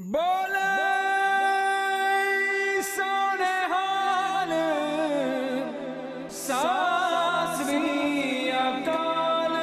बोले सोने हाल सास भी अकाल।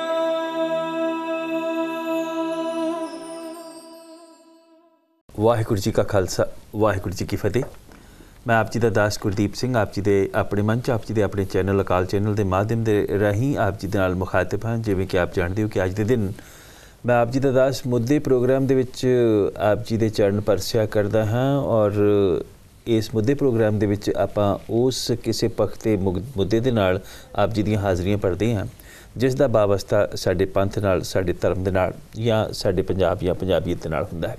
वाहिगुरू जी का खालसा वाहिगुरू जी की फतेह। मैं आप जी का दास गुरदीप सिंह आप जी के अपने मंच आप जी के अपने चैनल अकाल चैनल के माध्यम के राही आप जी के नाल मुखातिब हाँ। जिवें कि आप जानते हो कि अज के दिन मैं आप जी का दास मुद्दे प्रोग्राम के विच आप जी के चरण परसिया करता हाँ और इस मुद्दे प्रोग्राम के विच आपां उस किसी पक्ष के मुद्दे के नाल आप जी दीयां हाज़रियां पढ़ते हाँ जिस दा वाबस्ता साडे पंथ नाल साडे धर्म दे नाल या साडे पंजाब या पंजाबीयत दे नाल हुंदा है।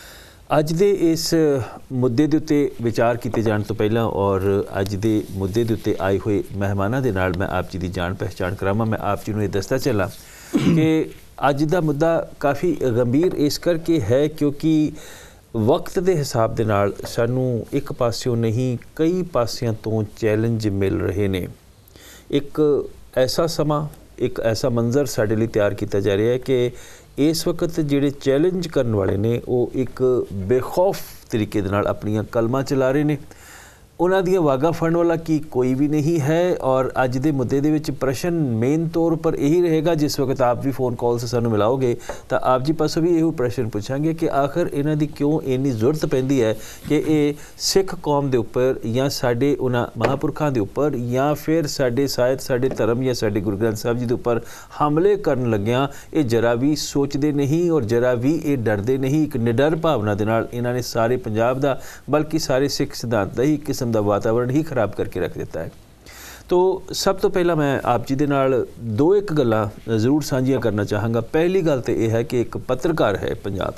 अज दे इस मुद्दे दे उत्ते विचार किए जाने तो पहला और अज दे मुद्दे दे उत्ते आए हुए मेहमानां दे नाल मैं आप जी की जान पहचान करावां। मैं आप जी नूं ये दसदा चलां कि अज दा मुद्दा काफ़ी गंभीर इस करके है क्योंकि वक्त के हिसाब दे नाल सानूं एक पासियों नहीं कई पासियां तो चैलेंज मिल रहे ने। एक ऐसा समा एक ऐसा मंजर साडे लई तैयार किया जा रहा है कि इस वक्त जिहड़े चैलेंज करने वाले ने वो एक बेखौफ तरीके दे नाल अपनियां कलमां चला रहे ने। उन्हां दियां वागा फड़न वाला की कोई भी नहीं है। और अज दे मुद्दे दे विच प्रश्न मेन तौर पर यही रहेगा जिस वक्त आप भी फोन कॉल से सानू मिलाओगे तो आप जी पासों भी यही प्रश्न पूछांगे कि आखिर इन्हां दी क्यों इन्नी जरूरत पैंदी है कि ये सिख कौम दे उपर या साडे उन्हां महापुरखां दे उपर या फिर साडे शायद साडे धर्म या साडे गुरु ग्रंथ साहब जी दे उपर हमले करन लग्गियां ये जरा भी सोचते नहीं और जरा भी ये डरते नहीं। एक निडर भावना दे नाल इन्हां ने सारे पंजाब दा बल्कि सारे सिख सिद्धांत दा ही किस्म दा वातावरण ही खराब करके रख देता है। तो सब तो पहला मैं आप जी दे नाल दो एक गल्लां जरूर साझियां करना चाहांगा। पहली गल तो यह है कि एक पत्रकार है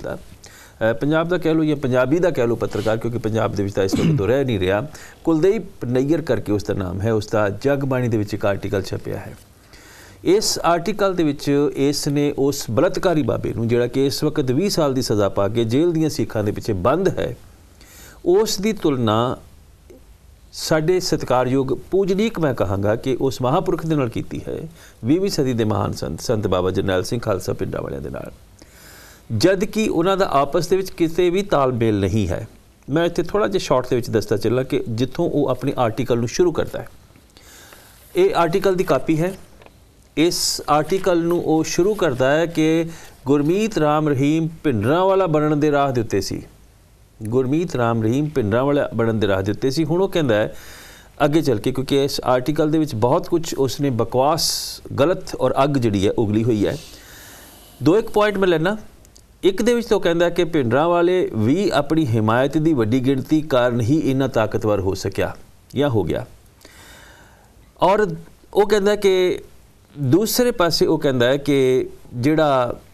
पंजाब दा कह लो या पंजाबी दा कह लो पत्रकार क्योंकि पंजाब दे विच तां इस वक्त तो रह नहीं रहा। कुलदीप नैयर करके उसका नाम है। उसका जगबाणी दे विच एक आर्टिकल छपिया है। इस आर्टिकल दे विच इसने उस बलात्कारी बाबे नूं जिहड़ा कि इस वक्त 20 साल की सज़ा पा के जेल दीयां सीखां दे पिछे बंद है उस दी तुलना साडे सत्कारयोग पूजनीक मैं कहांगा कि उस महापुरख दे नाल कीती है 20वीं सदी के महान संत बाबा जरनैल सिंह खालसा पिंडां वालियां दे नाल, जद कि उन्हां दा आपस दे विच किते भी तालमेल नहीं है। मैं इत्थे थोड़ा जिहा शॉर्ट दे विच दसदा चलां कि जिथों वो अपने आर्टिकल नूं शुरू करता है। ये आर्टिकल की कापी है। इस आर्टिकल नूं वो शुरू करता है कि गुरमीत राम रहीम भिंडरांवाला बनण दे राह दे उत्ते सी। गुरमीत राम रहीम भिंडरांवाला बनण दे राह दे उत्ते सी। हुण वो कहंदा है अगे चल के क्योंकि इस आर्टिकल दे विच बहुत कुछ उसने बकवास गलत और अग जिहड़ी है उगली हुई है। दो एक पॉइंट मैं लैना। एक दे विच तो कहंदा कि भिंडरांवाले भी अपनी हिमायत की वड्डी गिणती कारण ही इन्ना ताकतवर हो सकिया या हो गया। और वो कहंदा कि दूसरे पासे वो कहंदा है कि जिहड़ा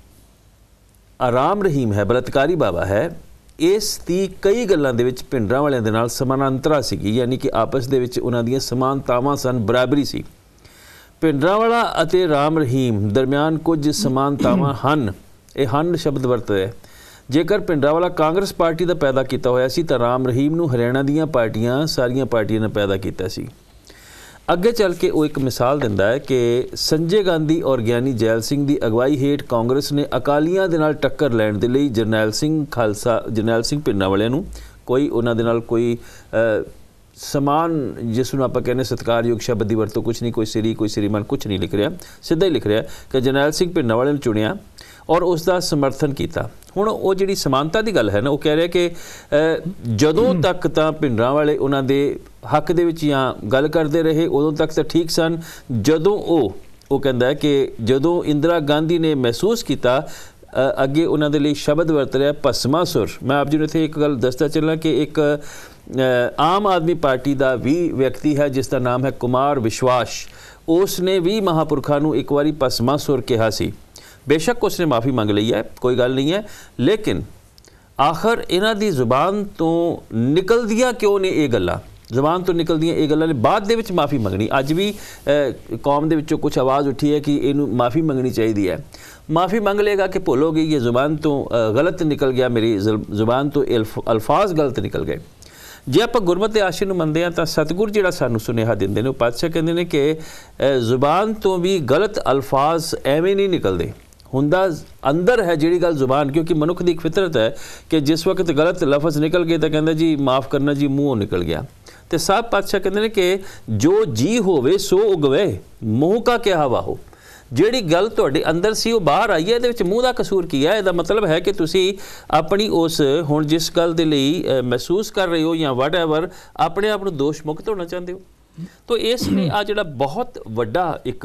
राम रहीम है बलात्कारी बाबा है इस दी कई गल्लां दे विच भिंडरां वालियां दे नाल समानांतरा सीगी, यानी कि आपस दे विच उन्हां दीयां समानतावां सन, बराबरी सी। भिंडरांवाला अते राम रहीम दरमियान कुछ समानतावां हन। यह हन शब्द वरतदा है। जेकर भिंडरांवाला कांग्रेस पार्टी दा पैदा कीता होया सी तां राम रहीम नूं हरियाणा दीयां पार्टियां सारियां पार्टियां ने पैदा कीता सी। अगे चल के वो एक मिसाल दिंदा है कि संजय गांधी और ज्ञानी जैल सिंह की अगवाई हेठ कांग्रेस ने अकालियां दे नाल टक्कर लैण दे लई जरनैल सिंह भिंडरां वालियां नूं कोई उन्हां दे नाल कोई समान जिसनूं आपां कहने सत्कारयोग शब्द की वरतों कुछ नहीं, कोई सिरी कोई श्रीमान कुछ नहीं लिख रहा, सीधा ही लिख रहा कि जरनैल सिंह भिंडरां वालियां नूं चुनिया और उसका समर्थन किया। हुण वो जिहड़ी समानता की गल है ना वो कह रहा कि जदों तक तां भिंडरां वाले उन्हां दे हक दे विच या गल करते रहे उदों तक तो ठीक सन। जदों वो कहंदा है कि जदों इंदिरा गांधी ने महसूस किया अगे उन्हां दे लई शब्द वरत रहा भस्मासुर। मैं आप जी नूं इत्थे एक गल दसदा चलां कि एक आम आदमी पार्टी का भी व्यक्ति है जिसका नाम है कुमार विश्वास। उसने भी महापुरखों नूं एक बारी भस्मासुर कहा सी। बेशक उसने माफ़ी मंग ली है, कोई गल नहीं है, लेकिन आखिर इन्हां दी जुबान तो निकलदियां क्यों ने ये गल्लां जुबान तो निकलदियां ये गल्लां ने बाद दे विच माफ़ी मंगनी। अज भी कौम दे विचों कुछ आवाज़ उठी है कि इनू माफ़ी मंगनी चाहिए है। माफ़ी मंग लेगा कि भुल हो गई ये जुबान तो गलत निकल गया, मेरी जुबान तो अल्फाज गलत निकल गए। जे आप गुरमत के आशे मनते हैं तो सतगुर जिहड़ा सानू सुनेहा दिंदे ने पातशाह कहंदे ने कि जुबान तो भी गलत अल्फाज एवें नहीं निकलते। ਹੁੰਦਾ ਅੰਦਰ ਹੈ ਜਿਹੜੀ ਗੱਲ ਜ਼ੁਬਾਨ, ਕਿਉਂਕਿ ਮਨੁੱਖ ਦੀ ਇੱਕ ਫਿਤਰਤ ਹੈ ਕਿ ਜਿਸ ਵਕਤ ਗਲਤ ਲਫ਼ਜ਼ ਨਿਕਲ ਗਏ ਤਾਂ ਕਹਿੰਦਾ ਜੀ ਮਾफ़ ਕਰਨਾ ਜੀ, ਮੂੰਹੋਂ ਨਿਕਲ ਗਿਆ। ਤੇ ਸਾਹਿਬ ਪਾਤਸ਼ਾਹ ਕਹਿੰਦੇ ਨੇ ਕਿ ਜੋ ਜੀ ਹੋਵੇ ਸੋ ਉਗਵੇ, ਮੂੰਹ ਕਾ ਕਿਆ ਹਵਾ ਹੋ। ਜਿਹੜੀ ਗੱਲ ਤੁਹਾਡੇ ਅੰਦਰ ਸੀ ਉਹ ਬਾਹਰ ਆਈ ਹੈ, ਇਹਦੇ ਵਿੱਚ ਮੂੰਹ ਦਾ ਕਸੂਰ ਕੀ ਹੈ? ਇਹਦਾ ਮਤਲਬ ਹੈ ਕਿ ਤੁਸੀਂ ਆਪਣੀ ਉਸ ਹੁਣ ਜਿਸ ਗੱਲ ਦੇ ਲਈ ਮਹਿਸੂਸ ਕਰ ਰਹੇ ਹੋ ਜਾਂ ਵਟ ਐਵਰ, ਆਪਣੇ ਆਪ ਨੂੰ ਦੋਸ਼ ਮੁਕਤ ਹੋਣਾ ਚਾਹੁੰਦੇ ਹੋ। ਤਾਂ ਇਸ ਲਈ ਆ ਜਿਹੜਾ ਬਹੁਤ ਵੱਡਾ ਇੱਕ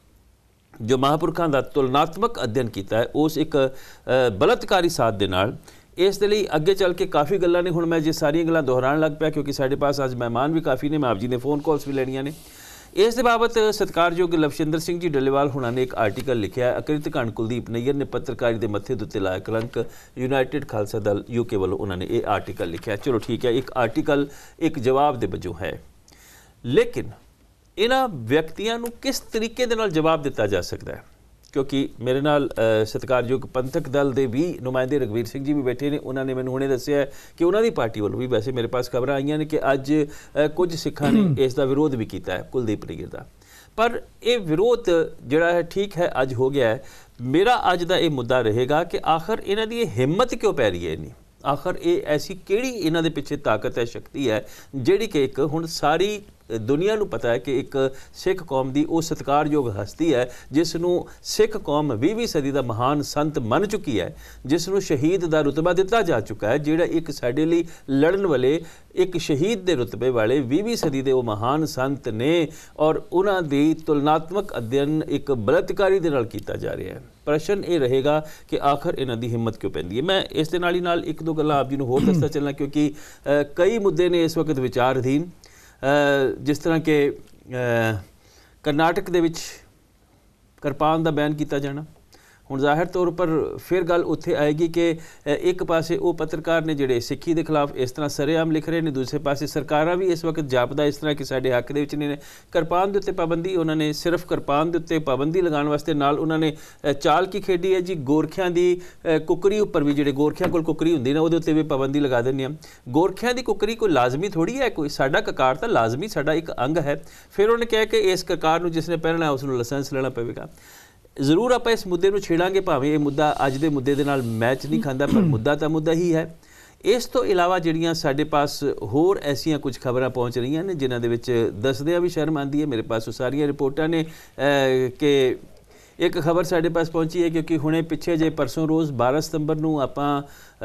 ਜੋ ਮਹਾਂਪੁਰਖਾਂ ਦਾ ਤੁਲਨਾਤਮਕ ਅਧਿਐਨ ਕੀਤਾ ਹੈ ਉਸ ਇੱਕ ਬਲਤਕਾਰੀ ਸਾਥ ਦੇ ਨਾਲ, ਇਸ ਦੇ ਲਈ ਅੱਗੇ ਚੱਲ ਕੇ ਕਾफ़ੀ ਗੱਲਾਂ ਨੇ। ਹੁਣ ਮੈਂ ਜੇ ਸਾਰੀਆਂ ਗੱਲਾਂ ਦੁਹਰਾਉਣ ਲੱਗ ਪਿਆ ਕਿਉਂਕਿ ਸਾਡੇ ਪਾਸ ਅੱਜ ਮਹਿਮਾਨ ਵੀ ਕਾफ़ੀ ਨੇ, ਮੈਂ ਆਪ ਜੀ ਦੇ फ़ੋਨ ਕਾਲਸ ਵੀ ਲੈਣੀਆਂ ਨੇ। ਇਸ ਦੇ ਬਾਬਤ ਸਤਿਕਾਰਯੋਗ ਲਵਸ਼ਿੰਦਰ ਸਿੰਘ ਜੀ ਡੱਲੇਵਾਲ ਹੁਣਾਂ ਨੇ ਇੱਕ ਆਰਟੀਕਲ ਲਿਖਿਆ। ਅਕ੍ਰਿਤ ਘਣ ਕੁਲਦੀਪ ਨਈਅਰ ਨੇ ਪੱਤਰਕਾਰੀ ਦੇ ਮੱਥੇ ਦੇ ਉੱਤੇ ਲਾਇਆ ਕਲੰਕ। ਯੂਨਾਈਟਿਡ ਖਾਲਸਾ ਦਲ UK ਵੱਲੋਂ ਉਹਨਾਂ ਨੇ ਇਹ ਆਰਟੀਕਲ ਲਿਖਿਆ। ਚਲੋ ਠੀਕ ਹੈ, ਇੱਕ ਆਰਟੀਕਲ ਇੱਕ ਜਵਾਬ ਦੇ ਵਜੋਂ ਹੈ, ਲੇਕਿਨ ਇਹਨਾਂ ਵਿਅਕਤੀਆਂ ਨੂੰ ਕਿਸ ਤਰੀਕੇ ਦੇ ਨਾਲ ਜਵਾਬ ਦਿੱਤਾ ਜਾ ਸਕਦਾ ਹੈ? ਕਿਉਂਕਿ ਮੇਰੇ ਨਾਲ ਸਤਿਕਾਰਯੋਗ ਪੰਥਕ ਦਲ ਦੇ ਵੀ ਨੁਮਾਇੰਦੇ ਰਘਵੀਰ ਸਿੰਘ ਜੀ ਵੀ ਬੈਠੇ ਨੇ। ਉਹਨਾਂ ਨੇ ਮੈਨੂੰ ਹੁਣੇ ਦੱਸਿਆ ਕਿ ਉਹਨਾਂ ਦੀ ਪਾਰਟੀ ਵੱਲੋਂ ਵੀ, ਵੈਸੇ ਮੇਰੇ ਪਾਸ ਖਬਰਾਂ ਆਈਆਂ ਨੇ ਕਿ ਅੱਜ ਕੁਝ ਸਿੱਖਾਂ ਨੇ ਇਸ ਦਾ ਵਿਰੋਧ ਵੀ ਕੀਤਾ ਹੈ ਕੁਲਦੀਪ ਨਈਅਰ ਦਾ। ਪਰ ਇਹ ਵਿਰੋਧ ਜਿਹੜਾ ਹੈ ਠੀਕ ਹੈ, ਅੱਜ ਹੋ ਗਿਆ ਹੈ। ਮੇਰਾ ਅੱਜ ਦਾ ਇਹ ਮੁੱਦਾ ਰਹੇਗਾ ਕਿ ਆਖਰ ਇਹਨਾਂ ਦੀ ਇਹ ਹਿੰਮਤ ਕਿਉਂ ਪੈ ਰਹੀ ਹੈ ਇੰਨੀ? ਆਖਰ ਇਹ ਐਸੀ ਕਿਹੜੀ ਇਹਨਾਂ ਦੇ ਪਿੱਛੇ ਤਾਕਤ ਹੈ, ਸ਼ਕਤੀ ਹੈ, ਜਿਹੜੀ ਕਿ ਇੱਕ ਹੁਣ ਸਾਰੀ ਦੁਨੀਆ ਨੂੰ ਪਤਾ ਹੈ ਕਿ ਇੱਕ ਸਿੱਖ ਕੌਮ ਦੀ ਉਹ ਸਤਿਕਾਰਯੋਗ ਹਸਤੀ ਹੈ ਜਿਸ ਨੂੰ ਸਿੱਖ ਕੌਮ 20ਵੀਂ ਸਦੀ ਦਾ ਮਹਾਨ ਸੰਤ ਮੰਨ ਚੁੱਕੀ ਹੈ, ਜਿਸ ਨੂੰ ਸ਼ਹੀਦ ਦਾ ਰੁਤਬਾ ਦਿੱਤਾ ਜਾ ਚੁੱਕਾ ਹੈ, ਜਿਹੜਾ ਇੱਕ ਸਾਡੇ ਲਈ ਲੜਨ ਵਾਲੇ ਇੱਕ ਸ਼ਹੀਦ ਦੇ ਰੁਤਬੇ ਵਾਲੇ 20ਵੀਂ ਸਦੀ ਦੇ ਉਹ ਮਹਾਨ ਸੰਤ ਨੇ, ਔਰ ਉਹਨਾਂ ਦੀ ਤੁਲਨਾਤਮਕ ਅਧਿਐਨ ਇੱਕ ਬਲਤਕਾਰੀ ਦੇ ਨਾਲ ਕੀਤਾ ਜਾ ਰਿਹਾ ਹੈ। ਪ੍ਰਸ਼ਨ ਇਹ ਰਹੇਗਾ ਕਿ ਆਖਰ ਇਹਨਾਂ ਦੀ ਹਿੰਮਤ ਕਿਉਂ ਪੈਂਦੀ ਹੈ। ਮੈਂ ਇਸ ਦੇ ਨਾਲ ਹੀ ਨਾਲ ਇੱਕ ਦੋ ਗੱਲਾਂ ਆਪ ਜੀ ਨੂੰ ਹੋਰ ਦੱਸਦਾ ਚੱਲਣਾ, ਕਿਉਂਕਿ ਕਈ ਮੁੱਦੇ ਨੇ ਇਸ ਵਕਤ ਵਿਚਾਰ ਅਧੀਨ। ਜਿਸ ਤਰ੍ਹਾਂ ਕਿ ਕਰਨਾਟਕ ਦੇ ਵਿੱਚ ਕਿਰਪਾਨ ਦਾ ਬੈਨ ਕੀਤਾ ਜਾਣਾ। ਹੁਣ ਜ਼ਾਹਿਰ ਤੌਰ ਪਰ ਫਿਰ ਗੱਲ ਉੱਥੇ ਆਏਗੀ ਕਿ ਇੱਕ ਪਾਸੇ ਉਹ ਪੱਤਰਕਾਰ ਨੇ ਜਿਹੜੇ ਸਿੱਖੀ ਦੇ ਖਿਲਾਫ ਇਸ ਤਰ੍ਹਾਂ ਸਰੇਆਮ ਲਿਖ ਰਹੇ ਨੇ, ਦੂਸਰੇ ਪਾਸੇ ਸਰਕਾਰਾਂ ਵੀ ਇਸ ਵਕਤ ਜਾਪਦਾ ਇਸ ਤਰ੍ਹਾਂ ਕਿ ਸਾਡੇ ਹੱਕ ਦੇ ਵਿੱਚ ਨੇ। ਕਿਰਪਾਨ ਦੇ ਉੱਤੇ ਪਾਬੰਦੀ, ਉਹਨਾਂ ਨੇ ਸਿਰਫ ਕਿਰਪਾਨ ਦੇ ਉੱਤੇ ਪਾਬੰਦੀ ਲਗਾਉਣ ਵਾਸਤੇ ਨਾਲ ਉਹਨਾਂ ਨੇ ਚਾਲ ਕੀ ਖੇਡੀ ਹੈ ਜੀ, ਗੋਰਖਿਆਂ ਦੀ ਕੁੱਕਰੀ ਉੱਪਰ ਵੀ, ਜਿਹੜੇ ਗੋਰਖਿਆਂ ਕੋਲ ਕੁੱਕਰੀ ਹੁੰਦੀ ਨਾ ਉਹਦੇ ਉੱਤੇ ਵੀ ਪਾਬੰਦੀ ਲਗਾ ਦਿੰਦੇ ਆ। ਗੋਰਖਿਆਂ ਦੀ ਕੁੱਕਰੀ ਕੋਈ ਲਾਜ਼ਮੀ ਥੋੜ੍ਹੀ ਹੈ, ਕੋਈ ਸਾਡਾ ਕਕਾਰ ਤਾਂ ਲਾਜ਼ਮੀ ਸਾਡਾ ਇੱਕ ਅੰਗ ਹੈ। ਫਿਰ ਉਹਨੇ ਕਿਹਾ ਕਿ ਇਸ ਕਕਾਰ ਨੂੰ ਜਿਸਨੇ ਪਹਿਨਣਾ ਉਸ ਨੂੰ ਲਾਇਸੈਂਸ ਲੈਣਾ ਪਵੇਗਾ। ਜ਼ਰੂਰ ਆਪਾਂ ਇਸ ਮੁੱਦੇ ਨੂੰ ਛੇੜਾਂਗੇ, ਭਾਵੇਂ ਇਹ ਮੁੱਦਾ ਅੱਜ ਦੇ ਮੁੱਦੇ ਦੇ ਨਾਲ ਮੈਚ ਨਹੀਂ ਖਾਂਦਾ, ਪਰ ਮੁੱਦਾ ਤਾਂ ਮੁੱਦਾ ਹੀ ਹੈ। ਇਸ ਤੋਂ ਇਲਾਵਾ ਜਿਹੜੀਆਂ ਸਾਡੇ ਪਾਸ ਹੋਰ ਐਸੀਆਂ ਕੁਝ ਖਬਰਾਂ ਪਹੁੰਚ ਰਹੀਆਂ ਨੇ ਜਿਨ੍ਹਾਂ ਦੇ ਵਿੱਚ ਦੱਸਦਿਆਂ ਵੀ ਸ਼ਰਮ ਆਉਂਦੀ ਹੈ। ਮੇਰੇ ਪਾਸ ਉਹ ਸਾਰੀਆਂ ਰਿਪੋਰਟਾਂ ਨੇ ਕਿ ਇੱਕ ਖਬਰ ਸਾਡੇ ਪਾਸ ਪਹੁੰਚੀ ਹੈ ਕਿਉਂਕਿ ਹੁਣੇ ਪਿੱਛੇ ਜੇ ਪਰਸੋਂ ਰੋਜ਼ 12 ਸਤੰਬਰ ਨੂੰ ਆਪਾਂ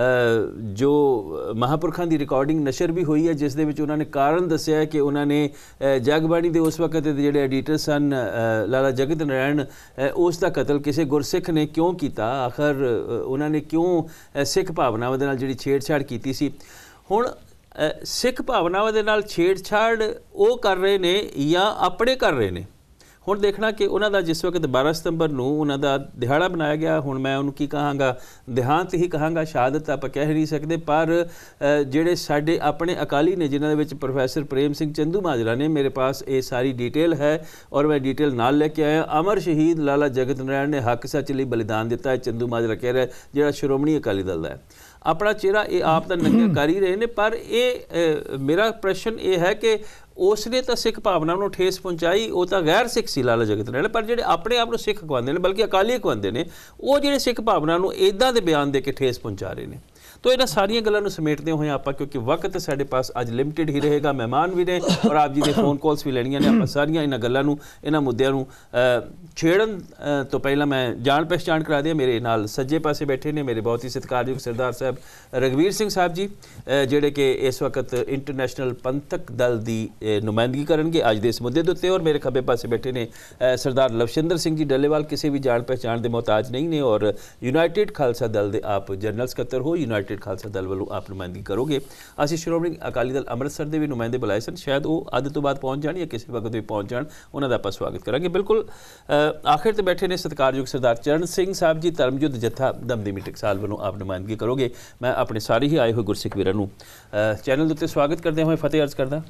ਜੋ ਮਹਾਂਪੁਰਖਾਂ ਦੀ ਰਿਕਾਰਡਿੰਗ ਨਸ਼ਰ ਵੀ ਹੋਈ ਹੈ, ਜਿਸ ਦੇ ਵਿੱਚ ਉਹਨਾਂ ਨੇ ਕਾਰਨ ਦੱਸਿਆ ਹੈ ਕਿ ਉਹਨਾਂ ਨੇ ਜਗਬਾਣੀ ਦੇ ਉਸ ਵਕਤ ਦੇ ਜਿਹੜੇ ਐਡੀਟਰ ਸਨ ਲਾਲਾ ਜਗਤ ਨਾਰਾਇਣ, ਉਸ ਦਾ ਕਤਲ ਕਿਸੇ ਗੁਰਸਿੱਖ ਨੇ ਕਿਉਂ ਕੀਤਾ? ਆਖਰ ਉਹਨਾਂ ਨੇ ਕਿਉਂ ਸਿੱਖ ਭਾਵਨਾਵਾਂ ਦੇ ਨਾਲ ਜਿਹੜੀ ਛੇੜਛਾੜ ਕੀਤੀ ਸੀ? ਹੁਣ ਸਿੱਖ ਭਾਵਨਾਵਾਂ ਦੇ ਨਾਲ ਛੇੜਛਾੜ ਉਹ ਕਰ ਰਹੇ ਨੇ ਜਾਂ ਆਪਣੇ ਕਰ ਰਹੇ ਨੇ? ਹੁਣ ਦੇਖਣਾ ਕਿ ਉਹਨਾਂ ਦਾ ਜਿਸ ਵਕਤ 12 ਸਤੰਬਰ ਨੂੰ ਉਹਨਾਂ ਦਾ ਦਿਹਾੜਾ ਬਣਾਇਆ ਗਿਆ, ਹੁਣ ਮੈਂ ਉਹਨੂੰ ਕੀ ਕਹਾਂਗਾ, ਦੇਹਾਂਤ ਹੀ ਕਹਾਂਗਾ, ਸ਼ਹਾਦਤ ਆਪਾਂ ਕਹਿ ਨਹੀਂ ਸਕਦੇ। ਪਰ ਜਿਹੜੇ ਸਾਡੇ ਆਪਣੇ ਅਕਾਲੀ ਨੇ ਜਿਨ੍ਹਾਂ ਦੇ ਵਿੱਚ ਪ੍ਰੋਫੈਸਰ ਪ੍ਰੇਮ ਸਿੰਘ ਚੰਦੂਮਾਜਰਾ ਨੇ, ਮੇਰੇ ਪਾਸ ਇਹ ਸਾਰੀ ਡਿਟੇਲ ਹੈ ਔਰ ਮੈਂ ਡਿਟੇਲ ਨਾਲ ਲੈ ਕੇ ਆਇਆ। ਅਮਰ ਸ਼ਹੀਦ ਲਾਲਾ ਜਗਤ ਨਾਰਾਇਣ ਨੇ ਹੱਕ ਸੱਚ ਲਈ ਬਲੀਦਾਨ ਦਿੱਤਾ ਹੈ, ਚੰਦੂਮਾਜਰਾ ਕਹਿ ਰਿਹਾ, ਜਿਹੜਾ ਸ਼੍ਰੋਮਣੀ ਅਕਾਲੀ ਦਲ ਦਾ ਹੈ। ਆਪਣਾ ਚਿਹਰਾ ਇਹ ਆਪ ਤਾਂ ਨੰਗਾ ਕਰ ਹੀ ਰਹੇ ਨੇ, ਪਰ ਇਹ ਮੇਰਾ ਪ੍ਰਸ਼ਨ ਇਹ ਹੈ ਕਿ ਉਸ ਨੇ ਤਾਂ ਸਿੱਖ ਭਾਵਨਾ ਨੂੰ ਠੇਸ ਪਹੁੰਚਾਈ, ਉਹ ਤਾਂ ਗੈਰ ਸਿੱਖ ਸੀ ਲਾਲਾ ਜਗਤ ਨਾਰਾਇਣ, ਪਰ ਜਿਹੜੇ ਆਪਣੇ ਆਪ ਨੂੰ ਸਿੱਖ ਕਹਾਉਂਦੇ ਨੇ, ਬਲਕਿ ਅਕਾਲੀ ਕਹਾਉਂਦੇ ਨੇ, ਉਹ ਜਿਹੜੇ ਸਿੱਖ ਭਾਵਨਾ ਨੂੰ ਇੱਦਾਂ ਦੇ ਬਿਆਨ ਦੇ ਕੇ ਠੇਸ ਪਹੁੰਚਾ ਰਹੇ ਨੇ। ਤਾਂ ਇਹਨਾਂ ਸਾਰੀਆਂ ਗੱਲਾਂ ਨੂੰ ਸਮੇਟਦੇ ਹੋਏ ਆਪਾਂ, ਕਿਉਂਕਿ ਵਕਤ ਸਾਡੇ ਪਾਸ ਅੱਜ ਲਿਮਿਟਿਡ ਹੀ ਰਹੇਗਾ, ਮਹਿਮਾਨ ਵੀ ਨੇ ਔਰ ਆਪ ਜੀ ਦੇ ਫੋਨ ਕਾਲਸ ਵੀ ਲੈਣੀਆਂ ਨੇ, ਆਪਾਂ ਸਾਰੀਆਂ ਇਹਨਾਂ ਗੱਲਾਂ ਨੂੰ, ਇਹਨਾਂ ਮੁੱਦਿਆਂ ਨੂੰ ਛੇੜਨ ਤੋਂ ਪਹਿਲਾਂ ਮੈਂ ਜਾਣ ਪਹਿਚਾਣ ਕਰਾ ਦਿਆਂ। ਮੇਰੇ ਨਾਲ ਸੱਜੇ ਪਾਸੇ ਬੈਠੇ ਨੇ ਮੇਰੇ ਬਹੁਤ ਹੀ ਸਤਿਕਾਰਯੋਗ ਸਰਦਾਰ ਸਾਹਿਬ ਰਘਵੀਰ ਸਿੰਘ ਸਾਹਿਬ ਜੀ, ਜਿਹੜੇ ਕਿ ਇਸ ਵਕਤ ਇੰਟਰਨੈਸ਼ਨਲ ਪੰਥਕ ਦਲ ਦੀ ਨੁਮਾਇੰਦਗੀ ਕਰਨਗੇ ਅੱਜ ਦੇ ਇਸ ਮੁੱਦੇ ਦੇ ਉੱਤੇ। ਔਰ ਮੇਰੇ ਖੱਬੇ ਪਾਸੇ ਬੈਠੇ ਨੇ ਸਰਦਾਰ ਲਵਸ਼ਿੰਦਰ ਸਿੰਘ ਜੀ ਡੱਲੇਵਾਲ, ਕਿਸੇ ਵੀ ਜਾਣ ਪਹਿਚਾਣ ਦੇ ਮੁਹਤਾਜ ਨਹੀਂ ਨੇ ਔਰ ਯੂਨਾਈਟਿਡ ਖਾਲਸਾ ਦਲ ਦੇ ਆਪ ਜਨਰਲ ਸਕੱਤਰ ਹੋ, ਯੂਨਾਈਟਿਡ ਖਾਲਸਾ ਦਲ ਵੱਲੋਂ ਆਪ ਨੁਮਾਇੰਦਗੀ ਕਰੋਗੇ। ਅਸੀਂ ਸ਼੍ਰੋਮਣੀ ਅਕਾਲੀ ਦਲ ਅੰਮ੍ਰਿਤਸਰ ਦੇ ਵੀ ਨੁਮਾਇੰਦੇ ਬੁਲਾਏ ਸਨ, ਸ਼ਾਇਦ ਉਹ ਅੱਧ ਤੋਂ ਬਾਅਦ ਪਹੁੰਚ ਜਾਣ ਜਾਂ ਕਿਸੇ ਵਕਤ ਵੀ ਪਹੁੰਚ ਜਾਣ, ਉਹਨਾਂ ਦਾ ਆਪਾਂ ਸਵਾਗਤ ਕਰਾਂਗੇ। ਬਿਲਕੁਲ ਆਖਿਰ ਤੇ ਬੈਠੇ ਨੇ ਸਤਿਕਾਰਯੋਗ ਸਰਦਾਰ ਚਰਨ ਸਿੰਘ ਸਾਹਿਬ ਜੀ, ਧਰਮਯੁੱਧ ਜੱਥਾ ਦਮਦਮੀ ਟਕਸਾਲ ਵੱਲੋਂ ਆਪ ਨੁਮਾਇੰਦਗੀ ਕਰੋਗੇ। ਮੈਂ ਆਪਣੇ ਸਾਰੇ ਹੀ ਆਏ ਹੋਏ ਗੁਰਸਿੱਖ ਵੀਰਾਂ ਨੂੰ ਚੈਨਲ ਦੇ ਉੱਤੇ ਸਵਾਗਤ ਕਰਦੇ ਹੋਏ ਫਤਿਹ ਅਰਜ਼ ਕਰਦਾ।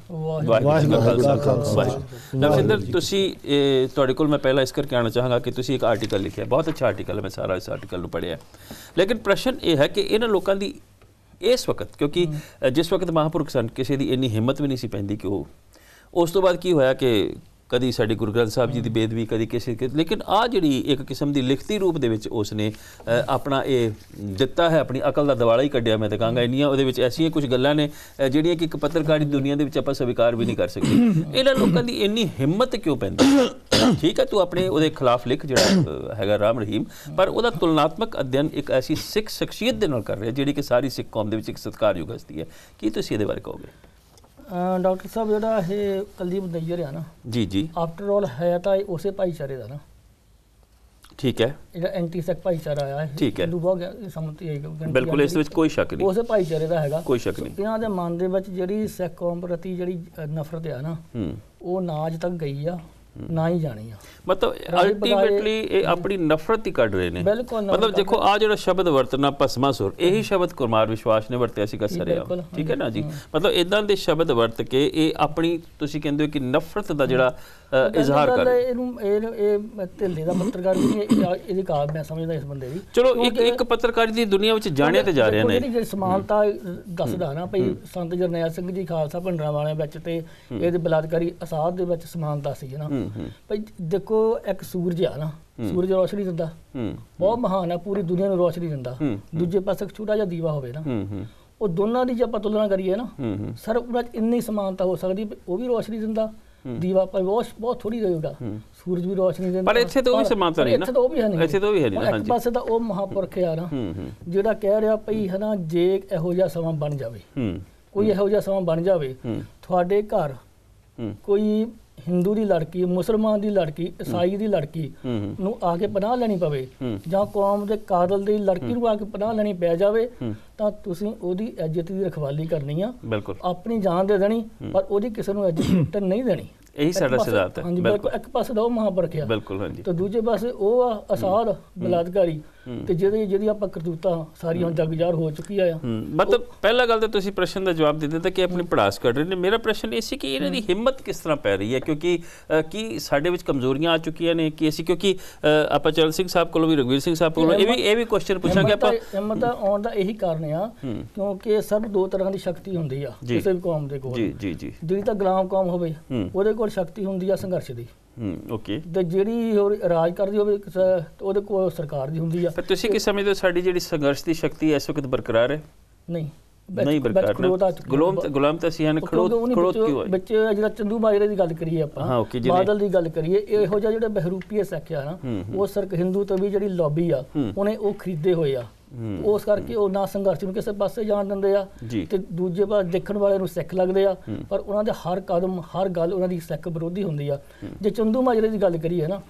ਲਵਸ਼ਿੰਦਰ, ਤੁਸੀਂ ਤੁਹਾਡੇ ਕੋਲ ਮੈਂ ਪਹਿਲਾਂ ਇਸ ਕਰਕੇ ਆਉਣਾ ਚਾਹਾਂਗਾ ਕਿ ਤੁਸੀਂ ਇੱਕ ਆਰਟੀਕਲ ਲਿਖਿਆ, ਬਹੁਤ ਅੱਛਾ ਆਰਟੀਕਲ ਹੈ, ਮੈਂ ਸਾਰਾ ਇਸ ਆਰਟੀਕਲ ਨੂੰ ਪੜ੍ਹਿਆ, ਲੇਕਿਨ ਪ੍ਰਸ਼ਨ ਇਹ ਹੈ ਕਿ ਇਹਨਾਂ ਲੋਕਾਂ ਦੀ ਇਸ ਵਕਤ, ਕਿਉਂਕਿ ਜਿਸ ਵਕਤ ਮਹਾਂਪੁਰਖ ਸਨ, ਕਿਸੇ ਦੀ ਇੰਨੀ ਹਿੰਮਤ ਵੀ ਨਹੀਂ ਸੀ ਪੈਂਦੀ ਕਿ ਉਹ, ਉਸ ਤੋਂ ਬਾਅਦ ਕੀ ਹੋਇਆ ਕਿ ਕਦੀ ਸਾਡੇ ਗੁਰੂ ਗ੍ਰੰਥ ਸਾਹਿਬ ਜੀ ਦੀ ਬੇਦਬੀ, ਕਦੀ ਕਿਸੇ ਲੇਕਿਨ ਆ ਜਿਹੜੀ ਇੱਕ ਕਿਸਮ ਦੀ ਲਿਖਤੀ ਰੂਪ ਦੇ ਵਿੱਚ ਉਸ ਨੇ ਆਪਣਾ ਇਹ ਦਿੱਤਾ ਹੈ, ਆਪਣੀ ਅਕਲ ਦਾ ਦਿਵਾਲਾ ਹੀ ਕੱਢਿਆ ਮੈਂ ਤਾਂ ਕਹਾਂਗਾ। ਇੰਨੀਆਂ ਉਹਦੇ ਵਿੱਚ ਐਸੀਆਂ ਕੁਝ ਗੱਲਾਂ ਨੇ ਜਿਹੜੀਆਂ ਕਿ ਇੱਕ ਪੱਤਰਕਾਰੀ ਦੁਨੀਆ ਦੇ ਵਿੱਚ ਆਪਾਂ ਸਵੀਕਾਰ ਵੀ ਨਹੀਂ ਕਰ ਸਕਦੇ। ਇਹਨਾਂ ਲੋਕਾਂ ਦੀ ਇੰਨੀ ਹਿੰਮਤ ਕਿਉਂ ਪੈਂਦੀ? ਠੀਕ ਹੈ, ਤੂੰ ਆਪਣੇ ਉਹਦੇ ਖਿਲਾਫ ਲਿਖ ਜਿਹੜਾ ਹੈਗਾ ਰਾਮ ਰਹੀਮ, ਪਰ ਉਹਦਾ ਤੁਲਨਾਤਮਕ ਅਧਿਐਨ ਇੱਕ ਐਸੀ ਸਿੱਖ ਸ਼ਖਸੀਅਤ ਦੇ ਨਾਲ ਕਰ ਰਿਹਾ ਜਿਹੜੀ ਕਿ ਸਾਰੀ ਸਿੱਖ ਕੌਮ ਦੇ ਵਿੱਚ ਇੱਕ ਸਤਿਕਾਰਯੋਗ ਹਸਤੀ ਹੈ। ਕੀ ਤੁਸੀਂ ਇਹਦੇ ਬਾਰੇ ਕਹੋਗੇ? ਡਾਕਟਰ ਸਾਹਿਬ ਜਿਹੜਾ ਇਹ ਕੁਲਦੀਪ ਨਈਅਰ ਆ ਨਾ, ਜੀ ਜੀ, ਆਫਟਰ ਆਲ ਹੈ ਤਾਂ ਉਸੇ ਭਾਈਚਾਰੇ ਦਾ ਨਾ। ਠੀਕ ਹੈ, ਜਿਹੜਾ ਐਂਟੀ ਸਿੱਖ ਭਾਈਚਾਰਾ ਆਇਆ ਹੈ, ਠੀਕ ਹੈ, ਸਮਝਤੀ ਹੈ, ਬਿਲਕੁਲ ਇਸ ਵਿੱਚ ਕੋਈ ਸ਼ੱਕ ਨਹੀਂ, ਉਸੇ ਭਾਈਚਾਰੇ ਦਾ ਹੈਗਾ, ਕੋਈ ਸ਼ੱਕ ਨਹੀਂ। ਇਹਨਾਂ ਦੇ ਮਨ ਦੇ ਵਿੱਚ ਜਿਹੜੀ ਸਿੱਖ ਕੌਮ ਪ੍ਰਤੀ ਜਿਹੜੀ ਨਫ਼ਰਤ ਆ ਨਾ, ਉਹ ਨਾ ਅੱਜ ਤੱਕ ਗਈ ਆ ਨਾ ਹੀ ਜਾਣੀ ਆ। ਮਤਲਬ ਅਲਟੀਮੇਟਲੀ ਇਹ ਆਪਣੀ ਨਫ਼ਰਤ ਹੀ ਕੱਢ ਰਹੇ ਨੇ। ਮਤਲਬ ਦੇਖੋ ਆ ਜਿਹੜਾ ਸ਼ਬਦ ਵਰਤਣਾ ਭਸਮਾਸੁਰ, ਇਹੀ ਸ਼ਬਦ ਕੁਮਾਰ ਵਿਸ਼ਵਾਸ ਨੇ ਵਰਤਿਆ ਸੀਗਾ ਸਰਿਆਮ, ਠੀਕ ਹੈ ਨਾ ਜੀ। ਮਤਲਬ ਇਦਾਂ ਦੇ ਸ਼ਬਦ ਵਰਤ ਕੇ ਇਹ ਆਪਣੀ ਤੁਸੀਂ ਕਹਿੰਦੇ ਹੋ ਕਿ ਨਫ਼ਰਤ ਦਾ ਜਿਹੜਾ ਇਜ਼ਹਾਰ ਕਰ ਰਹੇ। ਇਹਨੂੰ ਇਹ ਢਿੱਲੇ ਦਾ ਪੱਤਰਕਾਰ ਵੀ ਇਹਦੀ ਕਾਬ ਮੈਂ ਸਮਝਦਾ ਇਸ ਬੰਦੇ ਦੀ। ਚਲੋ ਇੱਕ ਪੱਤਰਕਾਰੀ ਦੀ ਦੁਨੀਆ ਵਿੱਚ ਜਾਣਿਆ ਤੇ ਜਾ ਰਹੇ ਨੇ। ਜਿਹੜੀ ਸਮਾਨਤਾ ਦੱਸਦਾ ਨਾ ਭਈ ਸੰਤ ਜਰਨੈਲ ਸਿੰਘ ਜੀ ਖਾਲਸਾ ਭਿੰਡਰਾਂ ਵਾਲਿਆਂ ਵਿੱਚ ਤੇ ਇਹਦੇ ਬਲਾਤਕਾਰੀ ਅਸਾਦ ਦੇ ਵਿੱਚ ਸਮਾਨਤਾ ਸੀ ਨਾ ਭਈ। ਦੇਖੋ ਇੱਕ ਸੂਰਜ ਆ ਨਾ, ਸੂਰਜ ਰੋਸ਼ਨੀ ਦਿੰਦਾ, ਬਹੁਤ ਮਹਾਨ ਹੈ, ਪੂਰੀ ਦੁਨੀਆ ਨੂੰ ਰੋਸ਼ਨੀ ਦਿੰਦਾ। ਦੂਜੇ ਪਾਸੇ ਛੋਟਾ ਜਿਹਾ ਦੀਵਾ ਹੋਵੇ ਨਾ, ਉਹ ਦੋਨਾਂ ਦੀ ਜੇ ਆਪਾਂ ਤੁਲਨਾ ਕਰੀਏ ਨਾ, ਸਰ ਉਹਨਾਂ 'ਚ ਇੰਨੀ ਸਮਾਨਤਾ ਹੋ ਸਕਦੀ, ਉਹ ਵੀ ਰੋਸ਼ਨੀ ਦਿੰਦਾ, ਦੀਵਾ ਪਰ ਬਹੁਤ ਥੋੜੀ ਦੇਗਾ, ਸੂਰਜ ਵੀ ਰੋਸ਼ਨੀ ਦਿੰਦਾ। ਪਰ ਇੱਥੇ ਤਾਂ ਉਹ ਵੀ ਸਮਾਨਤਾ ਨਹੀਂ ਨਾ, ਇੱਥੇ ਤਾਂ ਉਹ ਵੀ ਹੈ ਨਹੀਂ, ਇੱਥੇ ਤਾਂ ਉਹ ਵੀ ਹੈ ਨਹੀਂ। ਇੱਕ ਪਾਸੇ ਤਾਂ ਉਹ ਮਹਾਂਪੁਰਖ ਆ ਨਾ ਜਿਹੜਾ ਕਹਿ ਰਿਹਾ ਭਈ ਹੈ ਨਾ, ਜੇ ਇਹੋ ਜਿਹਾ ਸਮਾਂ ਬਣ ਜਾਵੇ, ਕੋਈ ਇਹੋ ਜਿਹਾ ਸਮਾਂ ਬਣ ਜਾਵੇ, ਤੁਹਾਡੇ ਘਰ ਕੋਈ ਹਿੰਦੂ ਦੀ ਲੜਕੀ, ਮੁਸਲਮਾਨ ਦੀ ਲੜਕੀ, ਈਸਾਈ ਦੀ ਲੜਕੀ ਨੂੰ ਆ ਕੇ ਪਨਾਹ ਲੈਣੀ ਪਵੇ, ਜਾਂ ਕੌਮ ਦੇ ਕਾਤਲ ਦੀ ਲੜਕੀ ਨੂੰ ਆ ਕੇ ਪਨਾਹ ਲੈਣੀ ਪੈ ਜਾਵੇ, ਤਾਂ ਤੁਸੀਂ ਉਹਦੀ ਇੱਜ਼ਤ ਦੀ ਰਖਵਾਲੀ ਕਰਨੀ ਆ, ਆਪਣੀ ਜਾਨ ਦੇ ਦੇਣੀ, ਪਰ ਉਹਦੀ ਕਿਸੇ ਨੂੰ ਇੱਜ਼ਤ ਨਹੀਂ ਦੇਣੀ। ਇਹੀ ਸਾਡਾ ਸਿਧਾਂਤ ਹੈ। ਬਿਲਕੁਲ, ਇੱਕ ਪਾਸੇ ਦਾ ਉਹ ਮਹਾਂਪੁਰਖ ਆ, ਬਿਲਕੁਲ ਹਾਂਜੀ, ਤੇ ਦੂਜੇ ਪਾਸੇ ਉਹ ਆ ਅਸਾਦ ਬਲਾਤਕਾਰੀ, ਤੇ ਜਿਹਦੀ ਆਪਾਂ ਕਰਤੂਤਾਂ ਸਾਰੀਆਂ ਜੱਗ ਜ਼ਾਹਰ ਹੋ ਚੁੱਕੀਆਂ ਆ। ਮਤਲਬ ਪਹਿਲਾ ਗੱਲ ਤਾਂ ਤੁਸੀਂ ਪ੍ਰਸ਼ਨ ਦਾ ਜਵਾਬ ਦੇ ਦਿੱਤਾ ਕਿ ਆਪਣੀ ਪੜਾਸ ਕੱਢ ਰਹੇ ਨੇ। ਮੇਰਾ ਪ੍ਰਸ਼ਨ ਇਹ ਸੀ ਕਿ ਇਹਨਾਂ ਦੀ ਹਿੰਮਤ ਕਿਸ ਤਰ੍ਹਾਂ ਪੈ ਰਹੀ ਹੈ, ਕਿਉਂਕਿ ਕੀ ਸਾਡੇ ਵਿੱਚ ਕਮਜ਼ੋਰੀਆਂ ਆ ਚੁੱਕੀਆਂ ਨੇ ਕਿ ਅਸੀਂ, ਕਿਉਂਕਿ ਆਪਾਂ ਚਰਨ ਸਿੰਘ ਸਾਹਿਬ ਕੋਲੋਂ ਵੀ, ਰਘਵੀਰ ਸਿੰਘ ਸਾਹਿਬ ਕੋਲੋਂ ਇਹ ਵੀ ਕੁਐਸਚਨ ਪੁੱਛਾਂਗੇ ਆਪਾਂ। ਹਿੰਮਤ ਆਉਣ ਦਾ ਇਹੀ ਕਾਰਨ ਆ ਕਿਉਂਕਿ ਸਭ ਦੋ ਤਰ੍ਹਾਂ ਦੀ ਸ਼ਕਤੀ ਹੁੰਦੀ ਆ ਕਿਸੇ ਵੀ ਕੌਮ ਦੇ ਕੋਲ। ਜਿਹੜੀ ਤਾਂ ਗੁਲਾਮ ਕੌਮ ਹੋਵੇ ਉਹਦੇ ਕੋਲ ਸ਼ਕਤੀ ਹੁੰਦੀ ਆ ਸੰਘਰਸ਼ ਦੀ, ਓਕੇ, ਤੇ ਜਿਹੜੀ ਰਾਜ ਕਰਦੀ ਹੋਵੇ ਉਹਦੇ ਕੋਲ ਸਰਕਾਰ ਦੀ ਹੁੰਦੀ ਆ। ਪਰ ਤੁਸੀਂ ਕੀ ਸਮਝਦੇ ਹੋ ਸਾਡੀ ਜਿਹੜੀ ਸੰਘਰਸ਼ ਦੀ ਸ਼ਕਤੀ ਇਸ ਵਕਤ ਬਰਕਰਾਰ ਹੈ? ਨਹੀਂ ਬਰਕਰਾਰ। ਗੁਲਾਮ ਤਾਂ ਅਸੀਂ ਹਨ, ਖੜੋਤ ਕਿਉਂ ਹੈ? ਵਿੱਚ ਜਿਹੜਾ ਚੰਦੂ ਮਾਜਰੇ ਦੀ ਗੱਲ ਕਰੀਏ ਆਪਾਂ, ਬਾਦਲ ਦੀ ਗੱਲ ਕਰੀਏ, ਇਹੋ ਜਿਹਾ ਜਿਹੜੇ ਬਹਿਰੂਪੀਏ ਸਿੱਖ ਆ ਨਾ, ਉਹ ਸਿਰਕ ਹਿੰਦੂ ਤੋਂ ਵੀ ਜਿਹੜੀ ਲੌਬੀ ਆ ਉਹਨੇ ਉਹ ਖਰੀਦੇ ਹੋਏ ਆ, ਉਸ ਕਰਕੇ ਉਹ ਨਾ ਸੰਘਰਸ਼ ਨੂੰ ਕਿਸੇ ਪਾਸੇ ਜਾਣ ਦਿੰਦੇ ਆ, ਤੇ ਦੂਜੇ ਪਾਸੇ ਦੇਖਣ ਵਾਲੇ ਨੂੰ ਸਿੱਖ ਲੱਗਦੇ ਆ, ਪਰ ਉਹਨਾਂ ਦੇ ਹਰ ਕਦਮ ਹਰ ਗੱਲ ਉਹਨਾਂ ਦੀ ਸਿੱਖ ਵਿਰੋਧੀ ਹੁੰਦੀ ਆ। ਜੇ ਚੰਦੂ ਮਾਜਰੇ ਦੀ ਗੱਲ ਕਰੀਏ ਨਾ,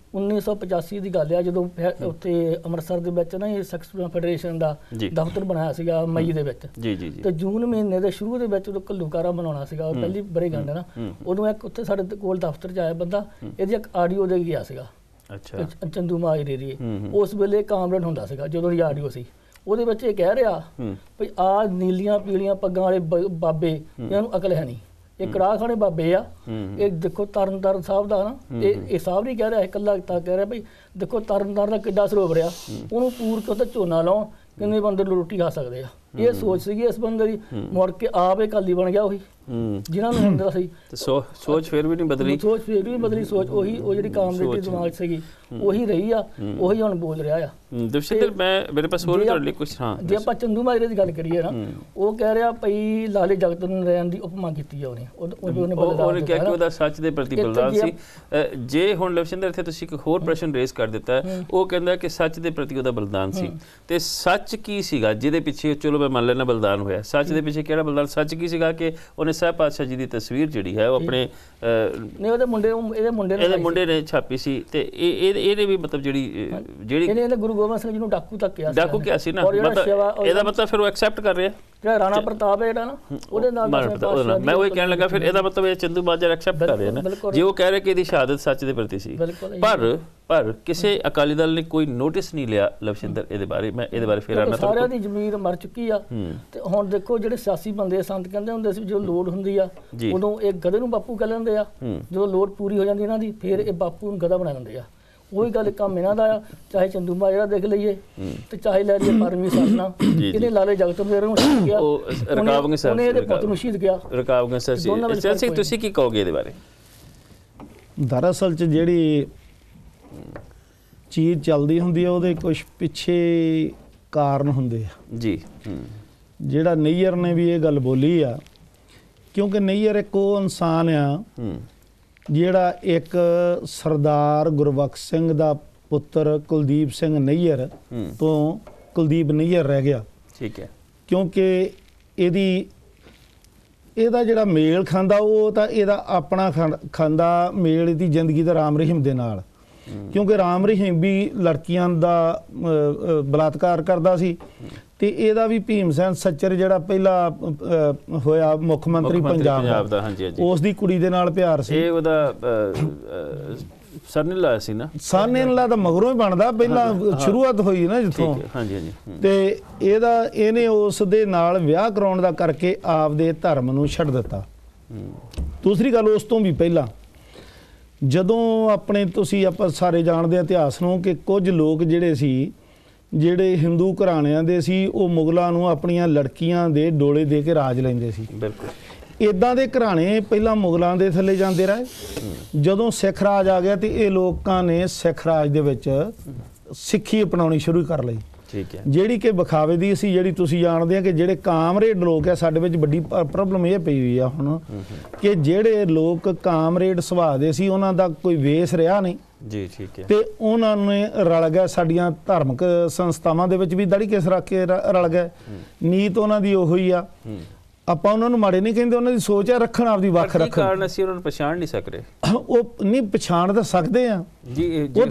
1985 ਦੀ ਗੱਲ ਆ, ਜਦੋਂ ਉੱਥੇ ਅੰਮ੍ਰਿਤਸਰ ਦੇ ਵਿੱਚ ਨਾ ਇਹ ਸਿੱਖ ਫੈਡਰੇਸ਼ਨ ਦਾ ਦਫ਼ਤਰ ਬਣਾਇਆ ਸੀਗਾ ਮਈ ਦੇ ਵਿੱਚ, ਤੇ ਜੂਨ ਮਹੀਨੇ ਦੇ ਸ਼ੁਰੂ ਦੇ ਵਿੱਚ ਉਦੋਂ ਘੱਲੂਘਾਰਾ ਬਣਾਉਣਾ ਸੀਗਾ, ਪਹਿਲੀ ਵਰ੍ਹੇਗੰਢ ਨਾ, ਉਦੋਂ ਇੱਕ ਉੱਥੇ ਸਾਡੇ ਕੋਲ ਦਫ਼ਤਰ 'ਚ ਆਇਆ ਬੰਦਾ, ਇਹਦੀ ਇੱਕ ਆਡੀਓ ਦੇ ਗਿਆ ਸੀਗਾ ਚੰਦੂ ਮਾਜਰੇ ਦੀ। ਉਸ ਵੇਲੇ ਕਾਮਰੇਡ ਹੁੰਦਾ ਸੀਗਾ ਜਦੋਂ ਦੀ ਆਡੀਓ ਸੀ, ਉਹਦੇ ਵਿੱਚ ਇਹ ਕਹਿ ਰਿਹਾ ਵੀ ਆਹ ਨੀਲੀਆਂ ਪੀਲੀਆਂ ਪੱਗਾਂ ਵਾਲੇ ਬਾਬੇ, ਇਹਨਾਂ ਨੂੰ ਅਕਲ ਹੈ ਨਹੀਂ, ਇਹ ਕੜਾਹਖਾਨੇ ਬਾਬੇ ਆ। ਇਹ ਦੇਖੋ ਤਰਨਤਾਰਨ ਸਾਹਿਬ ਦਾ ਨਾ, ਇਹ ਸਾਹਿਬ ਨਹੀਂ ਕਹਿ ਰਿਹਾ, ਇਕੱਲਾ ਤਾਂ ਕਹਿ ਰਿਹਾ ਬਈ ਦੇਖੋ ਤਰਨਤਾਰਨ ਦਾ ਕਿੱਡਾ ਸਰੋਵਰ ਆ, ਉਹਨੂੰ ਪੂਰ ਕੇ ਉੱਥੇ ਝੋਨਾ ਲਾਓ, ਕਿੰਨੇ ਬੰਦੇ ਰੋਟੀ ਖਾ ਸਕਦੇ ਆ। ਇਹ ਸੋਚ ਸੀਗੀ ਇਸ ਬੰਦੇ ਦੀ, ਮੁੜ ਕੇ ਆਪ ਇਹ ਕਾਲੀ ਬਣ ਗਿਆ ਉਹੀ ਜਿਨ੍ਹਾਂ ਨੂੰ ਹੁੰਦਾ ਸੀ। ਸੋਚ ਫਿਰ ਵੀ ਨਹੀਂ ਬਦਲੀ, ਸੋਚ ਫਿਰ ਵੀ ਬਦਲੀ, ਸੋਚ ਉਹੀ, ਉਹ ਜਿਹੜੀ ਕਾਮਰੇਡ ਦੇ ਦਿਮਾਗ ਸੀਗੀ ਉਹੀ ਰਹੀ ਆ, ਉਹੀ ਹੁਣ ਬੋਲ ਰਿਹਾ ਆ। ਦਵਸ਼ਿੰਦਰ ਮੇਰੇ ਪਾਸ ਹੋਰ ਤੁਹਾਡੇ ਲਈ ਕੁਝ, ਹਾਂ, ਜੇ ਆਪਾਂ ਚੰਦੂ ਮਾਜਰੇ ਦੀ ਗੱਲ ਕਰੀਏ ਨਾ, ਉਹ ਕਹਿ ਰਿਹਾ ਭਈ ਲਾਲੇ ਜਗਤ ਨਰਾਇਣ ਦੀ ਉਪਮਾ ਕੀਤੀ ਆ ਉਹਨੇ ਕਿਹਾ ਕਿ ਉਹਦਾ ਸੱਚ ਦੇ ਪ੍ਰਤੀ ਬਲਿਦਾਨ ਸੀ। ਜੇ ਹੁਣ ਲਵਸ਼ਿੰਦਰ ਇੱਥੇ ਤੁਸੀਂ ਇੱਕ ਹੋਰ ਪ੍ਰਸ਼ਨ ਰੇਜ਼ ਕਰ ਦਿੱਤਾ, ਉਹ ਕਹਿੰਦਾ ਕਿ ਸੱਚ ਦੇ ਪ੍ਰਤੀ ਉਹਦਾ ਬਲਿਦਾਨ ਸੀ, ਤੇ ਸੱਚ ਕੀ ਸੀਗਾ ਜਿਹਦੇ ਪਿੱਛੇ, ਚਲੋ ਮੈਂ ਮੰਨ ਲੈਣਾ ਬਲਿਦਾਨ ਹੋਇਆ, ਸੱਚ ਦੇ ਪਿੱਛੇ ਕਿਹੜਾ ਬਲਿਦਾਨ, ਸੱਚ ਕੀ ਸੀਗਾ ਕਿ ਉਹਨੇ ਸਾਹਿਬ ਪਾਤਸ਼ਾਹ ਜੀ ਦੀ ਤਸਵੀਰ ਜਿਹੜੀ ਹੈ ਉਹ ਆਪਣੇ ਉਹਦੇ ਮੁੰਡੇ ਨੇ ਛਾਪੀ ਸੀ, ਤੇ ਇਹਨੇ ਵੀ ਮਤਲਬ ਜਿਹੜੀ ਗੁਰੂ ਗੋਬਿੰਦ ਸਿੰਘ ਜੀ ਨੂੰ ਡਾਕੂ ਤੱਕ ਕਿਹਾ ਸੀ ਨਾ, ਇਹਦਾ ਮਤਲਬ ਫਿਰ ਉਹ ਐਕਸੈਪਟ ਕਰ ਰਿਹਾ ਜਿਹੜਾ ਰਾਣਾ ਪ੍ਰਤਾਪ ਹੈ ਜਿਹੜਾ ਨਾ, ਉਹਦੇ ਨਾਲ ਮੈਂ ਉਹੀ ਕਹਿਣ ਲੱਗਾ, ਫਿਰ ਇਹਦਾ ਮਤਲਬ ਇਹ ਚੰਦੂ ਮਾਜਰਾ ਐਕਸੈਪਟ ਕਰ ਰਿਹਾ ਨਾ, ਜੇ ਉਹ ਕਹਿ ਰਿਹਾ ਕਿ ਇਹਦੀ ਸ਼ਹਾਦਤ ਸੱਚ ਦੇ ਪ੍ਰਤੀ ਸੀ। ਪਰ ਕਿਸੇ ਅਕਾਲੀ ਦਲ ਨੇ ਕੋਈ ਨੋਟਿਸ ਨਹੀਂ ਲਿਆ ਲਵਸ਼ਿੰਦਰ ਇਹਦੇ ਬਾਰੇ। ਮੈਂ ਇਹਦੇ ਬਾਰੇ ਫਿਰ ਆਣਾ, ਸਾਰਿਆਂ ਦੀ ਜ਼ਮੀਰ ਮਰ ਚੁੱਕੀ ਆ, ਤੇ ਹੁਣ ਦੇਖੋ ਜਿਹੜੇ ਸਿਆਸੀ ਬੰਦੇ ਸੰਤ ਕਹਿੰਦੇ ਹੁੰਦੇ ਸੀ ਜਦੋਂ ਲੋੜ ਹੁੰਦੀ ਆ ਉਦੋਂ ਇਹ ਗਧੇ ਨੂੰ ਬਾਪੂ ਕਹਿ ਲੈਂਦੇ ਆ, ਜਦੋਂ ਲੋੜ ਪੂਰੀ ਹੋ ਜਾਂਦੀ ਇਹਨਾਂ ਦੀ ਫਿਰ ਇਹ ਬਾਪੂ ਨੂੰ ਗਧਾ ਬਣਾ ਦਿੰਦੇ ਆ। ਉਹੀ ਗੱਲ ਕੰਮ ਇਹਨਾਂ ਦਾ ਆ, ਚਾਹੇ ਚੰਦੂ ਮਾਜਰਾ ਦੇਖ ਲਈਏ ਤੇ ਚਾਹੇ ਲੈ ਲਈਏ ਪਰਮੀ ਸਰਨਾ, ਇਹਨੇ ਲਾਲੇ ਜਗਤ ਨੂੰ ਸ਼ਹੀਦ ਗਿਆ, ਉਹਨੇ ਇਹਦੇ ਪੁੱਤ ਨੂੰ ਸ਼ਹੀਦ ਗਿਆ, ਰਕਾਬਗੰਜ ਸਰ। ਤੁਸੀਂ ਕੀ ਕਹੋਗੇ ਇਹਦੇ ਬਾਰੇ? ਦਰਅਸਲ 'ਚ ਜਿਹੜੀ ਚੀਜ਼ ਚੱਲਦੀ ਹੁੰਦੀ ਆ ਉਹਦੇ ਕੁਝ ਪਿੱਛੇ ਕਾਰਨ ਹੁੰਦੇ ਆ ਜੀ। ਜਿਹੜਾ ਨਈਅਰ ਨੇ ਵੀ ਇਹ ਗੱਲ ਬੋਲੀ ਆ, ਕਿਉਂਕਿ ਨਈਅਰ ਇੱਕ ਉਹ ਇਨਸਾਨ ਆ ਜਿਹੜਾ ਇੱਕ ਸਰਦਾਰ ਗੁਰਬਖਸ਼ ਸਿੰਘ ਦਾ ਪੁੱਤਰ ਕੁਲਦੀਪ ਸਿੰਘ ਨਈਅਰ ਤੋਂ ਕੁਲਦੀਪ ਨਈਅਰ ਰਹਿ ਗਿਆ। ਠੀਕ ਹੈ। ਕਿਉਂਕਿ ਇਹਦਾ ਜਿਹੜਾ ਮੇਲ ਖਾਂਦਾ ਉਹ ਤਾਂ ਇਹਦਾ ਆਪਣਾ ਖਾਂਦਾ ਮੇਲ ਇਹਦੀ ਜ਼ਿੰਦਗੀ ਦਾ ਰਾਮ ਰਹੀਮ ਦੇ ਨਾਲ, ਕਿਉਂਕਿ ਰਾਮ ਰਹੀਮ ਵੀ ਲੜਕੀਆਂ ਦਾ ਬਲਾਤਕਾਰ ਕਰਦਾ ਸੀ ਤੇ ਇਹਦਾ ਵੀ ਭੀਮ ਸੈਨ ਸੱਚਰ ਜਿਹੜਾ ਪਹਿਲਾ ਹੋਇਆ ਮੁੱਖ ਮੰਤਰੀ ਪੰਜਾਬ ਦਾ, ਉਸ ਦੀ ਕੁੜੀ ਦੇ ਨਾਲ ਪਿਆਰ ਸੀ। ਇਹ ਉਹਦਾ ਸਰਨਿਲਾ ਸੀ ਨਾ, ਸਰਨਿਲਾ ਦਾ ਮਗਰੋਂ ਹੀ ਬਣਦਾ, ਪਹਿਲਾਂ ਸ਼ੁਰੂਆਤ ਹੋਈ ਨਾ ਜਿੱਥੋਂ। ਤੇ ਇਹਨੇ ਉਸ ਦੇ ਨਾਲ ਵਿਆਹ ਕਰਾਉਣ ਦਾ ਕਰਕੇ ਆਪਦੇ ਧਰਮ ਨੂੰ ਛੱਡ ਦਿੱਤਾ। ਦੂਸਰੀ ਗੱਲ, ਉਸ ਤੋਂ ਵੀ ਪਹਿਲਾਂ ਜਦੋਂ ਆਪਾਂ ਸਾਰੇ ਜਾਣਦੇ ਹਾਂ ਇਤਿਹਾਸ ਨੂੰ ਕਿ ਕੁਝ ਲੋਕ ਜਿਹੜੇ ਹਿੰਦੂ ਘਰਾਣਿਆਂ ਦੇ ਸੀ, ਉਹ ਮੁਗਲਾਂ ਨੂੰ ਆਪਣੀਆਂ ਲੜਕੀਆਂ ਦੇ ਡੋਲੇ ਦੇ ਕੇ ਰਾਜ ਲੈਂਦੇ ਸੀ। ਬਿਲਕੁਲ। ਇਦਾਂ ਦੇ ਘਰਾਣੇ ਪਹਿਲਾਂ ਮੁਗਲਾਂ ਦੇ ਥੱਲੇ ਜਾਂਦੇ ਰਹੇ। ਜਦੋਂ ਸਿੱਖ ਰਾਜ ਆ ਗਿਆ ਤੇ ਇਹ ਲੋਕਾਂ ਨੇ ਸਿੱਖ ਰਾਜ ਦੇ ਵਿੱਚ ਸਿੱਖੀ ਅਪਣਾਉਣੀ ਸ਼ੁਰੂ ਕਰ ਲਈ। ਠੀਕ ਹੈ। ਜਿਹੜੀ ਕਿ ਵਿਖਾਵੇ ਦੀ ਸੀ, ਜਿਹੜੀ ਤੁਸੀਂ ਜਾਣਦੇ ਆ ਕਿ ਜਿਹੜੇ ਕਾਮਰੇਡ ਲੋਕ ਆ, ਸਾਡੇ ਵਿੱਚ ਵੱਡੀ ਪ੍ਰੋਬਲਮ ਇਹ ਪਈ ਹੋਈ ਆ ਹੁਣ ਕਿ ਜਿਹੜੇ ਲੋਕ ਕਾਮਰੇਡ ਸੁਭਾਅ ਦੇ ਸੀ ਉਹਨਾਂ ਦਾ ਕੋਈ ਵੇਸ ਰਿਹਾ ਨਹੀਂ ਜੀ। ਠੀਕ ਹੈ। ਤੇ ਉਹਨਾਂ ਨੇ ਰਲ ਗਏ ਸਾਡੀਆਂ ਧਾਰਮਿਕ ਸੰਸਥਾਵਾਂ ਦੇ ਵਿੱਚ ਵੀ ਦਾੜੀ ਕੇਸ ਰੱਖ ਕੇ ਰਲ ਗਏ। ਨੀਤ ਉਹਨਾਂ ਦੀ ਉਹੀ ਆ। ਆਪਾਂ ਉਹਨਾਂ ਨੂੰ ਮਾੜੇ ਨਹੀਂ ਕਹਿੰਦੇ, ਉਹਨਾਂ ਦੀ ਸੋਚ ਆ ਰੱਖਣ ਆਪਦੀ ਵੱਖ ਰੱਖਣ। ਕਾਰਨ ਅਸੀਂ ਉਹਨਾਂ ਨੂੰ ਪਛਾਣ ਨਹੀਂ ਸਕ ਰਹੇ। ਉਹ ਨਹੀਂ ਪਛਾਣ ਤਾਂ ਸਕਦੇ ਆ ਜੀ।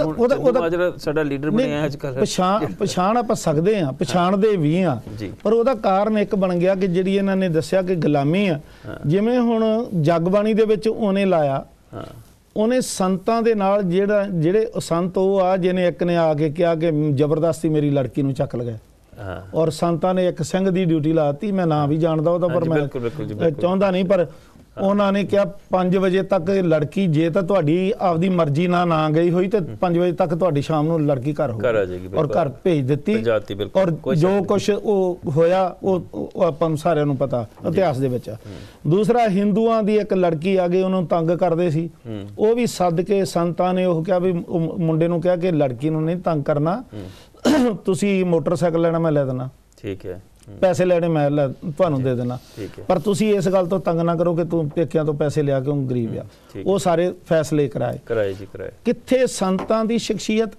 ਉਹਦਾ ਸਾਡਾ ਲੀਡਰ ਬਣਿਆ ਅੱਜ ਕੱਲ੍ਹ, ਪਛਾਣ ਆਪਾਂ ਸਕਦੇ ਆ, ਪਛਾਣਦੇ ਵੀ ਆ, ਪਰ ਉਹਦਾ ਕਾਰਨ ਇੱਕ ਬਣ ਗਿਆ ਕਿ ਜਿਹੜੀ ਇਹਨਾਂ ਨੇ ਦੱਸਿਆ ਕਿ ਗੁਲਾਮੀ ਆ। ਜਿਵੇਂ ਹੁਣ ਜਗਬਾਣੀ ਦੇ ਵਿੱਚ ਉਹਨੇ ਲਾਇਆ, ਉਹਨੇ ਸੰਤਾਂ ਦੇ ਨਾਲ ਜਿਹੜੇ ਸੰਤ ਉਹ ਆ ਜਿਹਨੇ ਇੱਕ ਨੇ ਆ ਕੇ ਕਿਹਾ ਕਿ ਜ਼ਬਰਦਸਤੀ ਮੇਰੀ ਲੜਕੀ ਨੂੰ ਚੱਕ ਲਗਾਇਆ, ਔਰ ਸੰਤਾਂ ਨੇ ਇੱਕ ਸਿੰਘ ਦੀ ਡਿਊਟੀ ਲਾਤੀ। ਮੈਂ ਨਾਂ ਵੀ ਜਾਣਦਾ ਉਹਦਾ, ਪਰ ਮੈਂ ਚਾਹੁੰਦਾ ਨਹੀਂ, ਪਰ ਉਹਨਾਂ ਨੇ ਕਿਹਾ 5 ਵਜੇ ਤੱਕ ਲੜਕੀ, ਜੇ ਤਾਂ ਤੁਹਾਡੀ ਆਪਦੀ ਮਰਜ਼ੀ ਨਾਲ ਨਾ ਗਈ ਹੋਈ ਤੇ 5 ਵਜੇ ਤੱਕ ਤੁਹਾਡੀ ਸ਼ਾਮ ਨੂੰ ਲੜਕੀ ਘਰ ਹੋਊਗੀ, ਔਰ ਘਰ ਭੇਜ ਦਿੱਤੀ। ਔਰ ਜੋ ਕੁਛ ਉਹ ਹੋਇਆ ਉਹ ਆਪਾਂ ਨੂੰ ਸਾਰਿਆਂ ਨੂੰ ਪਤਾ ਇਤਿਹਾਸ ਦੇ ਵਿੱਚ। ਦੂਸਰਾ, ਹਿੰਦੂਆਂ ਦੀ ਇੱਕ ਲੜਕੀ ਆ ਗਈ, ਉਹਨੂੰ ਤੰਗ ਕਰਦੇ ਸੀ, ਉਹ ਵੀ ਸੱਦ ਕੇ ਸੰਤਾਂ ਨੇ ਉਹ ਕਿਹਾ ਵੀ ਮੁੰਡੇ ਨੂੰ ਕਿਹਾ ਕਿ ਲੜਕੀ ਨੂੰ ਨਹੀਂ ਤੰਗ ਕਰਨਾ, ਤੁਸੀਂ ਮੋਟਰਸਾਈਕਲ ਲੈਣਾ ਮੈਂ ਲੈ ਦੇਣਾ, ਠੀਕ ਹੈ, ਪੈਸੇ ਲੈਣੇ ਮੈਂ ਤੁਹਾਨੂੰ ਦੇ ਦੇਣਾ, ਪਰ ਤੁਸੀਂ ਇਸ ਗੱਲ ਤੋਂ ਤੰਗ ਨਾ ਕਰੋ ਕਿ ਤੂੰ ਪੇਕਿਆਂ ਤੋਂ ਪੈਸੇ ਲਿਆ ਕਿਉਂ, ਗਰੀਬ ਆ। ਉਹ ਸਾਰੇ ਫੈਸਲੇ ਕਰਾਏ। ਕਿੱਥੇ ਸੰਤਾਂ ਦੀ ਸ਼ਖਸੀਅਤ?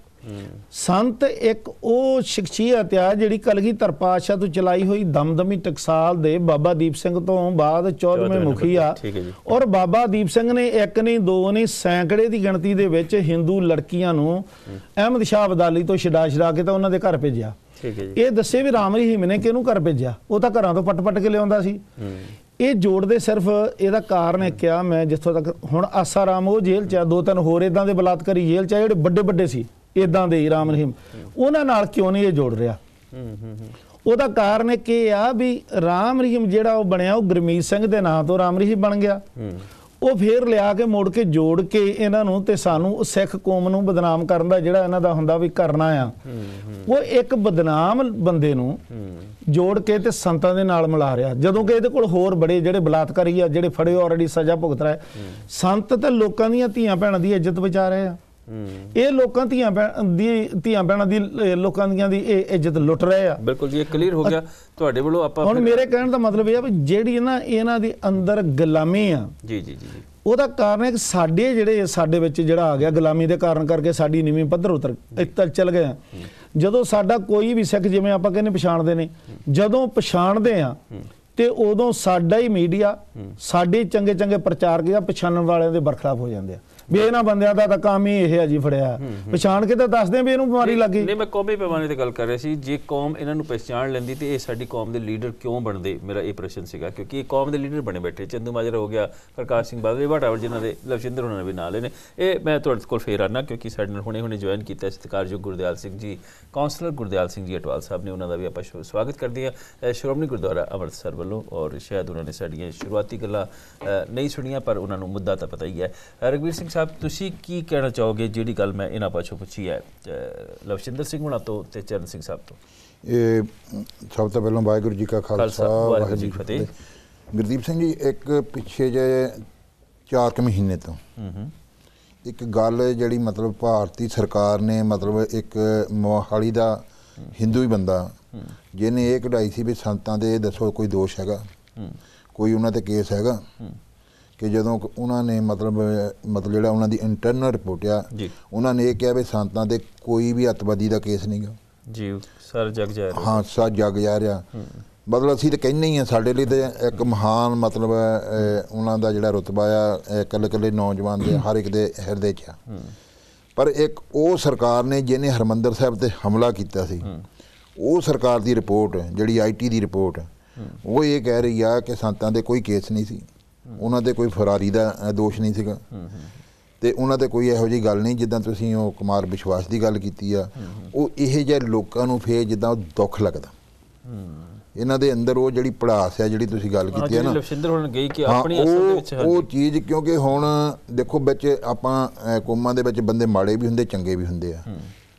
ਸੰਤ ਇੱਕ ਉਹ ਸ਼ਖਸੀਅਤ ਆ ਜਿਹੜੀ ਕਲਗੀਧਰ ਪਾਤਸ਼ਾਹ ਤੋਂ ਚਲਾਈ ਹੋਈ ਦਮਦਮੀ ਟਕਸਾਲ ਦੇ ਬਾਬਾ ਦੀਪ ਸਿੰਘ ਤੋਂ ਬਾਅਦ 14ਵੇਂ ਮੁਖੀ ਆ। ਔਰ ਬਾਬਾ ਦੀਪ ਸਿੰਘ ਨੇ ਇੱਕ ਨਹੀਂ ਦੋ ਨਹੀਂ ਸੈਂਕੜੇ ਦੀ ਗਿਣਤੀ ਦੇ ਵਿੱਚ ਹਿੰਦੂ ਲੜਕੀਆਂ ਨੂੰ ਅਹਿਮਦ ਸ਼ਾਹ ਅਬਦਾਲੀ ਤੋਂ ਛਡਾ ਕੇ ਤਾਂ ਉਹਨਾਂ ਦੇ ਘਰ ਭੇਜਿਆ। ਇਹ ਦੱਸੇ ਵੀ ਰਾਮ ਰਹੀਮ ਨੇ ਕਿਹਨੂੰ ਘਰ ਭੇਜਿਆ, ਉਹ ਤਾਂ ਘਰਾਂ ਤੋਂ ਪੱਟ ਕੇ ਲਿਆਉਂਦਾ ਸੀ। ਇਹ ਜੋੜਦੇ ਸਿਰਫ ਇਹਦਾ ਕਾਰਨ ਇੱਕ ਆ, ਮੈਂ ਜਿੱਥੋਂ ਤੱਕ ਹੁਣ ਆਸਾ ਰਾਮ ਉਹ ਜੇਲ੍ਹ 'ਚ ਆ, 2-3 ਹੋਰ ਇਦਾਂ ਦੇ ਬਲਾਤਕਾਰੀ ਜੇਲ੍ਹ 'ਚ ਆ ਜਿਹੜੇ ਵੱਡੇ ਸੀ ਇਦਾਂ ਦੇ ਰਾਮ ਰਹੀਮ, ਉਹਨਾਂ ਨਾਲ ਕਿਉਂ ਨਹੀਂ ਇਹ ਜੋੜ ਰਿਹਾ? ਉਹਦਾ ਕਾਰਨ ਇੱਕ ਇਹ ਆ ਵੀ ਰਾਮ ਰਹੀਮ ਜਿਹੜਾ ਉਹ ਬਣਿਆ ਉਹ ਗੁਰਮੀਤ ਸਿੰਘ ਦੇ ਨਾਂ ਤੋਂ ਰਾਮ ਰਹੀਮ ਬਣ ਗਿਆ। ਉਹ ਫੇਰ ਲਿਆ ਕੇ ਮੁੜ ਕੇ ਜੋੜ ਕੇ ਇਹਨਾਂ ਨੂੰ ਤੇ ਸਾਨੂੰ ਸਿੱਖ ਕੌਮ ਨੂੰ ਬਦਨਾਮ ਕਰਨ ਦਾ ਜਿਹੜਾ ਇਹਨਾਂ ਦਾ ਹੁੰਦਾ ਵੀ ਕਰਨਾ ਆ, ਉਹ ਇੱਕ ਬਦਨਾਮ ਬੰਦੇ ਨੂੰ ਜੋੜ ਕੇ ਤੇ ਸੰਤਾਂ ਦੇ ਨਾਲ ਮਿਲਾ ਰਿਹਾ, ਜਦੋਂ ਕਿ ਇਹਦੇ ਕੋਲ ਹੋਰ ਬੜੇ ਜਿਹੜੇ ਬਲਾਤਕਾਰੀ ਆ ਜਿਹੜੇ ਫੜੇ ਆਲਰੇਡੀ ਸਜ਼ਾ ਭੁਗਤ ਰਹੇ। ਸੰਤ ਤੇ ਲੋਕਾਂ ਦੀਆਂ ਧੀਆਂ ਭੈਣਾਂ ਦੀ ਇੱਜ਼ਤ ਬਚਾ ਰਹੇ ਆ, ਇਹ ਲੋਕਾਂ ਧੀਆਂ ਭੈਣਾਂ ਦੀ ਲੋਕਾਂ ਦੀਆਂ ਦੀ ਇਹ ਇੱਜ਼ਤ ਲੁੱਟ ਰਹੇ ਆ। ਬਿਲਕੁਲ ਜੀ, ਇਹ ਕਲੀਅਰ ਹੋ ਗਿਆ ਤੁਹਾਡੇ ਵੱਲੋਂ। ਆਪਾਂ ਹੁਣ ਮੇਰੇ ਕਹਿਣ ਦਾ ਮਤਲਬ ਇਹ ਆ ਵੀ ਜਿਹੜੀ ਇਹਨਾਂ ਦੀ ਅੰਦਰ ਗੁਲਾਮੀ ਆ, ਜੀ ਉਹਦਾ ਕਾਰਨ ਹੈ ਕਿ ਸਾਡੇ ਵਿੱਚ ਜਿਹੜਾ ਆ ਗਿਆ ਗੁਲਾਮੀ ਦੇ ਕਾਰਨ ਕਰਕੇ ਸਾਡੀ ਨੀਵੀਂ ਪੱਧਰ ਉੱਤਰ ਚੱਲ ਗਿਆ। ਜਦੋਂ ਸਾਡਾ ਕੋਈ ਵੀ ਸਿੱਖ, ਜਿਵੇਂ ਆਪਾਂ ਕਹਿੰਦੇ ਪਛਾਣਦੇ ਨੇ, ਜਦੋਂ ਪਛਾਣਦੇ ਆ ਤੇ ਉਦੋਂ ਸਾਡਾ ਹੀ ਮੀਡੀਆ, ਸਾਡੇ ਚੰਗੇ ਪ੍ਰਚਾਰਕ ਜਾਂ ਪਛਾਣਨ ਵਾਲਿਆਂ ਦੇ ਬਰਖਲਾਫ ਹੋ ਜਾਂਦੇ ਆ ਵੀ ਇਹਨਾਂ ਬੰਦਿਆਂ ਦਾ ਤਾਂ ਕੰਮ ਹੀ ਇਹ ਆ ਜੀ, ਫੜਿਆ ਪਛਾਣ ਕੇ ਤਾਂ ਦੱਸਦੇ ਵੀ ਇਹਨੂੰ ਬਿਮਾਰੀ ਲੱਗ ਗਈ। ਨਹੀਂ, ਮੈਂ ਕੌਮੀ ਪੈਮਾਨੇ ਤੇ ਗੱਲ ਕਰ ਰਿਹਾ ਸੀ। ਜੇ ਕੌਮ ਇਹਨਾਂ ਨੂੰ ਪਛਾਣ ਲੈਂਦੀ ਤੇ ਇਹ ਸਾਡੀ ਕੌਮ ਦੇ ਲੀਡਰ ਕਿਉਂ ਬਣਦੇ, ਮੇਰਾ ਇਹ ਪ੍ਰਸ਼ਨ ਸੀਗਾ। ਕਿਉਂਕਿ ਇਹ ਕੌਮ ਦੇ ਲੀਡਰ ਬਣੇ ਬੈਠੇ, ਚੰਦੂ ਮਾਜਰਾ ਹੋ ਗਿਆ, ਪ੍ਰਕਾਸ਼ ਸਿੰਘ ਬਾਦਲ, ਵਾਟਾਵਰ ਜਿਨ੍ਹਾਂ ਦੇ ਲਵਜਿੰਦਰ ਉਹਨਾਂ ਨੇ ਵੀ ਨਾਲ ਨੇ। ਇਹ ਮੈਂ ਤੁਹਾਡੇ ਕੋਲ ਫੇਰ ਆਉਣਾ ਕਿਉਂਕਿ ਸਾਡੇ ਨਾਲ ਹੁਣੇ ਜੁਆਇਨ ਕੀਤਾ ਸਤਿਕਾਰਯੋਗ ਗੁਰਦਿਆਲ ਸਿੰਘ ਜੀ, ਕਾਉਂਸਲਰ ਗੁਰਦਿਆਲ ਸਿੰਘ ਜੀ ਅਟਵਾਲ ਸਾਹਿਬ ਨੇ, ਉਹਨਾਂ ਦਾ ਵੀ ਆਪਾਂ ਸਵਾਗਤ ਕਰਦੇ ਹਾਂ ਸ਼੍ਰੋਮਣੀ ਗੁਰਦੁਆਰਾ ਅੰਮ੍ਰਿਤਸਰ ਵੱਲੋਂ। ਔਰ ਸ਼ਾਇਦ ਉਹਨਾਂ ਨੇ ਸਾਡੀਆਂ ਸ਼ੁਰੂਆਤੀ ਗੱਲਾਂ ਨਹੀਂ ਸੁਣੀਆਂ, ਪਰ ਉਹਨਾਂ ਨੂੰ ਮੁੱਦਾ ਤਾਂ ਪਤਾ ਹੀ ਹੈ। ਰਘਵੀਰ ਸਿੰਘ ਸਾਹਿਬ, ਤੁਸੀਂ ਕੀ ਕਹਿਣਾ ਚਾਹੋਗੇ ਜਿਹੜੀ ਗੱਲ ਮੈਂ ਇਹਨਾਂ ਪਾਛੋਂ ਪੁੱਛੀ ਹੈ ਲਵਜਿੰਦਰ ਸਿੰਘ ਹੁਣਾਂ ਤੋਂ ਤੇ ਚਰਨ ਸਿੰਘ ਸਾਹਿਬ ਤੋਂ? ਇਹ ਸਭ ਤੋਂ ਪਹਿਲਾਂ ਵਾਹਿਗੁਰੂ ਜੀ ਕਾ ਖਾਲਸਾ ਵਾਹਿਗੁਰੂ ਜੀ ਕੀ ਫਤਿਹ। ਗੁਰਦੀਪ ਸਿੰਘ ਜੀ, ਇੱਕ ਪਿੱਛੇ ਜੇ 4 ਮਹੀਨੇ ਤੋਂ ਇੱਕ ਗੱਲ ਜਿਹੜੀ ਮਤਲਬ ਭਾਰਤੀ ਸਰਕਾਰ ਨੇ ਮਤਲਬ ਇੱਕ ਮੋਹਾਲੀ ਦਾ ਹਿੰਦੂ ਹੀ ਬੰਦਾ ਜਿਹਨੇ ਇਹ ਕਢਾਈ ਸੀ ਵੀ ਸੰਤਾਂ ਦੇ ਦੱਸੋ ਕੋਈ ਦੋਸ਼ ਹੈਗਾ, ਕੋਈ ਉਹਨਾਂ 'ਤੇ ਕੇਸ ਹੈਗਾ, ਕਿ ਜਦੋਂ ਉਹਨਾਂ ਨੇ ਮਤਲਬ ਜਿਹੜਾ ਉਹਨਾਂ ਦੀ ਇੰਟਰਨਲ ਰਿਪੋਰਟ ਆ ਉਹਨਾਂ ਨੇ ਇਹ ਕਿਹਾ ਵੀ ਸੰਤਾਂ 'ਤੇ ਕੋਈ ਵੀ ਅੱਤਵਾਦੀ ਦਾ ਕੇਸ ਨਹੀਂ ਗਾ ਜੀ, ਸਾਰਾ ਜੱਗ ਜਾ ਰਿਹਾ। ਹਾਂ, ਸਾਰਾ ਜੱਗ ਜਾ ਰਿਹਾ। ਮਤਲਬ ਅਸੀਂ ਤਾਂ ਕਹਿੰਦੇ ਹੀ ਹਾਂ, ਸਾਡੇ ਲਈ ਤਾਂ ਇੱਕ ਮਹਾਨ ਮਤਲਬ ਉਹਨਾਂ ਦਾ ਜਿਹੜਾ ਰੁਤਬਾ ਆ ਇਕੱਲੇ ਇਕੱਲੇ ਨੌਜਵਾਨ ਦੇ ਹਰ ਇੱਕ ਦੇ ਹਿਰਦੇ 'ਚ ਆ। ਪਰ ਇੱਕ ਉਹ ਸਰਕਾਰ ਨੇ ਜਿਹਨੇ ਹਰਿਮੰਦਰ ਸਾਹਿਬ 'ਤੇ ਹਮਲਾ ਕੀਤਾ ਸੀ, ਉਹ ਸਰਕਾਰ ਦੀ ਰਿਪੋਰਟ ਜਿਹੜੀ IT ਦੀ ਰਿਪੋਰਟ ਉਹ ਇਹ ਕਹਿ ਰਹੀ ਆ ਕਿ ਸੰਤਾਂ ਦੇ ਕੋਈ ਕੇਸ ਨਹੀਂ ਸੀ, ਉਹਨਾਂ 'ਤੇ ਕੋਈ ਫਰਾਰੀ ਦਾ ਦੋਸ਼ ਨਹੀਂ ਸੀਗਾ, ਅਤੇ ਉਹਨਾਂ 'ਤੇ ਕੋਈ ਇਹੋ ਜਿਹੀ ਗੱਲ ਨਹੀਂ ਜਿੱਦਾਂ ਤੁਸੀਂ ਉਹ ਕੁਮਾਰ ਵਿਸ਼ਵਾਸ ਦੀ ਗੱਲ ਕੀਤੀ ਆ। ਉਹ ਇਹੋ ਜਿਹੇ ਲੋਕਾਂ ਨੂੰ ਫਿਰ ਜਿੱਦਾਂ ਦੁੱਖ ਲੱਗਦਾ, ਇਹਨਾਂ ਦੇ ਅੰਦਰ ਉਹ ਜਿਹੜੀ ਭੜਾਸ ਆ ਜਿਹੜੀ ਤੁਸੀਂ ਗੱਲ ਕੀਤੀ ਹੈ ਨਾ, ਉਹ ਚੀਜ਼, ਕਿਉਂਕਿ ਹੁਣ ਦੇਖੋ ਵਿੱਚ ਆਪਾਂ ਕੌਮਾਂ ਦੇ ਵਿੱਚ ਬੰਦੇ ਮਾੜੇ ਵੀ ਹੁੰਦੇ ਚੰਗੇ ਵੀ ਹੁੰਦੇ ਆ।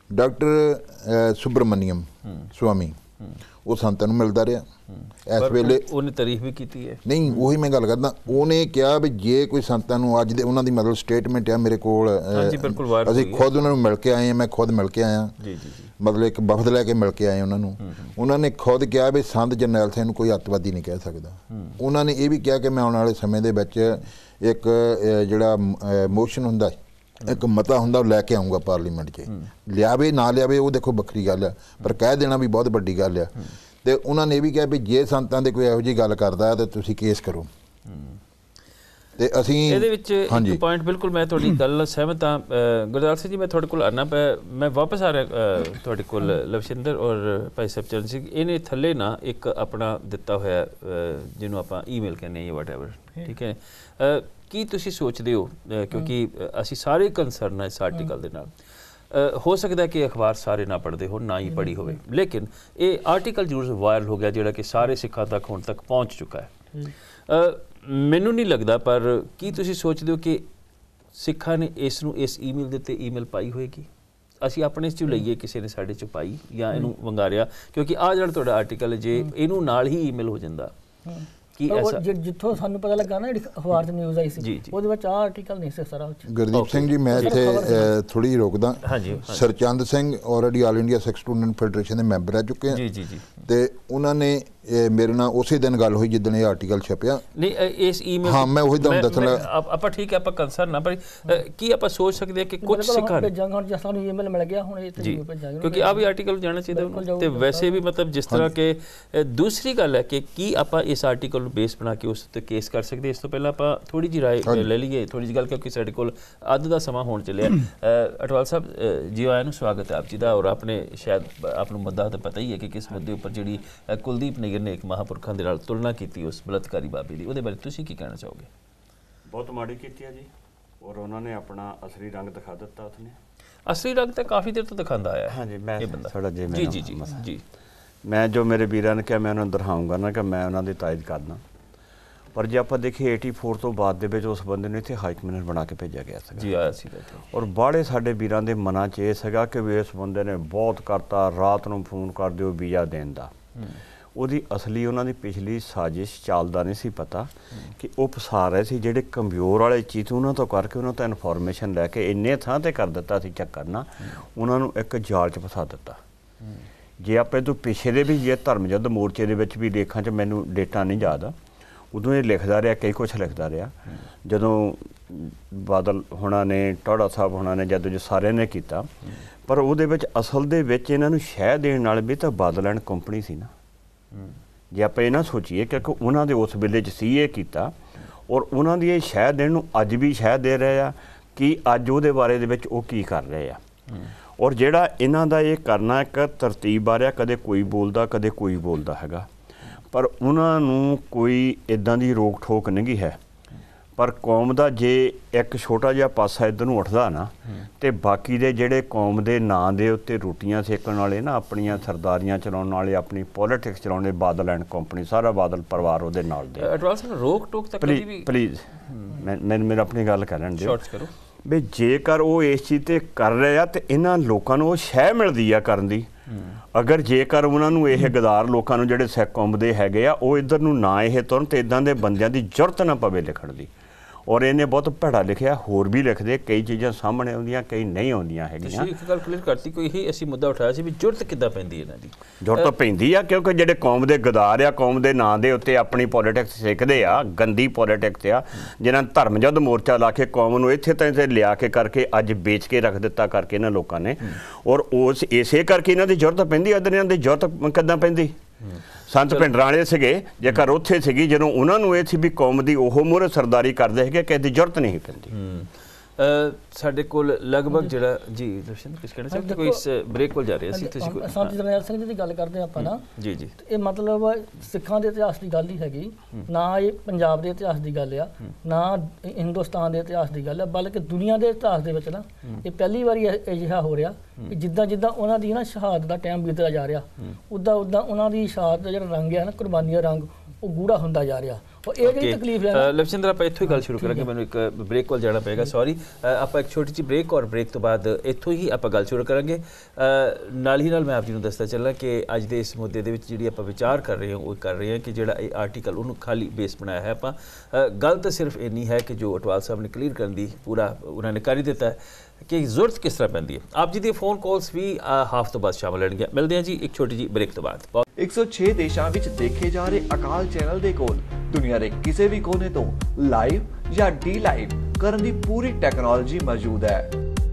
ਡਾਕਟਰ ਸੁਬਰਮਨੀਅਮ ਸਵਾਮੀ ਉਹ ਸੰਤਾਂ ਨੂੰ ਮਿਲਦਾ ਰਿਹਾ, ਇਸ ਵੇਲੇ ਉਹਨੇ ਤਾਰੀਫ ਵੀ ਕੀਤੀ ਹੈ। ਨਹੀਂ, ਉਹੀ ਮੈਂ ਗੱਲ ਕਰਦਾ, ਉਹਨੇ ਕਿਹਾ ਵੀ ਜੇ ਕੋਈ ਸੰਤਾਂ ਨੂੰ ਅੱਜ ਦੇ ਉਹਨਾਂ ਦੀ ਮਤਲਬ ਸਟੇਟਮੈਂਟ ਆ ਮੇਰੇ ਕੋਲ, ਅਸੀਂ ਖੁਦ ਉਹਨਾਂ ਨੂੰ ਮਿਲ ਕੇ ਆਏ ਹਾਂ, ਮੈਂ ਖੁਦ ਮਿਲ ਕੇ ਆਇਆ, ਮਤਲਬ ਇੱਕ ਵਫਦ ਲੈ ਕੇ ਮਿਲ ਕੇ ਆਏ ਉਹਨਾਂ ਨੂੰ। ਉਹਨਾਂ ਨੇ ਖੁਦ ਕਿਹਾ ਵੀ ਸੰਤ ਜਰਨੈਲ ਸਿੰਘ ਨੂੰ ਕੋਈ ਅੱਤਵਾਦੀ ਨਹੀਂ ਕਹਿ ਸਕਦਾ। ਉਹਨਾਂ ਨੇ ਇਹ ਵੀ ਕਿਹਾ ਕਿ ਮੈਂ ਆਉਣ ਵਾਲੇ ਸਮੇਂ ਦੇ ਵਿੱਚ ਇੱਕ ਜਿਹੜਾ ਮੋਸ਼ਨ ਹੁੰਦਾ, ਇੱਕ ਮਤਾ ਹੁੰਦਾ, ਉਹ ਲੈ ਕੇ ਆਊਂਗਾ ਪਾਰਲੀਮੈਂਟ 'ਚ। ਲਿਆਵੇ ਨਾ ਲਿਆਵੇ ਉਹ ਦੇਖੋ ਵੱਖਰੀ ਗੱਲ ਆ, ਪਰ ਕਹਿ ਦੇਣਾ ਵੀ ਬਹੁਤ ਵੱਡੀ ਗੱਲ ਆ। ਅਤੇ ਉਹਨਾਂ ਨੇ ਇਹ ਵੀ ਕਿਹਾ ਵੀ ਜੇ ਸੰਤਾਂ ਦੇ ਕੋਈ ਇਹੋ ਜਿਹੀ ਗੱਲ ਕਰਦਾ ਤਾਂ ਤੁਸੀਂ ਕੇਸ ਕਰੋ। ਤੇ ਅਸੀਂ ਇਹਦੇ ਵਿੱਚ ਇੱਕ ਪੁਆਇੰਟ ਬਿਲਕੁਲ ਮੈਂ ਤੁਹਾਡੀ ਗੱਲ ਨਾਲ ਸਹਿਮਤ ਹਾਂ। ਗੁਰਦਾਸ ਸਿੰਘ ਜੀ, ਮੈਂ ਤੁਹਾਡੇ ਕੋਲ ਆਉਣਾ ਪਿਆ, ਮੈਂ ਵਾਪਸ ਆ ਰਿਹਾ ਤੁਹਾਡੇ ਕੋਲ। ਲਵਸ਼ਿੰਦਰ ਔਰ ਭਾਈ ਸਬਚਰਨ ਸਿੰਘ, ਇਹਨੇ ਥੱਲੇ ਨਾ ਇੱਕ ਆਪਣਾ ਦਿੱਤਾ ਹੋਇਆ ਜਿਹਨੂੰ ਆਪਾਂ ਈਮੇਲ ਕਹਿੰਦੇ ਹਾਂ, ਵਾਟਐਵਰ, ਠੀਕ ਹੈ। ਕੀ ਤੁਸੀਂ ਸੋਚਦੇ ਹੋ, ਕਿਉਂਕਿ ਅਸੀਂ ਸਾਰੇ ਕੰਸਰਨ ਹਾਂ ਇਸ ਆਰਟੀਕਲ ਦੇ ਨਾਲ, ਹੋ ਸਕਦਾ ਕਿ ਅਖਬਾਰ ਸਾਰੇ ਨਾ ਪੜ੍ਹਦੇ ਹੋਣ, ਨਾ ਹੀ ਪੜ੍ਹੀ ਹੋਵੇ, ਲੇਕਿਨ ਇਹ ਆਰਟੀਕਲ ਜ਼ਰੂਰ ਵਾਇਰਲ ਹੋ ਗਿਆ ਜਿਹੜਾ ਕਿ ਸਾਰੇ ਸਿੱਖਾਂ ਤੱਕ ਹੁਣ ਤੱਕ ਪਹੁੰਚ ਚੁੱਕਾ ਹੈ। ਮੈਨੂੰ ਨਹੀਂ ਲੱਗਦਾ, ਪਰ ਕੀ ਤੁਸੀਂ ਸੋਚਦੇ ਹੋ ਕਿ ਸਿੱਖਾਂ ਨੇ ਇਸ ਨੂੰ ਇਸ ਈਮੇਲ ਦੇ ਉੱਤੇ ਈਮੇਲ ਪਾਈ ਹੋਏਗੀ? ਅਸੀਂ ਆਪਣੇ 'ਚ ਲਈਏ, ਕਿਸੇ ਨੇ ਸਾਡੇ 'ਚ ਪਾਈ ਜਾਂ ਇਹਨੂੰ ਵੰਗਾਰਿਆ? ਕਿਉਂਕਿ ਆਹ ਜਿਹੜਾ ਤੁਹਾਡਾ ਆਰਟੀਕਲ ਜੇ ਇਹਨੂੰ ਨਾਲ ਹੀ ਈਮੇਲ ਹੋ ਜਾਂਦਾ, ਕੀ ਐਸਾ ਜਿੱਥੋਂ ਸਾਨੂੰ ਪਤਾ ਲੱਗਾ ਨਾ ਜਿਹੜੀ ਅਖਬਾਰ 'ਚ ਨਿਊਜ਼ ਆਈ ਸੀ ਉਹਦੇ ਵਿੱਚ ਆਹ ਆਰਟੀਕਲ ਨਹੀਂ ਸੀ ਸਾਰਾ। ਗੁਰਦੀਪ ਸਿੰਘ ਜੀ, ਮੈਂ ਇੱਥੇ ਥੋੜ੍ਹੀ ਜਿਹੀ ਰੋਕਦਾ। Sarchand Singh already all India Sikh student federation ਦੇ ਮੈਂਬਰ ਰਹਿ ਚੁੱਕੇ ਆ, ਅਤੇ ਉਹਨਾਂ ਨੇ ਮੇਰੇ ਨਾਲ ਉਸੇ ਦਿਨ ਗੱਲ ਹੋਈ ਜਿੱਦਣ ਇਹ ਆਰਟੀਕਲ ਛਪਿਆ। ਨਹੀਂ, ਇਸ ਈਮੇਲ, ਹਾਂ, ਮੈਂ ਉਹੀ ਤੁਹਾਨੂੰ ਦੱਸਣ ਲੱਗਾ। ਆਪਾਂ ਠੀਕ ਹੈ, ਆਪਾਂ ਕੰਸਰਨ ਨਾ, ਪਰ ਕੀ ਆਪਾਂ ਸੋਚ ਸਕਦੇ ਹਾਂ ਕਿ ਕੁਝ ਸਿੱਖਾਂ ਨੂੰ ਸਾਨੂੰ ਈਮੇਲ ਮਿਲ ਗਿਆ ਹੁਣ, ਕਿਉਂਕਿ ਆਹ ਵੀ ਆਰਟੀਕਲ ਜਾਣਾ ਚਾਹੀਦਾ। ਅਤੇ ਵੈਸੇ ਵੀ ਮਤਲਬ ਜਿਸ ਤਰ੍ਹਾਂ ਕਿ ਦੂਸਰੀ ਗੱਲ ਹੈ ਕਿ ਕੀ ਆਪਾਂ ਇਸ ਆਰਟੀਕਲ ਨੂੰ ਬੇਸ ਬਣਾ ਕੇ ਉਸ ਉੱਤੇ ਕੇਸ ਕਰ ਸਕਦੇ? ਇਸ ਤੋਂ ਪਹਿਲਾਂ ਆਪਾਂ ਥੋੜ੍ਹੀ ਜਿਹੀ ਰਾਏ ਲੈ ਲਈਏ, ਥੋੜ੍ਹੀ ਜਿਹੀ ਗੱਲ, ਕਿਉਂਕਿ ਸਾਡੇ ਕੋਲ ਅੱਧ ਦਾ ਸਮਾਂ ਹੋਣ ਚੱਲਿਆ। ਅਟਵਾਲ ਸਾਹਿਬ ਜੀ, ਆਇਆਂ ਨੂੰ ਸਵਾਗਤ ਹੈ ਆਪ ਜੀ ਦਾ। ਔਰ ਆਪਣੇ ਸ਼ਾਇਦ ਆਪ ਨੂੰ ਮੁੱਦਾ ਤਾਂ ਪਤਾ ਹੀ ਹੈ ਕਿ ਕਿਸ ਮੁੱਦੇ ਉੱਪਰ ਜਿਹੜੀ ਕੁਲਦੀਪ ਨਈਅਰ ਨੇ ਇੱਕ ਮਹਾਂਪੁਰਖਾਂ ਦੇ ਨਾਲ ਤੁਲਨਾ ਕੀਤੀ ਉਸ ਬਲਤਕਾਰੀ ਬਾਬੇ ਦੀ, ਉਹਦੇ ਬਾਰੇ ਤੁਸੀਂ ਕੀ ਕਹਿਣਾ ਚਾਹੋਗੇ? ਬਹੁਤ ਮਾੜੀ ਕੀਤੀ ਹੈ ਜੀ, ਔਰ ਉਹਨਾਂ ਨੇ ਆਪਣਾ ਅਸਲੀ ਰੰਗ ਦਿਖਾ ਦਿੱਤਾ। ਉਸਨੇ ਅਸਲੀ ਰੰਗ ਤਾਂ ਕਾਫੀ ਦੇਰ ਤੋਂ ਦਿਖਾਉਂਦਾ ਆਇਆ। ਹਾਂਜੀ, ਮੈਂ ਇਹ ਬੰਦਾ ਸਾਡਾ ਜੀ ਜੀ ਜੀ ਜੀ ਮੈਂ ਜੋ ਮੇਰੇ ਵੀਰਾਂ ਨੇ ਕਿਹਾ ਮੈਂ ਉਹਨਾਂ ਨੂੰ ਦਿਖਾਊਂਗਾ ਨਾ, ਕਿ ਮੈਂ ਉਹਨਾਂ ਦੀ ਤਾਇਦ ਕਰਦਾ। ਪਰ ਜੇ ਆਪਾਂ ਦੇਖੀਏ 84 ਤੋਂ ਬਾਅਦ ਦੇ ਵਿੱਚ ਉਸ ਬੰਦੇ ਨੂੰ ਇੱਥੇ ਹਾਈ ਕਮਿਸ਼ਨਰ ਬਣਾ ਕੇ ਭੇਜਿਆ ਗਿਆ ਸੀ ਜੀ, ਆਇਆ ਸੀ। ਔਰ ਬਾਹਲੇ ਸਾਡੇ ਵੀਰਾਂ ਦੇ ਮਨਾਂ 'ਚ ਇਹ ਸੀਗਾ ਕਿ ਵੀ ਇਸ ਬੰਦੇ ਨੇ ਬਹੁਤ ਕਰਤਾ, ਰਾਤ ਨੂੰ ਫੋਨ ਕਰ ਦਿਓ ਵੀਜ਼ਾ ਦੇਣ ਦਾ। ਉਹਦੀ ਅਸਲੀ ਉਹਨਾਂ ਦੀ ਪਿਛਲੀ ਸਾਜ਼ਿਸ਼ ਚਾਲ ਦਾ ਨਹੀਂ ਸੀ ਪਤਾ ਕਿ ਉਹ ਫਸਾ ਰਹੇ ਸੀ ਜਿਹੜੇ ਕਮਜ਼ੋਰ ਵਾਲੇ ਚੀਜ਼ ਉਹਨਾਂ ਤੋਂ ਕਰਕੇ ਉਹਨਾਂ ਤੋਂ ਇਨਫੋਰਮੇਸ਼ਨ ਲੈ ਕੇ ਇੰਨੇ ਥਾਂ 'ਤੇ ਕਰ ਦਿੱਤਾ ਸੀ ਚੱਕਰ ਨਾ, ਉਹਨਾਂ ਨੂੰ ਇੱਕ ਜਾਲ 'ਚ ਫਸਾ ਦਿੱਤਾ। ਜੇ ਆਪਾਂ ਇਹ ਤੋਂ ਪਿੱਛੇ ਦੇ ਵੀ ਜੇ ਧਰਮ ਯੁੱਧ ਮੋਰਚੇ ਦੇ ਵਿੱਚ ਵੀ ਲੇਖਾਂ 'ਚ ਮੈਨੂੰ ਡੇਟਾ ਨਹੀਂ ਯਾਦ, ਉਦੋਂ ਇਹ ਲਿਖਦਾ ਰਿਹਾ, ਕਈ ਕੁਛ ਲਿਖਦਾ ਰਿਹਾ। ਜਦੋਂ ਬਾਦਲ ਹੋਣਾ ਨੇ, ਟੌੜਾ ਸਾਹਿਬ ਹੋਣਾ ਨੇ, ਜਦੋਂ ਜੋ ਸਾਰਿਆਂ ਨੇ ਕੀਤਾ, ਪਰ ਉਹਦੇ ਵਿੱਚ ਅਸਲ ਦੇ ਵਿੱਚ ਇਹਨਾਂ ਨੂੰ ਸ਼ਹਿ ਦੇਣ ਨਾਲ ਵੀ ਤਾਂ ਬਾਦਲ ਐਂਡ ਕੰਪਨੀ ਸੀ ਨਾ। ਜੇ ਆਪਾਂ ਇਹ ਨਾ ਸੋਚੀਏ ਕਿ ਉਹਨਾਂ ਦੇ ਉਸ ਵੇਲੇ 'ਚ ਸੀ ਇਹ ਕੀਤਾ, ਔਰ ਉਹਨਾਂ ਦੀ ਇਹ ਸ਼ਹਿ ਦੇਣ ਨੂੰ ਅੱਜ ਵੀ ਸ਼ਹਿ ਦੇ ਰਹੇ ਆ ਕਿ ਅੱਜ ਉਹਦੇ ਬਾਰੇ ਦੇ ਵਿੱਚ ਉਹ ਕੀ ਕਰ ਰਹੇ ਆ। ਔਰ ਜਿਹੜਾ ਇਹਨਾਂ ਦਾ ਇਹ ਕਰਨਾ ਇੱਕ ਤਰਤੀਬ ਆ ਰਿਹਾ, ਕਦੇ ਕੋਈ ਬੋਲਦਾ ਕਦੇ ਕੋਈ ਬੋਲਦਾ ਹੈਗਾ, ਪਰ ਉਹਨਾਂ ਨੂੰ ਕੋਈ ਇੱਦਾਂ ਦੀ ਰੋਕ ਠੋਕ ਨਹੀਂ ਹੈ। ਪਰ ਕੌਮ ਦਾ ਜੇ ਇੱਕ ਛੋਟਾ ਜਿਹਾ ਪਾਸਾ ਇੱਧਰ ਨੂੰ ਉੱਠਦਾ ਨਾ, ਅਤੇ ਬਾਕੀ ਦੇ ਜਿਹੜੇ ਕੌਮ ਦੇ ਨਾਂ ਦੇ ਉੱਤੇ ਰੋਟੀਆਂ ਸੇਕਣ ਵਾਲੇ ਨਾ, ਆਪਣੀਆਂ ਸਰਦਾਰੀਆਂ ਚਲਾਉਣ ਵਾਲੇ, ਆਪਣੀ ਪੋਲੀਟਿਕਸ ਚਲਾਉਣ ਵਾਲੇ, ਬਾਦਲ ਐਂਡ ਕੰਪਨੀ, ਸਾਰਾ ਬਾਦਲ ਪਰਿਵਾਰ ਉਹਦੇ ਨਾਲ ਦੇ। ਰੋਕ ਟੋਕ ਤੱਕ ਪਲੀਜ਼ ਮੈਨੂੰ ਆਪਣੀ ਗੱਲ ਕਰਨ ਦਿਓ ਵੀ ਜੇਕਰ ਉਹ ਇਸ ਚੀਜ਼ 'ਤੇ ਕਰ ਰਹੇ ਆ, ਅਤੇ ਇਹਨਾਂ ਲੋਕਾਂ ਨੂੰ ਉਹ ਸ਼ਹਿ ਮਿਲਦੀ ਆ ਕਰਨ ਦੀ। ਅਗਰ ਜੇਕਰ ਉਹਨਾਂ ਨੂੰ ਇਹ ਗਦਾਰ ਲੋਕਾਂ ਨੂੰ ਜਿਹੜੇ ਸਿੱਖ ਕੌਮ ਦੇ ਹੈਗੇ ਆ, ਉਹ ਇੱਧਰ ਨੂੰ ਨਾ ਇਹ ਤੁਰਨ, ਅਤੇ ਇੱਦਾਂ ਦੇ ਬੰਦਿਆਂ ਦੀ ਜ਼ਰੂਰਤ ਨਾ ਪਵੇ ਲਿਖਣ ਦੀ। ਔਰ ਇਹਨੇ ਬਹੁਤ ਭੈੜਾ ਲਿਖਿਆ, ਹੋਰ ਵੀ ਲਿਖਦੇ, ਕਈ ਚੀਜ਼ਾਂ ਸਾਹਮਣੇ ਆਉਂਦੀਆਂ, ਕਈ ਨਹੀਂ ਆਉਂਦੀਆਂ ਹੈਗੀਆਂ। ਤੁਸੀਂ ਇੱਕ ਗੱਲ ਕਲੀਅਰ ਕਰਤੀ, ਕੋਈ ਇਹ ਅਸੀਂ ਮੁੱਦਾ ਉਠਾਇਆ ਸੀ ਵੀ ਜ਼ਰੂਰਤ ਕਿੱਦਾਂ ਪੈਂਦੀ ਇਹਨਾਂ ਦੀ? ਜ਼ਰੂਰਤ ਪੈਂਦੀ ਆ ਕਿਉਂਕਿ ਜਿਹੜੇ ਕੌਮ ਦੇ ਗਦਾਰ ਆ, ਕੌਮ ਦੇ ਨਾਂ ਦੇ ਉੱਤੇ ਆਪਣੀ ਪੋਲੀਟਿਕਸ ਸਿੱਖਦੇ ਆ, ਗੰਦੀ ਪੋਲੀਟਿਕਸ ਆ, ਜਿਨ੍ਹਾਂ ਧਰਮ ਜਦ ਮੋਰਚਾ ਲਾ ਕੇ ਕੌਮ ਨੂੰ ਇੱਥੇ ਤਾਂ ਇੱਥੇ ਲਿਆ ਕੇ ਕਰਕੇ ਅੱਜ ਵੇਚ ਕੇ ਰੱਖ ਦਿੱਤਾ ਕਰਕੇ ਇਹਨਾਂ ਲੋਕਾਂ ਨੇ। ਔਰ ਉਸ ਇਸੇ ਕਰਕੇ ਇਹਨਾਂ ਦੀ ਜ਼ਰੂਰਤ ਪੈਂਦੀ, ਅਦਰ ਇਹਨਾਂ ਦੀ ਜ਼ਰੂਰਤ ਕਿੱਦਾਂ ਪੈਂਦੀ? ਸੰਤ ਭਿੰਡਰਾਂ ਵਾਲੇ ਸੀਗੇ, ਜੇਕਰ ਉੱਥੇ ਸੀਗੀ ਜਦੋਂ ਉਹਨਾਂ ਨੂੰ ਇਹ ਸੀ ਵੀ ਕੌਮ ਦੀ ਉਹ ਮੂਹਰੇ ਸਰਦਾਰੀ ਕਰਦੇ ਹੈਗੇ, ਕਿਸੇ ਦੀ ਜ਼ਰੂਰਤ ਨਹੀਂ ਪੈਂਦੀ। ਸਾਡੇ ਕੋਲ ਲਗਭਗ ਜਿਹੜਾ ਜੀ ਦਰਸ਼ਨ ਕੁਝ ਕਹਿਣਾ ਚਾਹੁੰਦੇ, ਕੋਈ ਇਸ ਬ੍ਰੇਕ ਕੋਲ ਜਾ ਰਹੇ ਸੀ ਤੁਸੀਂ? ਸੰਤ ਜਰਨੈਲ ਸਿੰਘ ਜੀ ਦੀ ਗੱਲ ਕਰਦੇ ਆਪਾਂ ਨਾ ਜੀ ਜੀ, ਇਹ ਮਤਲਬ ਸਿੱਖਾਂ ਦੇ ਇਤਿਹਾਸ ਦੀ ਗੱਲ ਹੀ ਹੈਗੀ ਨਾ, ਇਹ ਪੰਜਾਬ ਦੇ ਇਤਿਹਾਸ ਦੀ ਗੱਲ ਆ ਨਾ, ਹਿੰਦੁਸਤਾਨ ਦੇ ਇਤਿਹਾਸ ਦੀ ਗੱਲ ਆ, ਬਲਕਿ ਦੁਨੀਆ ਦੇ ਇਤਿਹਾਸ ਦੇ ਵਿੱਚ ਨਾ ਇਹ ਪਹਿਲੀ ਵਾਰੀ ਅਜਿਹਾ ਹੋ ਰਿਹਾ ਕਿ ਜਿੱਦਾਂ ਜਿੱਦਾਂ ਉਹਨਾਂ ਦੀ ਨਾ ਸ਼ਹਾਦਤ ਦਾ ਟਾਈਮ ਬੀਤਦਾ ਜਾ ਰਿਹਾ, ਉੱਦਾਂ ਉੱਦਾਂ ਉਹਨਾਂ ਦੀ ਸ਼ਹਾਦਤ ਦਾ ਜਿਹੜਾ ਰੰਗ ਹੈ ਨਾ, ਕੁਰਬਾਨੀ ਦਾ ਰੰਗ, ਉਹ ਗੂੜਾ ਹੁੰਦਾ ਜਾ ਰਿਹਾ। ਉਹ ਇਹ ਜਿਹੜੀ ਤਕਲੀਫ ਹੈ ਲਵਚੰਦਰ, ਆਪਾਂ ਇੱਥੋਂ ਹੀ ਗੱਲ ਸ਼ੁਰੂ ਕਰਾਂਗੇ, ਮੈਨੂੰ ਇੱਕ ਬ੍ਰੇਕ ਕੋਲ ਜਾਣਾ ਪਏਗਾ, ਸੌਰੀ। ਆਪਾਂ ਇੱਕ ਛੋਟੀ ਜਿਹੀ ਬ੍ਰੇਕ, ਔਰ ਬ੍ਰੇਕ ਤੋਂ ਬਾਅਦ ਇੱਥੋਂ ਹੀ ਆਪਾਂ ਗੱਲ ਸ਼ੁਰੂ ਕਰਾਂਗੇ। ਨਾਲ ਹੀ ਨਾਲ ਮੈਂ ਆਪ ਜੀ ਨੂੰ ਦੱਸਦਾ ਚੱਲਾਂ ਕਿ ਅੱਜ ਦੇ ਇਸ ਮੁੱਦੇ ਦੇ ਵਿੱਚ ਜਿਹੜੀ ਆਪਾਂ ਵਿਚਾਰ ਕਰ ਰਹੇ ਹਾਂ ਉਹ ਕਰ ਰਹੇ ਹਾਂ ਕਿ ਜਿਹੜਾ ਇਹ ਆਰਟੀਕਲ ਉਹਨੂੰ ਖਾਲੀ ਬੇਸ ਬਣਾਇਆ ਹੈ ਆਪਾਂ। ਗੱਲ ਤਾਂ ਸਿਰਫ ਇੰਨੀ ਹੈ ਕਿ ਜੋ ਅਟਵਾਲ ਸਾਹਿਬ ਨੇ ਕਲੀਅਰ ਕਰਨ ਦੀ ਪੂਰਾ ਉਹਨਾਂ ਨੇ ਕਰ ਹੀ ਦਿੱਤਾ ਹੈ ਕਿ ਜ਼ਰੂਰਤ ਕਿਸ ਤਰ੍ਹਾਂ ਪੈਂਦੀ ਹੈ। ਆਪ ਜੀ ਦੇ ਫੋਨ ਕਾਲਸ ਵੀ ਹਾਫ ਤੋਂ ਬਾਅਦ ਸ਼ਾਮਲ ਹੋਣਗੇ। ਮਿਲਦੇ ਹਾਂ ਜੀ ਇੱਕ ਛੋਟੀ ਜਿਹੀ ਬ੍ਰੇਕ ਤੋਂ ਬਾਅਦ। 106 ਦੇਸ਼ਾਂ ਵਿੱਚ ਦੇਖੇ ਜਾ ਰਹੇ ਅਕਾਲ ਚੈਨਲ ਦੇ ਕੋਲ ਦੁਨੀਆ ਦੇ ਕਿਸੇ ਵੀ ਕੋਨੇ ਤੋਂ ਲਾਈਵ ਜਾਂ ਡੀ ਲਾਈਵ ਕਰਨ ਦੀ ਪੂਰੀ ਟੈਕਨੋਲੋਜੀ ਮੌਜੂਦ ਹੈ।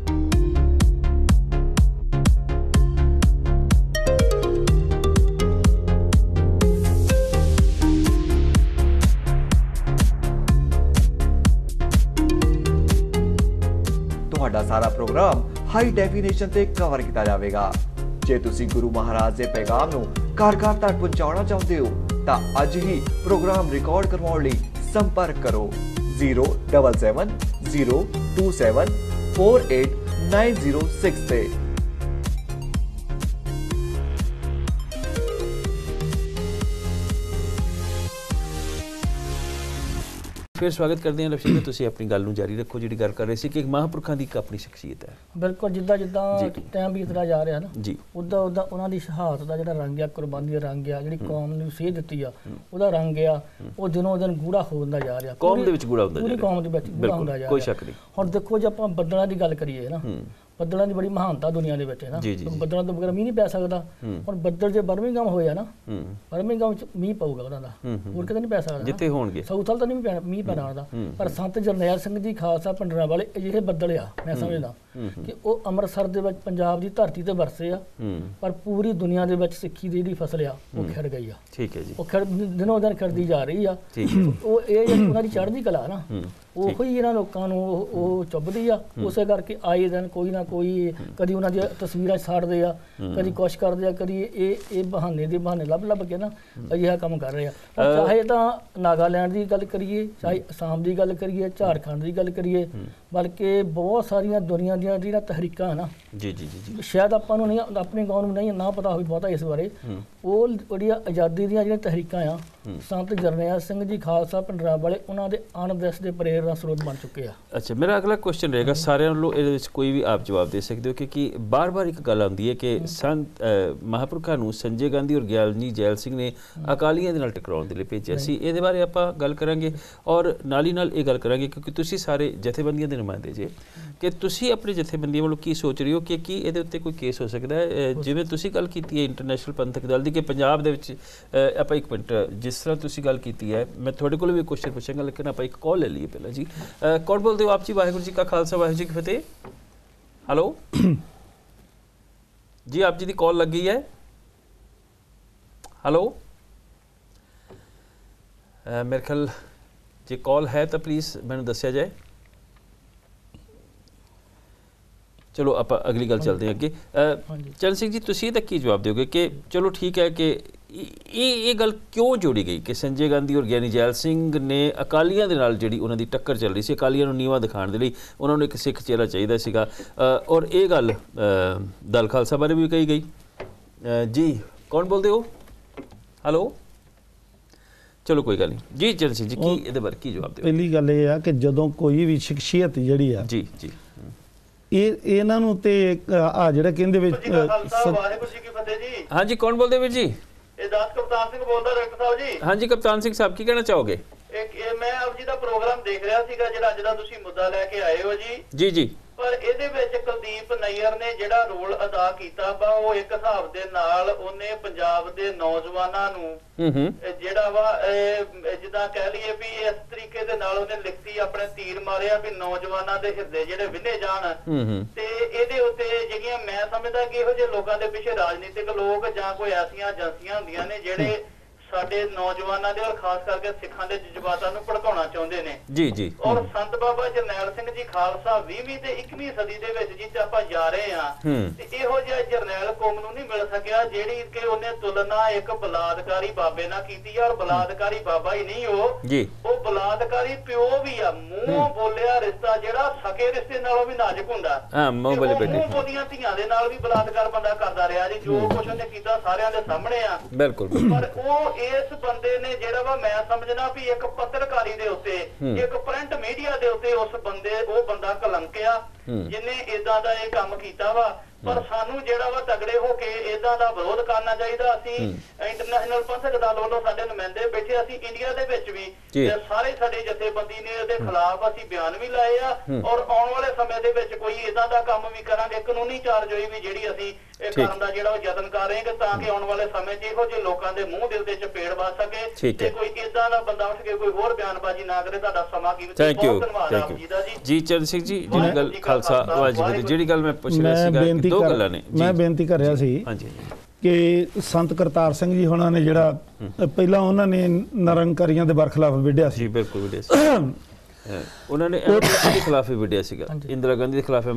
ਤੁਹਾਡਾ ਸਾਰਾ ਪ੍ਰੋਗਰਾਮ ਹਾਈ ਡੈਫੀਨੇਸ਼ਨ ਤੇ ਕਵਰ ਕੀਤਾ ਜਾਵੇਗਾ। ਜੇ ਤੁਸੀਂ ਗੁਰੂ ਮਹਾਰਾਜ ਦੇ ਪੈਗਾਮ ਨੂੰ ਘਰ ਘਰ ਤੱਕ ਪਹੁੰਚਾਉਣਾ ਚਾਹੁੰਦੇ ਹੋ ਤਾਂ ਅੱਜ ਹੀ ਪ੍ਰੋਗਰਾਮ ਰਿਕਾਰਡ ਕਰਵਾਉਣ ਲਈ ਸੰਪਰਕ ਕਰੋ 07702748906 ਤੇ। ਫਿਰ ਸਵਾਗਤ ਕਰਦੇ ਹਾਂ ਲਵਸ਼ਿੰਦਰ, ਤੁਸੀਂ ਆਪਣੀ ਗੱਲ ਨੂੰ ਜਾਰੀ ਰੱਖੋ। ਜਿਹੜੀ ਗੱਲ ਕਰ ਰਹੇ ਸੀ ਕਿ ਮਹਾਂਪੁਰਖਾਂ ਦੀ ਇੱਕ ਆਪਣੀ ਸ਼ਖਸੀਅਤ ਹੈ। ਬਿਲਕੁਲ, ਜਿੱਦਾਂ ਜਿੱਦਾਂ ਟਾਈਮ ਬੀਤਦਾ ਜਾ ਰਿਹਾ ਨਾ ਜੀ, ਉੱਦਾਂ ਉੱਦਾਂ ਉਹਨਾਂ ਦੀ ਸ਼ਹਾਦਤ ਦਾ ਜਿਹੜਾ ਰੰਗ ਆ, ਕੁਰਬਾਨੀ ਦਾ ਰੰਗ ਆ, ਜਿਹੜੀ ਕੌਮ ਨੂੰ ਸੇਧ ਦਿੱਤੀ ਆ, ਉਹਦਾ ਰੰਗ ਆ, ਉਹ ਦਿਨੋਂ ਦਿਨ ਗੂੜਾ ਹੁੰਦਾ ਜਾ ਰਿਹਾ। ਕੌਮ ਦੇ ਵਿੱਚ ਗੂੜਾ ਹੁੰਦਾ ਜਾ ਰਿਹਾ, ਪੂਰੀ ਕੌਮ ਦੇ ਵਿੱਚ ਗੂੜਾ ਹੁੰਦਾ ਜਾ ਰਿਹਾ, ਕੋਈ ਸ਼ੱਕ ਨਹੀਂ। ਹੁਣ ਦੇਖੋ ਜੇ ਆਪਾਂ ਬੱਦਲਾਂ ਦੀ ਗੱਲ ਕਰੀਏ ਨਾ, ਬੱਦਲਾਂ ਦੀ ਬੜੀ ਮਹਾਨਤਾ ਦੁਨੀਆ ਦੇ ਵਿੱਚ ਹੈ ਨਾ, ਬੱਦਲਾਂ ਤੋਂ ਬਗੈਰ ਮੀਂਹ ਨਹੀਂ ਪੈ ਸਕਦਾ। ਹੁਣ ਬੱਦਲ ਜੇ ਬਰਮਿੰਘਮ ਹੋਇਆ ਨਾ, ਬਰਮਿੰਘਮ ਚ ਮੀਂਹ ਪਊਗਾ ਉਹਨਾਂ ਦਾ, ਹੋਰ ਕਿਤੇ ਨਹੀਂ ਪੈ ਸਕਦਾ ਜਿੱਥੇ ਹੋਣਗੇ। ਸਾਊਥ ਵਾਲ ਤਾਂ ਨਹੀਂ ਮੀਂਹ ਪੈਣਾ ਉਹਦਾ, ਪਰ ਸੰਤ ਜਰਨੈਲ ਸਿੰਘ ਜੀ ਖਾਲਸਾ ਭਿੰਡਰਾਂ ਵਾਲੇ ਅਜਿਹੇ ਬੱਦਲ ਆ, ਮੈਂ ਸਮਝਦਾ ਕਿ ਉਹ ਅੰਮ੍ਰਿਤਸਰ ਦੇ ਵਿੱਚ ਪੰਜਾਬ ਦੀ ਧਰਤੀ ਤੇ ਵਰਸੇ ਆ, ਪਰ ਪੂਰੀ ਦੁਨੀਆ ਦੇ ਵਿੱਚ ਸਿੱਖੀ ਦੀ ਜਿਹੜੀ ਫਸਲ ਆ ਉਹ ਖਿੜ ਗਈ ਆ। ਠੀਕ ਹੈ ਜੀ, ਉਹ ਦਿਨੋਂ ਦਿਨ ਖਿੜਦੀ ਜਾ ਰਹੀ ਆ। ਉਹ ਇਹ ਜਿਹੜੀ ਉਹਨਾਂ ਦੀ ਚੜ੍ਹਦੀ ਕਲਾ ਨਾ, ਉਹੀ ਇਹਨਾਂ ਲੋਕਾਂ ਨੂੰ ਉਹ ਚੁੱਭਦੀ ਆ। ਉਸੇ ਕਰਕੇ ਆਏ ਦਿਨ ਕੋਈ ਨਾ ਕੋਈ, ਕਦੀ ਉਹਨਾਂ ਦੀਆਂ ਤਸਵੀਰਾਂ ਸਾੜਦੇ ਆ, ਕਦੀ ਕੁਛ ਕਰਦੇ ਆ, ਕਦੀ ਇਹ ਬਹਾਨੇ ਦੇ ਬਹਾਨੇ ਲੱਭ ਕੇ ਨਾ ਅਜਿਹਾ ਕੰਮ ਕਰ ਰਹੇ ਆ। ਚਾਹੇ ਤਾਂ ਨਾਗਾਲੈਂਡ ਦੀ ਗੱਲ ਕਰੀਏ, ਚਾਹੇ ਅਸਾਮ ਦੀ ਗੱਲ ਕਰੀਏ, ਝਾਰਖੰਡ ਦੀ ਗੱਲ ਕਰੀਏ, ਬਲਕਿ ਬਹੁਤ ਸਾਰੀਆਂ ਦੁਨੀਆ ਦੀਆਂ ਜਿਹੜੀਆਂ ਤਹਿਰੀਕਾਂ ਨਾ, ਸ਼ਾਇਦ ਆਪਾਂ ਨੂੰ ਨਹੀਂ, ਆਪਣੀ ਕੌਮ ਨੂੰ ਨਹੀਂ ਨਾ ਪਤਾ ਹੋਵੇ ਬਹੁਤਾ ਇਸ ਬਾਰੇ, ਉਹ ਜਿਹੜੀਆਂ ਆਜ਼ਾਦੀ ਦੀਆਂ ਜਿਹੜੀਆਂ ਤਹਿਰੀਕਾਂ ਆ, ਸੰਤ ਜਰਨੈਲ ਸਿੰਘ ਜੀ ਖਾਲਸਾ ਭਿੰਡਰਾਂ ਵਾਲੇ ਉਹਨਾਂ ਦੇ ਅਣਦਿਸ ਦੇ ਪ੍ਰੇਰਨਾ ਸਰੋਤ ਬਣ ਚੁੱਕੇ ਆ। ਅੱਛਾ, ਮੇਰਾ ਅਗਲਾ ਕੁਐਸਚਨ ਰਹੇਗਾ, ਸਾਰਿਆਂ ਨੂੰ ਇਹਦੇ ਵਿੱਚ ਕੋਈ ਵੀ ਆਪ ਜਵਾਬ ਦੇ ਸਕਦੇ ਹੋ, ਕਿਉਂਕਿ ਬਾਰ-ਬਾਰ ਇੱਕ ਗੱਲ ਆਉਂਦੀ ਹੈ ਕਿ ਸੰਤ ਮਹਾਂਪੁਰਖਾਂ ਨੂੰ ਸੰਜੇ ਗਾਂਧੀ ਔਰ ਗਿਆਨੀ ਜੈਲ ਸਿੰਘ ਨੇ ਅਕਾਲੀਆਂ ਦੇ ਨਾਲ ਟਕਰਾਉਣ ਦੇ ਲਈ ਭੇਜਿਆ ਸੀ। ਇਹਦੇ ਬਾਰੇ ਆਪਾਂ ਗੱਲ ਕਰਾਂਗੇ, ਔਰ ਨਾਲ ਹੀ ਨਾਲ ਇਹ ਗੱਲ ਕਰਾਂਗੇ ਕਿਉਂਕਿ ਤੁਸੀਂ ਸਾਰੇ ਜਥੇਬੰਦੀਆਂ ਦੇ ਨੁਮਾਇੰਦੇ ਜੇ, ਕਿ ਤੁਸੀਂ ਆਪਣੀ ਜਥੇਬੰਦੀਆਂ ਵੱਲੋਂ ਕੀ ਸੋਚ ਰਹੇ ਹੋ ਕਿ ਕੀ ਇਹਦੇ ਉੱਤੇ ਕੋਈ ਕੇਸ ਹੋ ਸਕਦਾ ਹੈ? ਜਿਵੇਂ ਤੁਸੀਂ ਗੱਲ ਕੀਤੀ ਹੈ ਇੰਟਰਨੈਸ਼ਨਲ ਪੰਥਕ ਦਲ ਦੀ ਕਿ ਪੰਜਾਬ ਦੇ ਵਿੱਚ, ਆਪਾਂ ਇੱਕ ਮਿੰਟ, ਜਿਸ ਤਰ੍ਹਾਂ ਤੁਸੀਂ ਗੱਲ ਕੀਤੀ ਹੈ, ਮੈਂ ਤੁਹਾਡੇ ਕੋਲ ਵੀ ਕੁਐਸਚਨ ਪੁੱਛਾਂਗਾ, ਲੇਕਿਨ ਆਪਾਂ ਇੱਕ ਕਾਲ ਲੈ ਲਈਏ ਪਹਿਲਾਂ ਜੀ। ਕੌਣ ਬੋਲਦੇ ਹੋ ਆਪ ਜੀ? ਵਾਹਿਗੁਰੂ ਜੀ ਕਾ ਖਾਲਸਾ, ਵਾਹਿਗੁਰੂ ਜੀ ਕੀ ਫਤਿਹ। ਹੈਲੋ ਜੀ, ਆਪ ਜੀ ਦੀ ਕਾਲ ਲੱਗੀ ਹੈ। ਹੈਲੋ, ਮੇਰੇ ਖਿਆਲ ਜੇ ਕਾਲ ਹੈ ਤਾਂ ਪਲੀਜ਼ ਮੈਨੂੰ ਦੱਸਿਆ ਜਾਏ। ਚਲੋ ਆਪਾਂ ਅਗਲੀ ਗੱਲ ਚੱਲਦੇ ਹਾਂ ਅੱਗੇ। ਚਰਨ ਸਿੰਘ ਜੀ, ਤੁਸੀਂ ਇਹਦਾ ਕੀ ਜਵਾਬ ਦਿਓਗੇ ਕਿ ਚਲੋ ਠੀਕ ਹੈ ਕਿ ਇਹ ਗੱਲ ਕਿਉਂ ਜੋੜੀ ਗਈ ਕਿ ਸੰਜੇ ਗਾਂਧੀ ਔਰ ਗਿਆਨੀ ਜੈਲ ਸਿੰਘ ਨੇ ਅਕਾਲੀਆਂ ਦੇ ਨਾਲ ਜਿਹੜੀ ਉਹਨਾਂ ਦੀ ਟੱਕਰ ਚੱਲ ਰਹੀ ਸੀ, ਅਕਾਲੀਆਂ ਨੂੰ ਨੀਵਾਂ ਦਿਖਾਉਣ ਦੇ ਲਈ ਉਹਨਾਂ ਨੂੰ ਇੱਕ ਸਿੱਖ ਚਿਹਰਾ ਚਾਹੀਦਾ ਸੀਗਾ, ਔਰ ਇਹ ਗੱਲ ਦਲ ਖਾਲਸਾ ਬਾਰੇ ਵੀ ਕਹੀ ਗਈ। ਜੀ ਕੌਣ ਬੋਲਦੇ ਹੋ? ਹੈਲੋ, ਚਲੋ ਕੋਈ ਗੱਲ ਨਹੀਂ ਜੀ। ਚਰਨ ਸਿੰਘ ਜੀ, ਕੀ ਇਹਦੇ ਬਾਰੇ ਕੀ ਜਵਾਬ ਦਿਓ? ਪਹਿਲੀ ਗੱਲ ਇਹ ਆ ਕਿ ਜਦੋਂ ਕੋਈ ਵੀ ਸ਼ਖਸੀਅਤ ਜਿਹੜੀ ਆ, ਜੀ ਜੀ, ਇਹਨਾਂ ਨੂੰ ਤੇ ਆ ਜਿਹੜਾ ਕਹਿੰਦੇ ਵਿੱਚ ਵਾਹਿਗੁਰੂ ਜੀ ਕੀ ਫਤਿਹ ਜੀ। ਹਾਂਜੀ, ਕੌਣ ਬੋਲਦੇ ਵੀਰ ਜੀ? ਇਹ ਦਾਸ ਕਪਤਾਨ ਸਿੰਘ ਬੋਲਦਾ ਡਾਕਟਰ ਸਾਹਿਬ ਜੀ। ਹਾਂਜੀ ਕਪਤਾਨ ਸਿੰਘ ਸਾਹਿਬ, ਕੀ ਕਹਿਣਾ ਚਾਹੋਗੇ? ਮੈਂ ਆਪ ਜੀ ਦਾ ਪ੍ਰੋਗਰਾਮ ਦੇਖ ਰਿਹਾ ਸੀਗਾ ਜਿਹੜਾ ਅੱਜ ਦਾ ਤੁਸੀਂ ਮੁੱਦਾ ਲੈ ਕੇ ਆਏ ਹੋ ਜੀ ਜੀ ਜੀ ਪਰ ਇਹਦੇ ਵਿੱਚ ਕੁਲਦੀਪ ਨਈਅਰ ਨੇ ਜਿਹੜਾ ਰੋਲ ਅਦਾ ਕੀਤਾ ਵਾ ਉਹ ਇੱਕ ਹਿਸਾਬ ਦੇ ਨਾਲ ਉਹਨੇ ਪੰਜਾਬ ਦੇ ਨੌਜਵਾਨਾਂ ਨੂੰ ਜਿਹੜਾ ਵਾ ਜਿੱਦਾਂ ਕਹਿ ਲਈਏ ਵੀ ਇਸ ਤਰੀਕੇ ਦੇ ਨਾਲ ਉਹਨੇ ਲਿਖਤੀ ਆਪਣੇ ਤੀਰ ਮਾਰਿਆ ਵੀ ਨੌਜਵਾਨਾਂ ਦੇ ਹਿਰਦੇ ਜਿਹੜੇ ਵਿੰਨੇ ਜਾਣ ਤੇ ਇਹਦੇ ਉੱਤੇ ਜਿਹੜੀਆਂ ਮੈਂ ਸਮਝਦਾ ਕਿ ਇਹੋ ਜਿਹੇ ਲੋਕਾਂ ਦੇ ਪਿੱਛੇ ਰਾਜਨੀਤਿਕ ਲੋਕ ਜਾਂ ਕੋਈ ਐਸੀਆਂ ਏਜੰਸੀਆਂ ਹੁੰਦੀਆਂ ਨੇ ਜਿਹੜੇ ਸਾਡੇ ਨੌਜਵਾਨਾਂ ਦੇ ਔਰ ਖਾਸ ਕਰਕੇ ਸਿੱਖਾਂ ਦੇ ਜਜ਼ਬਾਤਾਂ ਨੂੰ ਭੜਕਾਉਣਾ ਚਾਹੁੰਦੇ ਨੇ ਜੀ ਜੀ ਔਰ ਸੰਤ ਬਾਬਾ ਜਰਨੈਲ ਸਿੰਘ ਜੀ ਖਾਲਸਾ 20ਵੀਂ ਤੇ 21ਵੀਂ ਸਦੀ ਦੇ ਵਿੱਚ ਜਿੱਥੇ ਆਪਾਂ ਜਾ ਰਹੇ ਆ ਤੇ ਇਹੋ ਜਿਹਾ ਜਰਨੈਲ ਕੌਮ ਨੂੰ ਨਹੀਂ ਮਿਲ ਸਕਿਆ ਜਿਹੜੀ ਕਿ ਉਹਨੇ ਤੁਲਨਾ ਇੱਕ ਬਲਾਤਕਾਰੀ ਬਾਬੇ ਨਾਲ ਕੀਤੀ ਆ ਔਰ ਬਲਾਤਕਾਰੀ ਬਾਬਾ ਹੀ ਨਹੀਂ ਉਹ ਬਲਾਤਕਾਰੀ ਪਿਓ ਵੀ ਆ ਮੂੰਹੋਂ ਬੋਲਿਆ ਰਿਸ਼ਤਾ ਜਿਹੜਾ ਸਕੇ ਰਿਸ਼ਤੇ ਨਾਲੋਂ ਵੀ ਨਾਜ਼ੁਕ ਹੁੰਦਾ ਮੂੰਹ ਬੋਲੀਆਂ ਧੀਆਂ ਦੇ ਨਾਲ ਵੀ ਬਲਾਤਕਾਰ ਬੰਦਾ ਕਰਦਾ ਰਿਹਾ ਜੀ ਜੋ ਕੁਝ ਉਹਨੇ ਕੀਤਾ ਸਾਰਿਆਂ ਦੇ ਸਾਹਮਣੇ ਆ ਬਿਲਕੁਲ ਪਰ ਉਹ ਇਸ ਬੰਦੇ ਨੇ ਜਿਹੜਾ ਵਾ ਮੈਂ ਸਮਝਣਾ ਵੀ ਇੱਕ ਪੱਤਰਕਾਰੀ ਦੇ ਉੱਤੇ ਇੱਕ ਪ੍ਰਿੰਟ ਮੀਡੀਆ ਦੇ ਉੱਤੇ ਉਹ ਬੰਦਾ ਕਲੰਕਿਆ ਜਿਹਨੇ ਇਦਾਂ ਦਾ ਇਹ ਕੰਮ ਕੀਤਾ ਵਾ ਪਰ ਸਾਨੂੰ ਜਿਹੜਾ ਵਾ ਤਗੜੇ ਹੋ ਕੇ ਇਦਾਂ ਦਾ ਵਿਰੋਧ ਕਰਨਾ ਚਾਹੀਦਾ ਅਸੀਂ ਇੰਟਰਨੈਸ਼ਨਲ ਪੰਥਕ ਦਲ ਵੱਲੋਂ ਸਾਡੇ ਨੁਮਾਇੰਦੇ ਬੈਠੇ ਅਸੀਂ ਇੰਡੀਆ ਦੇ ਵਿੱਚ ਵੀ ਸਾਰੇ ਸਾਡੇ ਜਥੇਬੰਦੀ ਨੇ ਇਹਦੇ ਖਿਲਾਫ ਅਸੀਂ ਬਿਆਨ ਵੀ ਲਾਏ ਆ ਔਰ ਆਉਣ ਵਾਲੇ ਸਮੇਂ ਦੇ ਵਿੱਚ ਕੋਈ ਇਦਾਂ ਦਾ ਕੰਮ ਵੀ ਕਰਾਂਗੇ ਕਾਨੂੰਨੀ ਚਾਰਜੋਈ ਵੀ ਜਿਹੜੀ ਅਸੀਂ ਇਹ ਕਰਨ ਦਾ ਜਿਹੜਾ ਉਹ ਯਤਨ ਕਰ ਰਹੇ ਹਾਂ ਤਾਂ ਕਿ ਆਉਣ ਵਾਲੇ ਸਮੇਂ 'ਚ ਇਹੋ ਜਿਹੇ ਲੋਕਾਂ ਦੇ ਮੂੰਹ ਦਿਲ ਦੇ ਚਪੇੜ ਵੱਜ ਸਕੇ ਤੇ ਕੋਈ ਇਦਾਂ ਦਾ ਬੰਦਾ ਉੱਠ ਕੇ ਕੋਈ ਹੋਰ ਬਿਆਨਬਾਜ਼ੀ ਨਾ ਕਰੇ। ਤੁਹਾਡਾ ਸਮਾਂ ਕੀਮਤੀ ਬਹੁਤ ਧੰਨਵਾਦ ਆਪ ਜੀ ਦਾ ਜੀ ਚਰਨ ਸਿੰਘ ਜੀ ਜਿਹੜੀ ਗੱਲ ਖਾਲਸਾ ਵਾਹਿਗੁਰੂ ਜਿਹੜੀ ਗੱਲ ਮੈਂ ਪੁੱਛ ਰਿਹਾ ਸੀਗਾ ਦੋ ਗੱਲਾਂ ਨੇ ਮੈਂ ਬੇਨਤੀ ਕਰ ਰਿਹਾ ਸੀ ਕਿ ਸੰਤ ਕਰਤਾਰ ਸਿੰਘ ਜੀ ਹੁਣਾਂ ਨੇ ਜਿਹੜਾ ਪਹਿਲਾਂ ਉਹਨਾਂ ਨੇ ਨਿਰੰਕਾਰੀਆਂ ਦੇ ਬਰਖਲਾਫ ਵਿੱਢਿਆ ਸੀ ਬਿਲਕੁਲ ਵਿੱਢਿਆ ਸੀ ਉਹਨਾਂ ਨੇ ਐਮਰਜੈਂਸੀ ਦੇ ਖਿਲਾਫ ਵੀ ਵਿੱਢਿਆ ਸੀਗਾ ਇੰਦਰਾ ਗਾਂਧੀ ਦੇ ਖਿਲਾਫ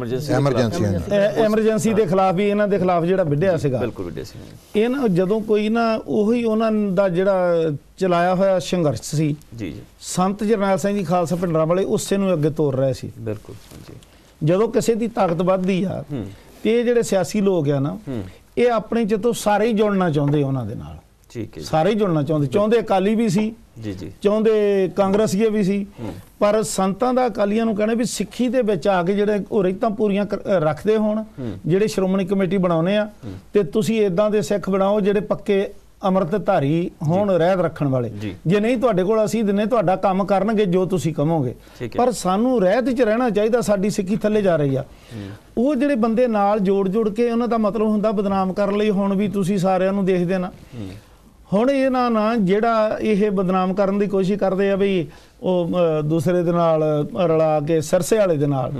ਐਮਰਜੈਂਸੀ ਦੇ ਖਿਲਾਫ ਵੀ ਇਹਨਾਂ ਦੇ ਖਿਲਾਫ ਜਿਹੜਾ ਵਿੱਢਿਆ ਸੀਗਾ ਬਿਲਕੁਲ ਵਿੱਢਿਆ ਸੀ ਇਹਨਾਂ ਜਦੋਂ ਕੋਈ ਨਾ ਉਹੀ ਉਹਨਾਂ ਦਾ ਜਿਹੜਾ ਚਲਾਇਆ ਹੋਇਆ ਸੰਘਰਸ਼ ਸੀ ਜੀ ਜੀ ਸੰਤ ਜਰਨੈਲ ਸਿੰਘ ਜੀ ਖਾਲਸਾ ਭਿੰਡਰਾਂ ਵਾਲੇ ਉਸੇ ਨੂੰ ਅੱਗੇ ਤੋਰ ਰਹੇ ਸੀ ਬਿਲਕੁਲ ਜਦੋਂ ਕਿਸੇ ਦੀ ਤਾਕਤ ਵੱਧਦੀ ਆ ਤੇ ਇਹ ਜਿਹੜੇ ਸਿਆਸੀ ਲੋਕ ਆ ਨਾ ਇਹ ਆਪਣੇ ਚ ਤੋਂ ਸਾਰੇ ਹੀ ਜੁੜਨਾ ਚਾਹੁੰਦੇ ਉਹਨਾਂ ਦੇ ਨਾਲ ਠੀਕ ਹੈ ਸਾਰੇ ਹੀ ਜੁੜਨਾ ਚਾਹੁੰਦੇ ਅਕਾਲੀ ਵੀ ਸੀ ਜੀ ਜੀ ਚਾਹੁੰਦੇ ਕਾਂਗਰਸੀਏ ਵੀ ਸੀ ਪਰ ਸੰਤਾਂ ਦਾ ਅਕਾਲੀਆਂ ਨੂੰ ਕਹਿੰਦੇ ਵੀ ਸਿੱਖੀ ਦੇ ਵਿੱਚ ਆ ਕੇ ਜਿਹੜੇ ਉਹ ਰੀਤਾਂ ਪੂਰੀਆਂ ਰੱਖਦੇ ਹੋਣ ਜਿਹੜੇ ਸ਼੍ਰੋਮਣੀ ਕਮੇਟੀ ਬਣਾਉਨੇ ਆ ਤੇ ਤੁਸੀਂ ਇਦਾਂ ਦੇ ਸਿੱਖ ਬਣਾਓ ਜਿਹੜੇ ਪੱਕੇ ਅੰਮ੍ਰਿਤਧਾਰੀ ਹੋਣ ਰਹਿਤ ਰੱਖਣ ਵਾਲੇ ਜੇ ਨਹੀਂ ਤੁਹਾਡੇ ਕੋਲ ਅਸੀਂ ਦਿਨੇ ਤੁਹਾਡਾ ਕੰਮ ਕਰਨਗੇ ਜੋ ਤੁਸੀਂ ਕਹੋਗੇ ਪਰ ਸਾਨੂੰ ਰਹਿਤ 'ਚ ਰਹਿਣਾ ਚਾਹੀਦਾ ਸਾਡੀ ਸਿੱਖੀ ਥੱਲੇ ਜਾ ਰਹੀ ਆ ਉਹ ਜਿਹੜੇ ਬੰਦੇ ਨਾਲ ਜੋੜ ਕੇ ਉਹਨਾਂ ਦਾ ਮਤਲਬ ਹੁੰਦਾ ਬਦਨਾਮ ਕਰਨ ਲਈ ਹੁਣ ਵੀ ਤੁਸੀਂ ਸਾਰਿਆਂ ਨੂੰ ਦੇਖਦੇ ਨਾ ਹੁਣ ਇਹਨਾਂ ਨਾਲ ਜਿਹੜਾ ਇਹ ਬਦਨਾਮ ਕਰਨ ਦੀ ਕੋਸ਼ਿਸ਼ ਕਰਦੇ ਆ ਵੀ ਉਹ ਦੂਸਰੇ ਦੇ ਨਾਲ ਰਲਾ ਕੇ ਸਰਸੇ ਵਾਲੇ ਦੇ ਨਾਲ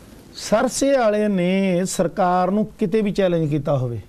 ਸਰਸੇ ਵਾਲੇ ਨੇ ਸਰਕਾਰ ਨੂੰ ਕਿਤੇ ਵੀ ਚੈਲੰਜ ਕੀਤਾ ਹੋਵੇ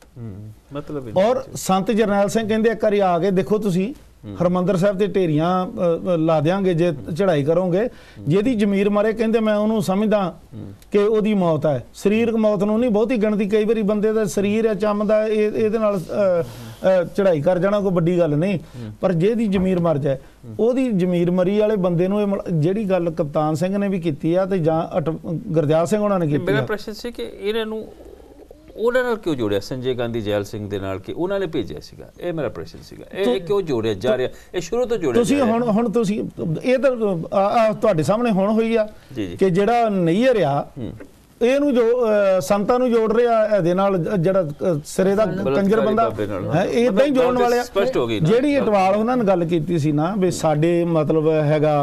ਮਤਲਬ ਔਰ ਸੰਤ ਜਰਨੈਲ ਸਿੰਘ ਕਹਿੰਦੇ ਇੱਕ ਵਾਰੀ ਆ ਕੇ ਦੇਖੋ ਤੁਸੀਂ ਹਰਮੰਦਰ ਸਾਹਿਬ ਤੇ ਢੇਰੀਆਂ ਲਾ ਦਿਆਂਗੇ ਜੇ ਚੜ੍ਹਾਈ ਕਰੋਗੇ ਜਿਹਦੀ ਜ਼ਮੀਰ ਮਾਰੇ ਕਹਿੰਦੇ ਮੈਂ ਉਹਨੂੰ ਸਮਝਦਾ ਕਿ ਉਹਦੀ ਮੌਤ ਹੈ ਸਰੀਰਕ ਮੌਤ ਨੂੰ ਨਹੀਂ ਬਹੁਤੀ ਗਿਣਤੀ ਕਈ ਵਾਰੀ ਬੰਦੇ ਦਾ ਸਰੀਰ ਹੈ ਚੰਮ ਦਾ ਇਹਦੇ ਨਾਲ ਚੜ੍ਹਾਈ ਕਰ ਜਾਣਾ ਕੋਈ ਵੱਡੀ ਗੱਲ ਨਹੀਂ ਪਰ ਜਿਹਦੀ ਜ਼ਮੀਰ ਮਰ ਜਾਏ ਉਹਦੀ ਜ਼ਮੀਰ ਮਰੀ ਵਾਲੇ ਬੰਦੇ ਨੂੰ ਜਿਹੜੀ ਗੱਲ ਕਪਤਾਨ ਸਿੰਘ ਨੇ ਵੀ ਕੀਤੀ ਆ ਤੇ ਜਾਂ ਗੁਰਦਿਆਲ ਸਿੰਘ ਉਹਨਾਂ ਨੇ ਕੀਤੀ ਮੇਰਾ ਪ੍ਰਸ਼ਨ ਸੀ ਕਿ ਇਹਨਾਂ ਨੂੰ ਉਹਨਾਂ ਨਾਲ ਕਿਉਂ ਜੋੜਿਆ ਸੰਜੇ ਗਾਂਧੀ ਜੈਲ ਸਿੰਘ ਦੇ ਨਾਲ ਕਿ ਉਹਨਾਂ ਨੇ ਭੇਜਿਆ ਸੀਗਾ ਇਹ ਮੇਰਾ ਪ੍ਰਸ਼ਨ ਸੀਗਾ ਇਹ ਕਿਉਂ ਜੋੜਿਆ ਜਾ ਰਿਹਾ ਇਹ ਸ਼ੁਰੂ ਤੋਂ ਜੋੜਿਆ ਤੁਸੀਂ ਹੁਣ ਤੁਸੀਂ ਇਹ ਤਾਂ ਤੁਹਾਡੇ ਸਾਹਮਣੇ ਹੁਣ ਹੋਈ ਆ ਕਿ ਜਿਹੜਾ ਨਈਅਰ ਆ ਇਹਨੂੰ ਜੋ ਸੰਤਾਂ ਨੂੰ ਜੋੜ ਰਿਹਾ ਇਹਦੇ ਨਾਲ ਜਿਹੜਾ ਸਿਰੇ ਦਾ ਕੰਜਰ ਬੰਦਾ ਇਦਾਂ ਹੀ ਜੋੜਨ ਵਾਲੇ ਆ ਜਿਹੜੀ ਇਟਵਾਲ ਉਹਨਾਂ ਨੇ ਗੱਲ ਕੀਤੀ ਸੀ ਨਾ ਵੀ ਸਾਡੇ ਮਤਲਬ ਹੈਗਾ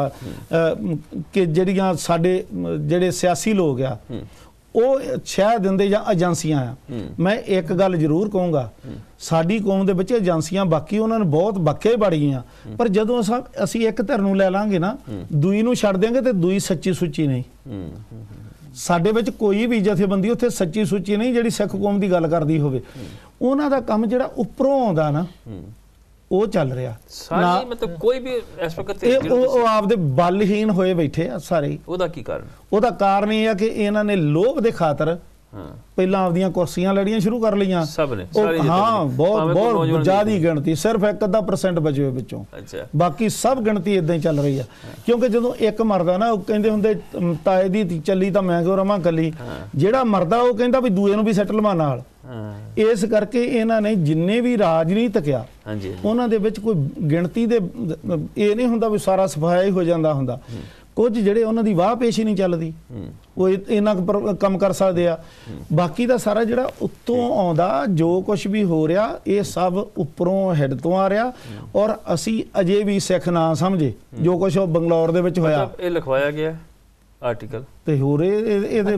ਕਿ ਜਿਹੜੀਆਂ ਸਾਡੇ ਜਿਹੜੇ ਸਿਆਸੀ ਲੋਕ ਆ ਉਹ ਸ਼ਹਿ ਦਿੰਦੇ ਜਾਂ ਏਜੰਸੀਆਂ ਆ ਮੈਂ ਇੱਕ ਗੱਲ ਜ਼ਰੂਰ ਕਹੂੰਗਾ ਸਾਡੀ ਕੌਮ ਦੇ ਵਿੱਚ ਏਜੰਸੀਆਂ ਬਾਕੀ ਉਹਨਾਂ ਨੇ ਬਹੁਤ ਬੱਕੇ ਬੜੀਆਂ ਪਰ ਜਦੋਂ ਅਸੀਂ ਇੱਕ ਧਿਰ ਨੂੰ ਲੈ ਲਾਂਗੇ ਨਾ ਦੂਈ ਨੂੰ ਛੱਡ ਦਿਆਂਗੇ ਤੇ ਦੂਈ ਸੱਚੀ ਸੁੱਚੀ ਨਹੀਂ ਸਾਡੇ ਵਿੱਚ ਕੋਈ ਵੀ ਜਥੇਬੰਦੀ ਉੱਥੇ ਸੱਚੀ ਸੁੱਚੀ ਨਹੀਂ ਜਿਹੜੀ ਸਿੱਖ ਕੌਮ ਦੀ ਗੱਲ ਕਰਦੀ ਹੋਵੇ ਉਹਨਾਂ ਦਾ ਕੰਮ ਜਿਹੜਾ ਉੱਪਰੋਂ ਆਉਂਦਾ ਨਾ ਉਹ ਚੱਲ ਰਿਹਾ ਸਾਰੀ ਮਤਲਬ ਕੋਈ ਵੀ ਇਸ ਵਕਤ ਉਹ ਆਪਦੇ ਬਲਹੀਨ ਹੋਏ ਬੈਠੇ ਆ ਸਾਰੇ ਉਹਦਾ ਕੀ ਕਾਰਨ ਉਹਦਾ ਕਾਰਨ ਇਹ ਆ ਕਿ ਇਹਨਾਂ ਨੇ ਲੋਭ ਦੇ ਖਾਤਰ ਪਹਿਲਾਂ ਆਪਦੀਆਂ ਕੁਰਸੀਆਂ ਲੜੀਆਂ ਸ਼ੁਰੂ ਕਰ ਲਈਆਂ ਸਭ ਨੇ ਹਾਂ ਬਹੁਤ ਜ਼ਿਆਦਾ ਗਿਣਤੀ ਸਿਰਫ 1% ਬਚੇ ਹੋਏ ਵਿੱਚੋਂ ਬਾਕੀ ਸਭ ਗਿਣਤੀ ਇਦਾਂ ਹੀ ਚੱਲ ਰਹੀ ਆ ਕਿਉਂਕਿ ਜਦੋਂ ਇੱਕ ਮਰਦਾ ਨਾ ਉਹ ਕਹਿੰਦੇ ਹੁੰਦੇ ਤਾਏ ਦੀ ਚੱਲੀ ਤਾਂ ਮੈਂ ਕਿਉਂ ਰਵਾਂ ਕੱਲੀ ਜਿਹੜਾ ਮਰਦਾ ਉਹ ਕਹਿੰਦਾ ਵੀ ਦੂਏ ਨੂੰ ਵੀ ਸੈਟਲ ਮਾ ਨਾਲ ਇਸ ਕਰਕੇ ਇਹਨਾਂ ਨੇ ਜਿੰਨੇ ਵੀ ਰਾਜਨੀਤਿਕ ਆ ਉਹਨਾਂ ਦੇ ਵਿੱਚ ਕੋਈ ਗਿਣਤੀ ਦੇ ਇਹ ਨਹੀਂ ਹੁੰਦਾ ਵੀ ਸਾਰਾ ਸਫਾਇਆ ਹੀ ਹੋ ਜਾਂਦਾ ਹੁੰਦਾ ਕੁਝ ਜਿਹੜੇ ਉਹਨਾਂ ਦੀ ਵਾਹ ਪੇਸ਼ ਹੀ ਨਹੀਂ ਚੱਲਦੀ, ਉਹ ਇੰਨਾ ਕੰਮ ਕਰ ਸਕਦੇ ਆ। ਬਾਕੀ ਦਾ ਸਾਰਾ ਜਿਹੜਾ ਉੱਤੋਂ ਆਉਂਦਾ ਜੋ ਕੁਝ ਵੀ ਹੋ ਰਿਹਾ ਇਹ ਸਭ ਉੱਪਰੋਂ ਹੈਡ ਤੋਂ ਆ ਰਿਹਾ, ਔਰ ਅਸੀਂ ਅਜੇ ਵੀ ਸਿੱਖ ਨਾ ਸਮਝੇ ਜੋ ਕੁਝ ਉਹ ਬੰਗਲੌਰ ਦੇ ਵਿੱਚ ਹੋਇਆ। ਇਹ ਲਿਖਵਾਇਆ ਗਿਆ ਆਰਟੀਕਲ ਤੇ ਹੋਰ ਇਹਦੇ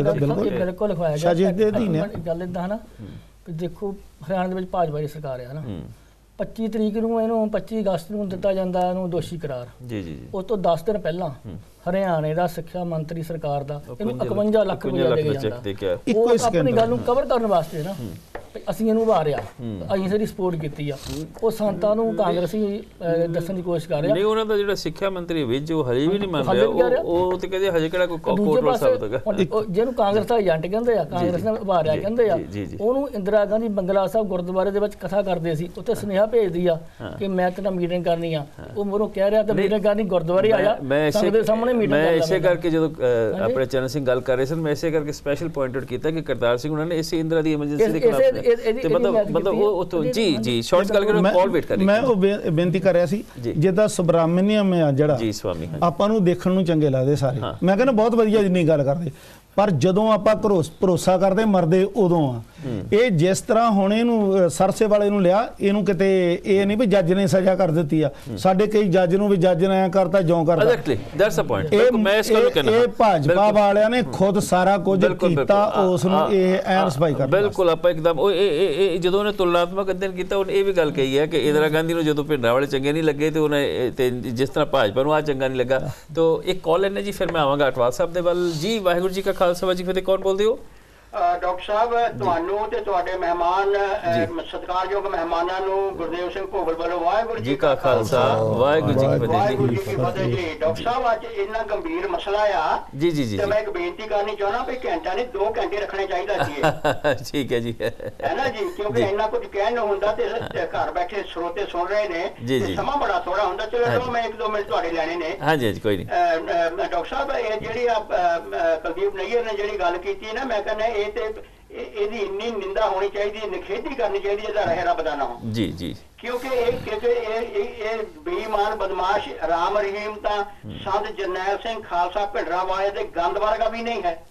ਬਿਲਕੁਲ ਲਿਖਵਾਇਆ ਗਿਆ। ਸਾਜਿਸ਼ ਦੇ ਅਧੀਨ ਹੈ ਗੱਲ ਇਦਾਂ ਨਾ ਵੀ ਦੇਖੋ ਹਰਿਆਣਾ ਦੇ ਵਿੱਚ ਭਾਜਪਾ ਦੀ ਸਰਕਾਰ ਹੈ ਨਾ, 25 ਤਰੀਕ ਨੂੰ ਇਹਨੂੰ 25 ਅਗਸਤ ਨੂੰ ਦਿੱਤਾ ਜਾਂਦਾ ਇਹਨੂੰ ਦੋਸ਼ੀ ਕਰਾਰ। ਜੀ ਜੀ। ਉਸ ਤੋਂ 10 ਦਿਨ ਪਹਿਲਾਂ ਹਰਿਆਣੇ ਦਾ ਸਿੱਖਿਆ ਮੰਤਰੀ ਸਰਕਾਰ ਦਾ ਇਹਨੂੰ 51 ਲੱਖ ਰੁਪਏ ਦੇ ਜਾਂਦਾ। ਉਹ ਆਪਣੀ ਗੱਲ ਨੂੰ ਕਵਰ ਕਰਨ ਵਾਸਤੇ ਨਾ ਅਸੀਂ ਇਹਨੂੰ ਉਭਾਰਿਆ, ਅਸੀਂ ਇਹਦੀ ਸਪੋਰਟ ਕੀਤੀ ਆ। ਉਹ ਸੰਤਾਂ ਨੂੰ ਕਾਂਗਰਸੀ ਦੱਸਣ ਦੀ ਕੋਸ਼ਿਸ਼ ਕਰ ਰਿਹਾ। ਨਹੀਂ, ਉਹਨਾਂ ਦਾ ਜਿਹੜਾ ਸਿੱਖਿਆ ਮੰਤਰੀ ਵਿੱਚ ਉਹ ਹਜੇ ਵੀ ਨਹੀਂ ਮੰਨ ਰਿਹਾ। ਉਹ ਤੇ ਕਹਿੰਦੇ ਹਜੇ ਕਿਹੜਾ ਕੋਈ ਕੋਰਟ ਵਾਲਾ ਸਾਬਤ ਹੈਗਾ। ਜਿਹਨੂੰ ਕਾਂਗਰਸ ਦਾ ਏਜੰਟ ਕਹਿੰਦੇ ਆ, ਕਾਂਗਰਸ ਨੇ ਉਭਾਰਿਆ ਕਹਿੰਦੇ ਆ, ਉਹਨੂੰ ਇੰਦਰਾ ਗਾਂਧੀ ਬੰਗਲਾ ਸਾਹਿਬ ਗੁਰਦੁਆਰੇ ਦੇ ਵਿੱਚ ਕਥਾ ਕਰਦੇ ਸੀ, ਉੱਥੇ ਸੁਨੇਹਾ ਭੇਜਦੀ ਆ ਕਿ ਮੈਂ ਤੇ ਨਾਲ ਮੀਟਿੰਗ ਕਰਨੀ ਆ। ਉਹ ਮੋਰੋਂ ਕਹਿ ਰਿਹਾ ਤੇ ਮੀਟਿੰਗ ਕਰਨੀ ਗੁਰਦੁਆਰੇ ਆਇਆ, ਸੰਗਤ ਦੇ ਸਾਹਮਣੇ ਮੀਟਿੰਗ ਕਰਨੀ। ਮੈਂ ਇਸੇ ਕਰਕੇ ਜਦੋਂ ਆਪਣੇ ਚਰਨ ਸਿੰਘ ਗੱਲ ਕਰ ਰਹੇ ਸਨ, ਮੈਂ ਇਸੇ ਕਰਕੇ ਸਪੈਸ਼ਲ ਪੁਆਇੰਟ ਆਊਟ ਕੀਤਾ ਕਿ ਕਰਤਾਰ ਸਿੰਘ ਉਹਨਾਂ ਨੇ ਇਸੇ ਇੰਦਰਾ ਦੀ ਐਮਰਜੈਂਸੀ ਦੇ ਖਿਲਾਫ ਤੇ ਮਤਲਬ ਉਹ ਜੀ ਸ਼ਾਰਟਸ ਗੱਲ ਕਰੋ, ਕਾਲ ਵੇਟ ਕਰੀ। ਮੈਂ ਉਹ ਬੇਨਤੀ ਕਰ ਰਿਹਾ ਸੀ ਜਿੱਦਾਂ ਸੁਬਰਾਮਨਿਅਮ ਆ ਜਿਹੜਾ ਜੀ ਸਵਾਮੀ, ਆਪਾਂ ਨੂੰ ਦੇਖਣ ਨੂੰ ਚੰਗੇ ਲੱਗਦੇ ਸਾਰੇ, ਮੈਂ ਕਹਿੰਦਾ ਬਹੁਤ ਵਧੀਆ ਜਿੰਨੀ ਗੱਲ ਕਰਦੇ, ਪਰ ਜਦੋਂ ਆਪਾਂ ਭਰੋਸਾ ਕਰਦੇ ਮਰਦੇ ਉਦੋਂ ਆ। ਇਹ ਜਿਸ ਤਰ੍ਹਾਂ ਹੁਣ ਇਹਨੂੰ ਸਰਸੇ ਵਾਲੇ ਨੂੰ ਲਿਆ, ਇਹਨੂੰ ਕਿਤੇ ਇਹ ਨਹੀਂ ਵੀ ਜੱਜ ਨੇ ਸਜ਼ਾ ਕਰ ਦਿੱਤੀ ਆ। ਸਾਡੇ ਕਈ ਜੱਜ ਨੂੰ ਵੀ ਜੱਜ ਨੇ ਐ ਕਰਤਾ ਜਿਉਂ ਕਰਤਾ। Exactly that's a point. ਮੈਂ ਇਸ ਗੱਲ ਨੂੰ ਕਹਿੰਦਾ ਇਹ ਭਾਜਪਾ ਵਾਲਿਆਂ ਨੇ ਖੁਦ ਸਾਰਾ ਕੁਝ ਕੀਤਾ, ਉਸ ਨੂੰ ਇਹ ਐਨ ਸਫਾਈ ਕਰਦਾ। ਬਿਲਕੁਲ ਆਪਾਂ ਇੱਕਦਮ ਉਹ ਇਹ ਜਦੋਂ ਉਹਨੇ ਤੁਲਨਾਤਮਕ ਅਧਿਐਨ ਕੀਤਾ ਉਹਨੇ ਇਹ ਵੀ ਗੱਲ ਕਹੀ ਹੈ ਕਿ ਇੰਦਰਾ ਗਾਂਧੀ ਨੂੰ ਜਦੋਂ ਭਿੰਡਰਾਂ ਵਾਲੇ ਚੰਗੇ ਨਹੀਂ ਲੱਗੇ ਤੇ ਉਹਨੇ ਤੇ ਜਿਸ ਤਰ੍ਹਾਂ ਭਾਜਪਾ ਨੂੰ ਆ ਚੰਗਾ ਨਹੀਂ ਲੱਗਾ। ਤਾਂ ਇੱਕ ਕਾਲ ਲੈਣੇ ਜੀ, ਫਿਰ ਮੈਂ ਆਵਾਂਗਾ ਅਟਵਾਲ ਸਾਹਿਬ ਦੇ ਵੱਲ। ਜੀ ਵਾਹਿਗੁਰੂ ਜੀ ਕਾ ਖਾਲਸਾ ਵਾਹਿਗੁਰੂ ਜੀ ਕੀ ਫਤਿਹ। ਕੌਣ ਬੋਲਦੇ ਹੋ? ਡਾਕਟਰ ਸਾਹਿਬ ਤੁਹਾਨੂੰ ਤੇ ਤੁਹਾਡੇ ਮਹਿਮਾਨ ਸਤਿਕਾਰਯੋਗ ਮਹਿਮਾਨਾਂ ਨੂੰ ਗੁਰਦੇਵ ਸਿੰਘ ਭੋਗਲ ਵੱਲੋਂ ਵਾਹਿਗੁਰੂ ਜੀ ਕਾ ਖਾਲਸਾ ਵਾਹਿਗੁਰੂ ਜੀ ਕੀ ਫਤਿਹ ਜੀ। ਡਾਕਟਰ ਸਾਹਿਬ ਅੱਜ ਇੰਨਾ ਗੰਭੀਰ ਮਸਲਾ ਆ ਜੀ ਜੀ ਜੀ, ਤੇ ਮੈਂ ਇੱਕ ਬੇਨਤੀ ਕਰਨੀ ਚਾਹੁੰਦਾ ਵੀ ਘੰਟਾ ਨਹੀਂ 2 ਘੰਟੇ ਰੱਖਣੇ ਚਾਹੀਦਾ ਸੀ। ਠੀਕ ਹੈ ਜੀ, ਹੈ ਨਾ ਜੀ, ਕਿਉਂਕਿ ਇੰਨਾ ਕੁਝ ਕਹਿਣ ਨੂੰ ਹੁੰਦਾ ਤੇ ਘਰ ਬੈਠੇ ਸਰੋਤੇ ਸੁਣ ਰਹੇ ਨੇ ਤੇ ਸਮਾਂ ਬੜਾ ਥੋੜਾ ਹੁੰਦਾ। ਚਲੋ ਮੈਂ 1-2 ਮਿੰਟ ਤੁਹਾਡੇ ਲੈਣੇ ਨੇ। ਹਾਂਜੀ ਹਾਂਜੀ ਕੋਈ ਨਹੀਂ। ਡਾਕਟਰ ਸਾਹਿਬ ਇਹ ਜਿਹੜੀ ਕੁਲਦੀਪ ਨਈਅਰ ਨੇ ਜਿਹੜੀ ਗੱਲ ਕੀਤੀ ਨਾ, ਮੈਂ ਕਹਿੰਦਾ ਇਹ ਤੇ ਇਹਦੀ ਇੰਨੀ ਨਿੰਦਾ ਹੋਣੀ ਚਾਹੀਦੀ, ਨਿਖੇਧੀ ਕਰਨੀ ਚਾਹੀਦੀ ਇਹਦਾ ਰਹਿ ਰੱਬ ਦਾ ਨਾਮ। ਜੀ ਜੀ, ਕਿਉਂਕਿ ਇਹ ਬੇਈਮਾਨ ਬਦਮਾਸ਼ ਰਾਮ ਰਹੀਮ ਤਾਂ ਸੰਤ ਜਰਨੈਲ ਸਿੰਘ ਖਾਲਸਾ ਭਿੰਡਰਾਂ ਵਾਲੇ ਦੇ ਗੰਦ ਵਰਗਾ ਵੀ ਨਹੀਂ ਹੈ।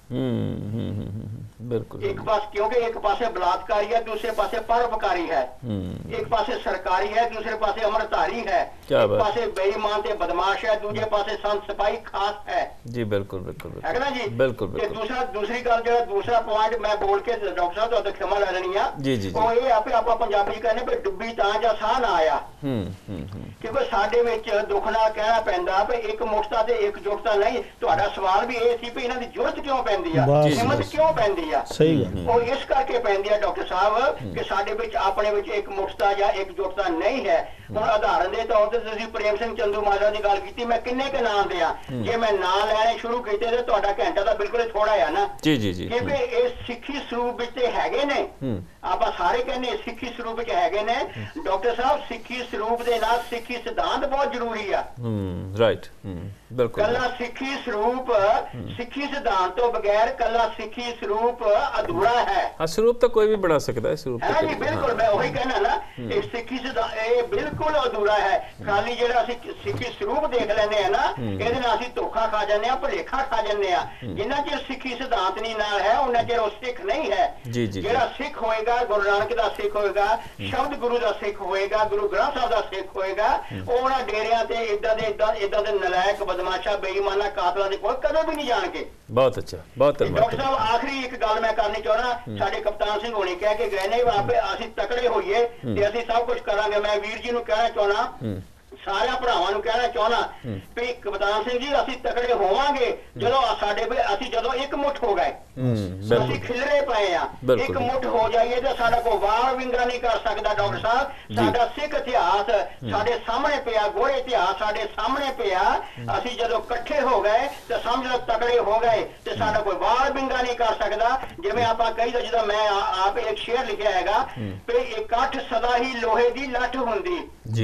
ਬਿਲਕੁਲ। ਇੱਕ ਪਾਸੇ ਕਿਉਂਕਿ ਇੱਕ ਪਾਸੇ ਬਲਾਤਕਾਰੀ ਹੈ, ਦੂਸਰੇ ਪਾਸੇ ਪਰਉਪਕਾਰੀ ਹੈ। ਇੱਕ ਪਾਸੇ ਸਰਕਾਰੀ ਹੈ, ਦੂਸਰੇ ਪਾਸੇ ਅਮਰਧਾਰੀ ਹੈ। ਇੱਕ ਪਾਸੇ ਬੇਈਮਾਨ ਤੇ ਬਦਮਾਸ਼ ਹੈ, ਦੂਜੇ ਪਾਸੇ ਸੰਤ ਸਿਪਾਹੀ ਖਾਸ ਹੈ। ਜੀ ਬਿਲਕੁਲ ਬਿਲਕੁਲ ਹੈ ਨਾ ਜੀ। ਬਿਲਕੁਲ। ਤੇ ਦੂਸਰੀ ਗੱਲ ਜਿਹੜਾ ਦੂਸਰਾ ਪੁਆਇੰਟ ਮੈਂ ਬੋਲ ਕੇ ਡਾਕਟਰ ਸਾਹਿਬ ਤੁਹਾਡੇ ਖਿਮਾ ਲੈ ਲੈਣੀ ਆ, ਉਹ ਇਹ ਆਪੇ ਆਪਾਂ ਪੰਜਾਬੀ ਕਹਿੰਦੇ ਵੀ ਡੁੱਬੀ ਤਾਂ ਜਾਂ ਸਾਹ ਨਾ ਆਇਆ। ਕਿਉਂਕਿ ਸਾਡੇ ਵਿੱਚ ਦੁੱਖ ਨਾਲ ਕਹਿਣਾ ਪੈਂਦਾ ਵੀ ਇੱਕ ਮੁਕਤਾ ਤੇ ਇੱਕ ਜੁਟਤਾ ਨਹੀਂ। ਤੁਹਾਡਾ ਸਵਾਲ ਵੀ ਇਹ ਸੀ ਵੀ ਇਹਨਾਂ ਦੀ ਜ਼ਰੂਰਤ ਕਿਉਂ ਪੈਂਦੀ ਆ, ਹਿੰਮਤ ਕਿਉਂ ਪੈਂਦੀ ਆ। ਸਹੀ ਗੱਲ। ਉਹ ਇਸ ਕਰਕੇ ਪੈਂਦੀ ਆ ਡਾਕਟਰ ਸਾਹਿਬ ਕਿ ਸਾਡੇ ਵਿੱਚ ਆਪਣੇ ਵਿੱਚ ਇੱਕ ਮੁਕਤਾ ਜਾਂ ਇੱਕ ਜੁਟਤਾ ਨਹੀਂ ਹੈ। ਹੁਣ ਉਦਾਹਰਨ ਦੇ ਤੌਰ ਤੇ ਤੁਸੀਂ ਪ੍ਰੇਮ ਸਿੰਘ ਚੰਦੂਮਾਜਰਾ ਦੀ ਗੱਲ ਕੀਤੀ, ਮੈਂ ਕਿੰਨੇ ਕੁ ਨਾਮ ਦਿਆਂ? ਜੇ ਮੈਂ ਨਾਂ ਲੈਣੇ ਸ਼ੁਰੂ ਕੀਤੇ ਤੇ ਤੁਹਾਡਾ ਘੰਟਾ ਤਾਂ ਬਿਲਕੁਲ ਥੋੜਾ ਆ ਨਾ। ਜੀ ਜੀ ਜੀ, ਕਿਉਂਕਿ ਇਹ ਸਿੱਖੀ ਸਰੂਪ ਵਿੱਚ ਤੇ ਹੈਗੇ ਨੇ। ਆਪਾਂ ਸਾਰੇ ਕਹਿੰਦੇ ਸਿੱਖੀ ਸਰੂਪ ਵਿੱਚ ਹੈਗੇ ਨੇ। ਡਾਕਟਰ ਸਾਹਿਬ ਸਿੱਖੀ ਸਰੂਪ ਦੇ ਨਾਲ ਸਿੱਖੀ ਸਿਧਾਂਤ ਬਹੁਤ ਜ਼ਰੂਰੀ ਆ। ਰਾਈਟ, ਬਿਲਕੁਲ। ਕੱਲਾ ਸਿੱਖੀ ਸਰੂਪ ਸਿੱਖੀ ਸਿਧਾਂਤ ਤੋਂ ਬਗੈਰ ਕੱਲਾ ਸਿੱਖੀ ਸਰੂਪ ਅਧੂਰਾ ਹੈ। ਹਾਂ, ਸਰੂਪ ਤਾਂ ਕੋਈ ਵੀ ਬਣਾ ਸਕਦਾ ਹੈ। ਸਰੂਪ ਹੈ ਜੀ, ਬਿਲਕੁਲ। ਮੈਂ ਉਹੀ ਕਹਿਣਾ ਨਾ, ਇਹ ਸਿੱਖੀ ਸਿਧਾਂਤ ਇਹ ਬਿਲਕੁਲ ਅਧੂਰਾ ਹੈ। ਖਾਲੀ ਜਿਹੜਾ ਅਸੀਂ ਸਿੱਖੀ ਸਰੂਪ ਦੇਖ ਲੈਂਦੇ ਆ ਨਾ, ਇਹਦੇ ਨਾਲ ਅਸੀਂ ਧੋਖਾ ਖਾ ਜਾਂਦੇ ਆ, ਭੁਲੇਖਾ ਖਾ ਜਾਂਦੇ ਆ। ਜਿੰਨਾ ਚਿਰ ਸਿੱਖੀ ਸਿਧਾਂਤ ਨਹੀਂ ਨਾਲ ਹੈ ਉਹਨਾਂ ਚਿਰ ਉਹ ਸਿੱਖ ਨਹੀਂ ਹੈ। ਜਿਹੜਾ ਸਿੱਖ ਹੋਏਗਾ, ਗੁਰੂ ਨਾਨਕ ਦਾ ਸਿੱਖ ਹੋਏਗਾ, ਸ਼ਬਦ ਗੁਰੂ ਦਾ ਸਿੱਖ ਹੋਏਗਾ, ਗੁਰੂ ਗ੍ਰੰਥ ਸਾਹਿਬ ਦਾ ਸਿੱਖ ਹੋਏਗਾ, ਉਹ ਉਹਨਾਂ ਡੇਰਿਆਂ ਤੇ ਇਦਾਂ ਦੇ ਨਲਾਇਕ ਬਦਮਾਸ਼ਾ ਬੇਈਮਾਨਾ ਕਾਤਲਾਂ ਦੇ ਕੋਲ ਕਦੇ ਵੀ ਨਹੀਂ ਜਾਣਗੇ। ਬਹੁਤ ਅੱਛਾ, ਬਹੁਤ ਧੰਨਵਾਦ। ਡਾਕਟਰ ਸਾਹਿਬ ਆਖਰੀ ਇੱਕ ਗੱਲ ਮੈਂ ਕਰਨੀ ਚਾਹੁੰਦਾ, ਸਾਡੇ ਕਪਤਾਨ ਸਿੰਘ ਹੋਣੀ ਕਹਿ ਕੇ ਗਏ ਨੇ ਆਪੇ ਅਸੀਂ ਤਕੜੇ ਹੋਈਏ ਤੇ ਅਸੀਂ ਸਭ ਕੁਝ ਕਰਾਂਗੇ। ਮੈਂ ਵੀਰ ਜੀ ਨੂੰ ਕਹਿਣਾ ਚਾਹੁੰਦਾ, ਸਾਰਿਆਂ ਭਰਾਵਾਂ ਨੂੰ ਕਹਿਣਾ ਚਾਹੁੰਦਾ ਵੀ ਕਪਤਾਨ ਸਿੰਘ ਜੀ ਅਸੀਂ ਤਕੜੇ ਹੋਵਾਂਗੇ ਜਦੋਂ ਅਸੀਂ ਜਦੋਂ ਇੱਕ ਮੁੱਠ ਹੋ ਗਏ। ਅਸੀਂ ਖਿਲਰੇ ਪਏ ਆ, ਇੱਕ ਮੁੱਠ ਹੋ ਜਾਈਏ ਤੇ ਸਾਡਾ ਕੋਈ ਵਾਰ ਵਿੰਗਾ ਨਹੀਂ ਕਰ ਸਕਦਾ। ਡਾਕਟਰ ਸਾਹਿਬ ਸਾਡਾ ਸਿੱਖ ਇਤਿਹਾਸ ਸਾਡੇ ਸਾਹਮਣੇ ਪਿਆ, ਗੋਰੇ ਇਤਿਹਾਸ ਸਾਡੇ ਸਾਹਮਣੇ ਪਿਆ। ਅਸੀਂ ਜਦੋਂ ਇਕੱਠੇ ਹੋ ਗਏ ਤੇ ਸਮਝ ਲਓ ਤਕੜੇ ਹੋ ਗਏ ਤੇ ਸਾਡਾ ਕੋਈ ਵਾਰ ਵਿੰਗਾ ਨਹੀਂ ਕਰ ਸਕਦਾ। ਜਿਵੇਂ ਆਪਾਂ ਕਹੀਦਾ, ਜਦੋਂ ਮੈਂ ਆਪ ਇੱਕ ਸ਼ੇਅਰ ਲਿਖਿਆ ਹੈਗਾ ਵੀ ਇਕੱਠ ਸਦਾ ਹੀ ਲੋਹੇ ਦੀ ਲੱਠ ਹੁੰਦੀ।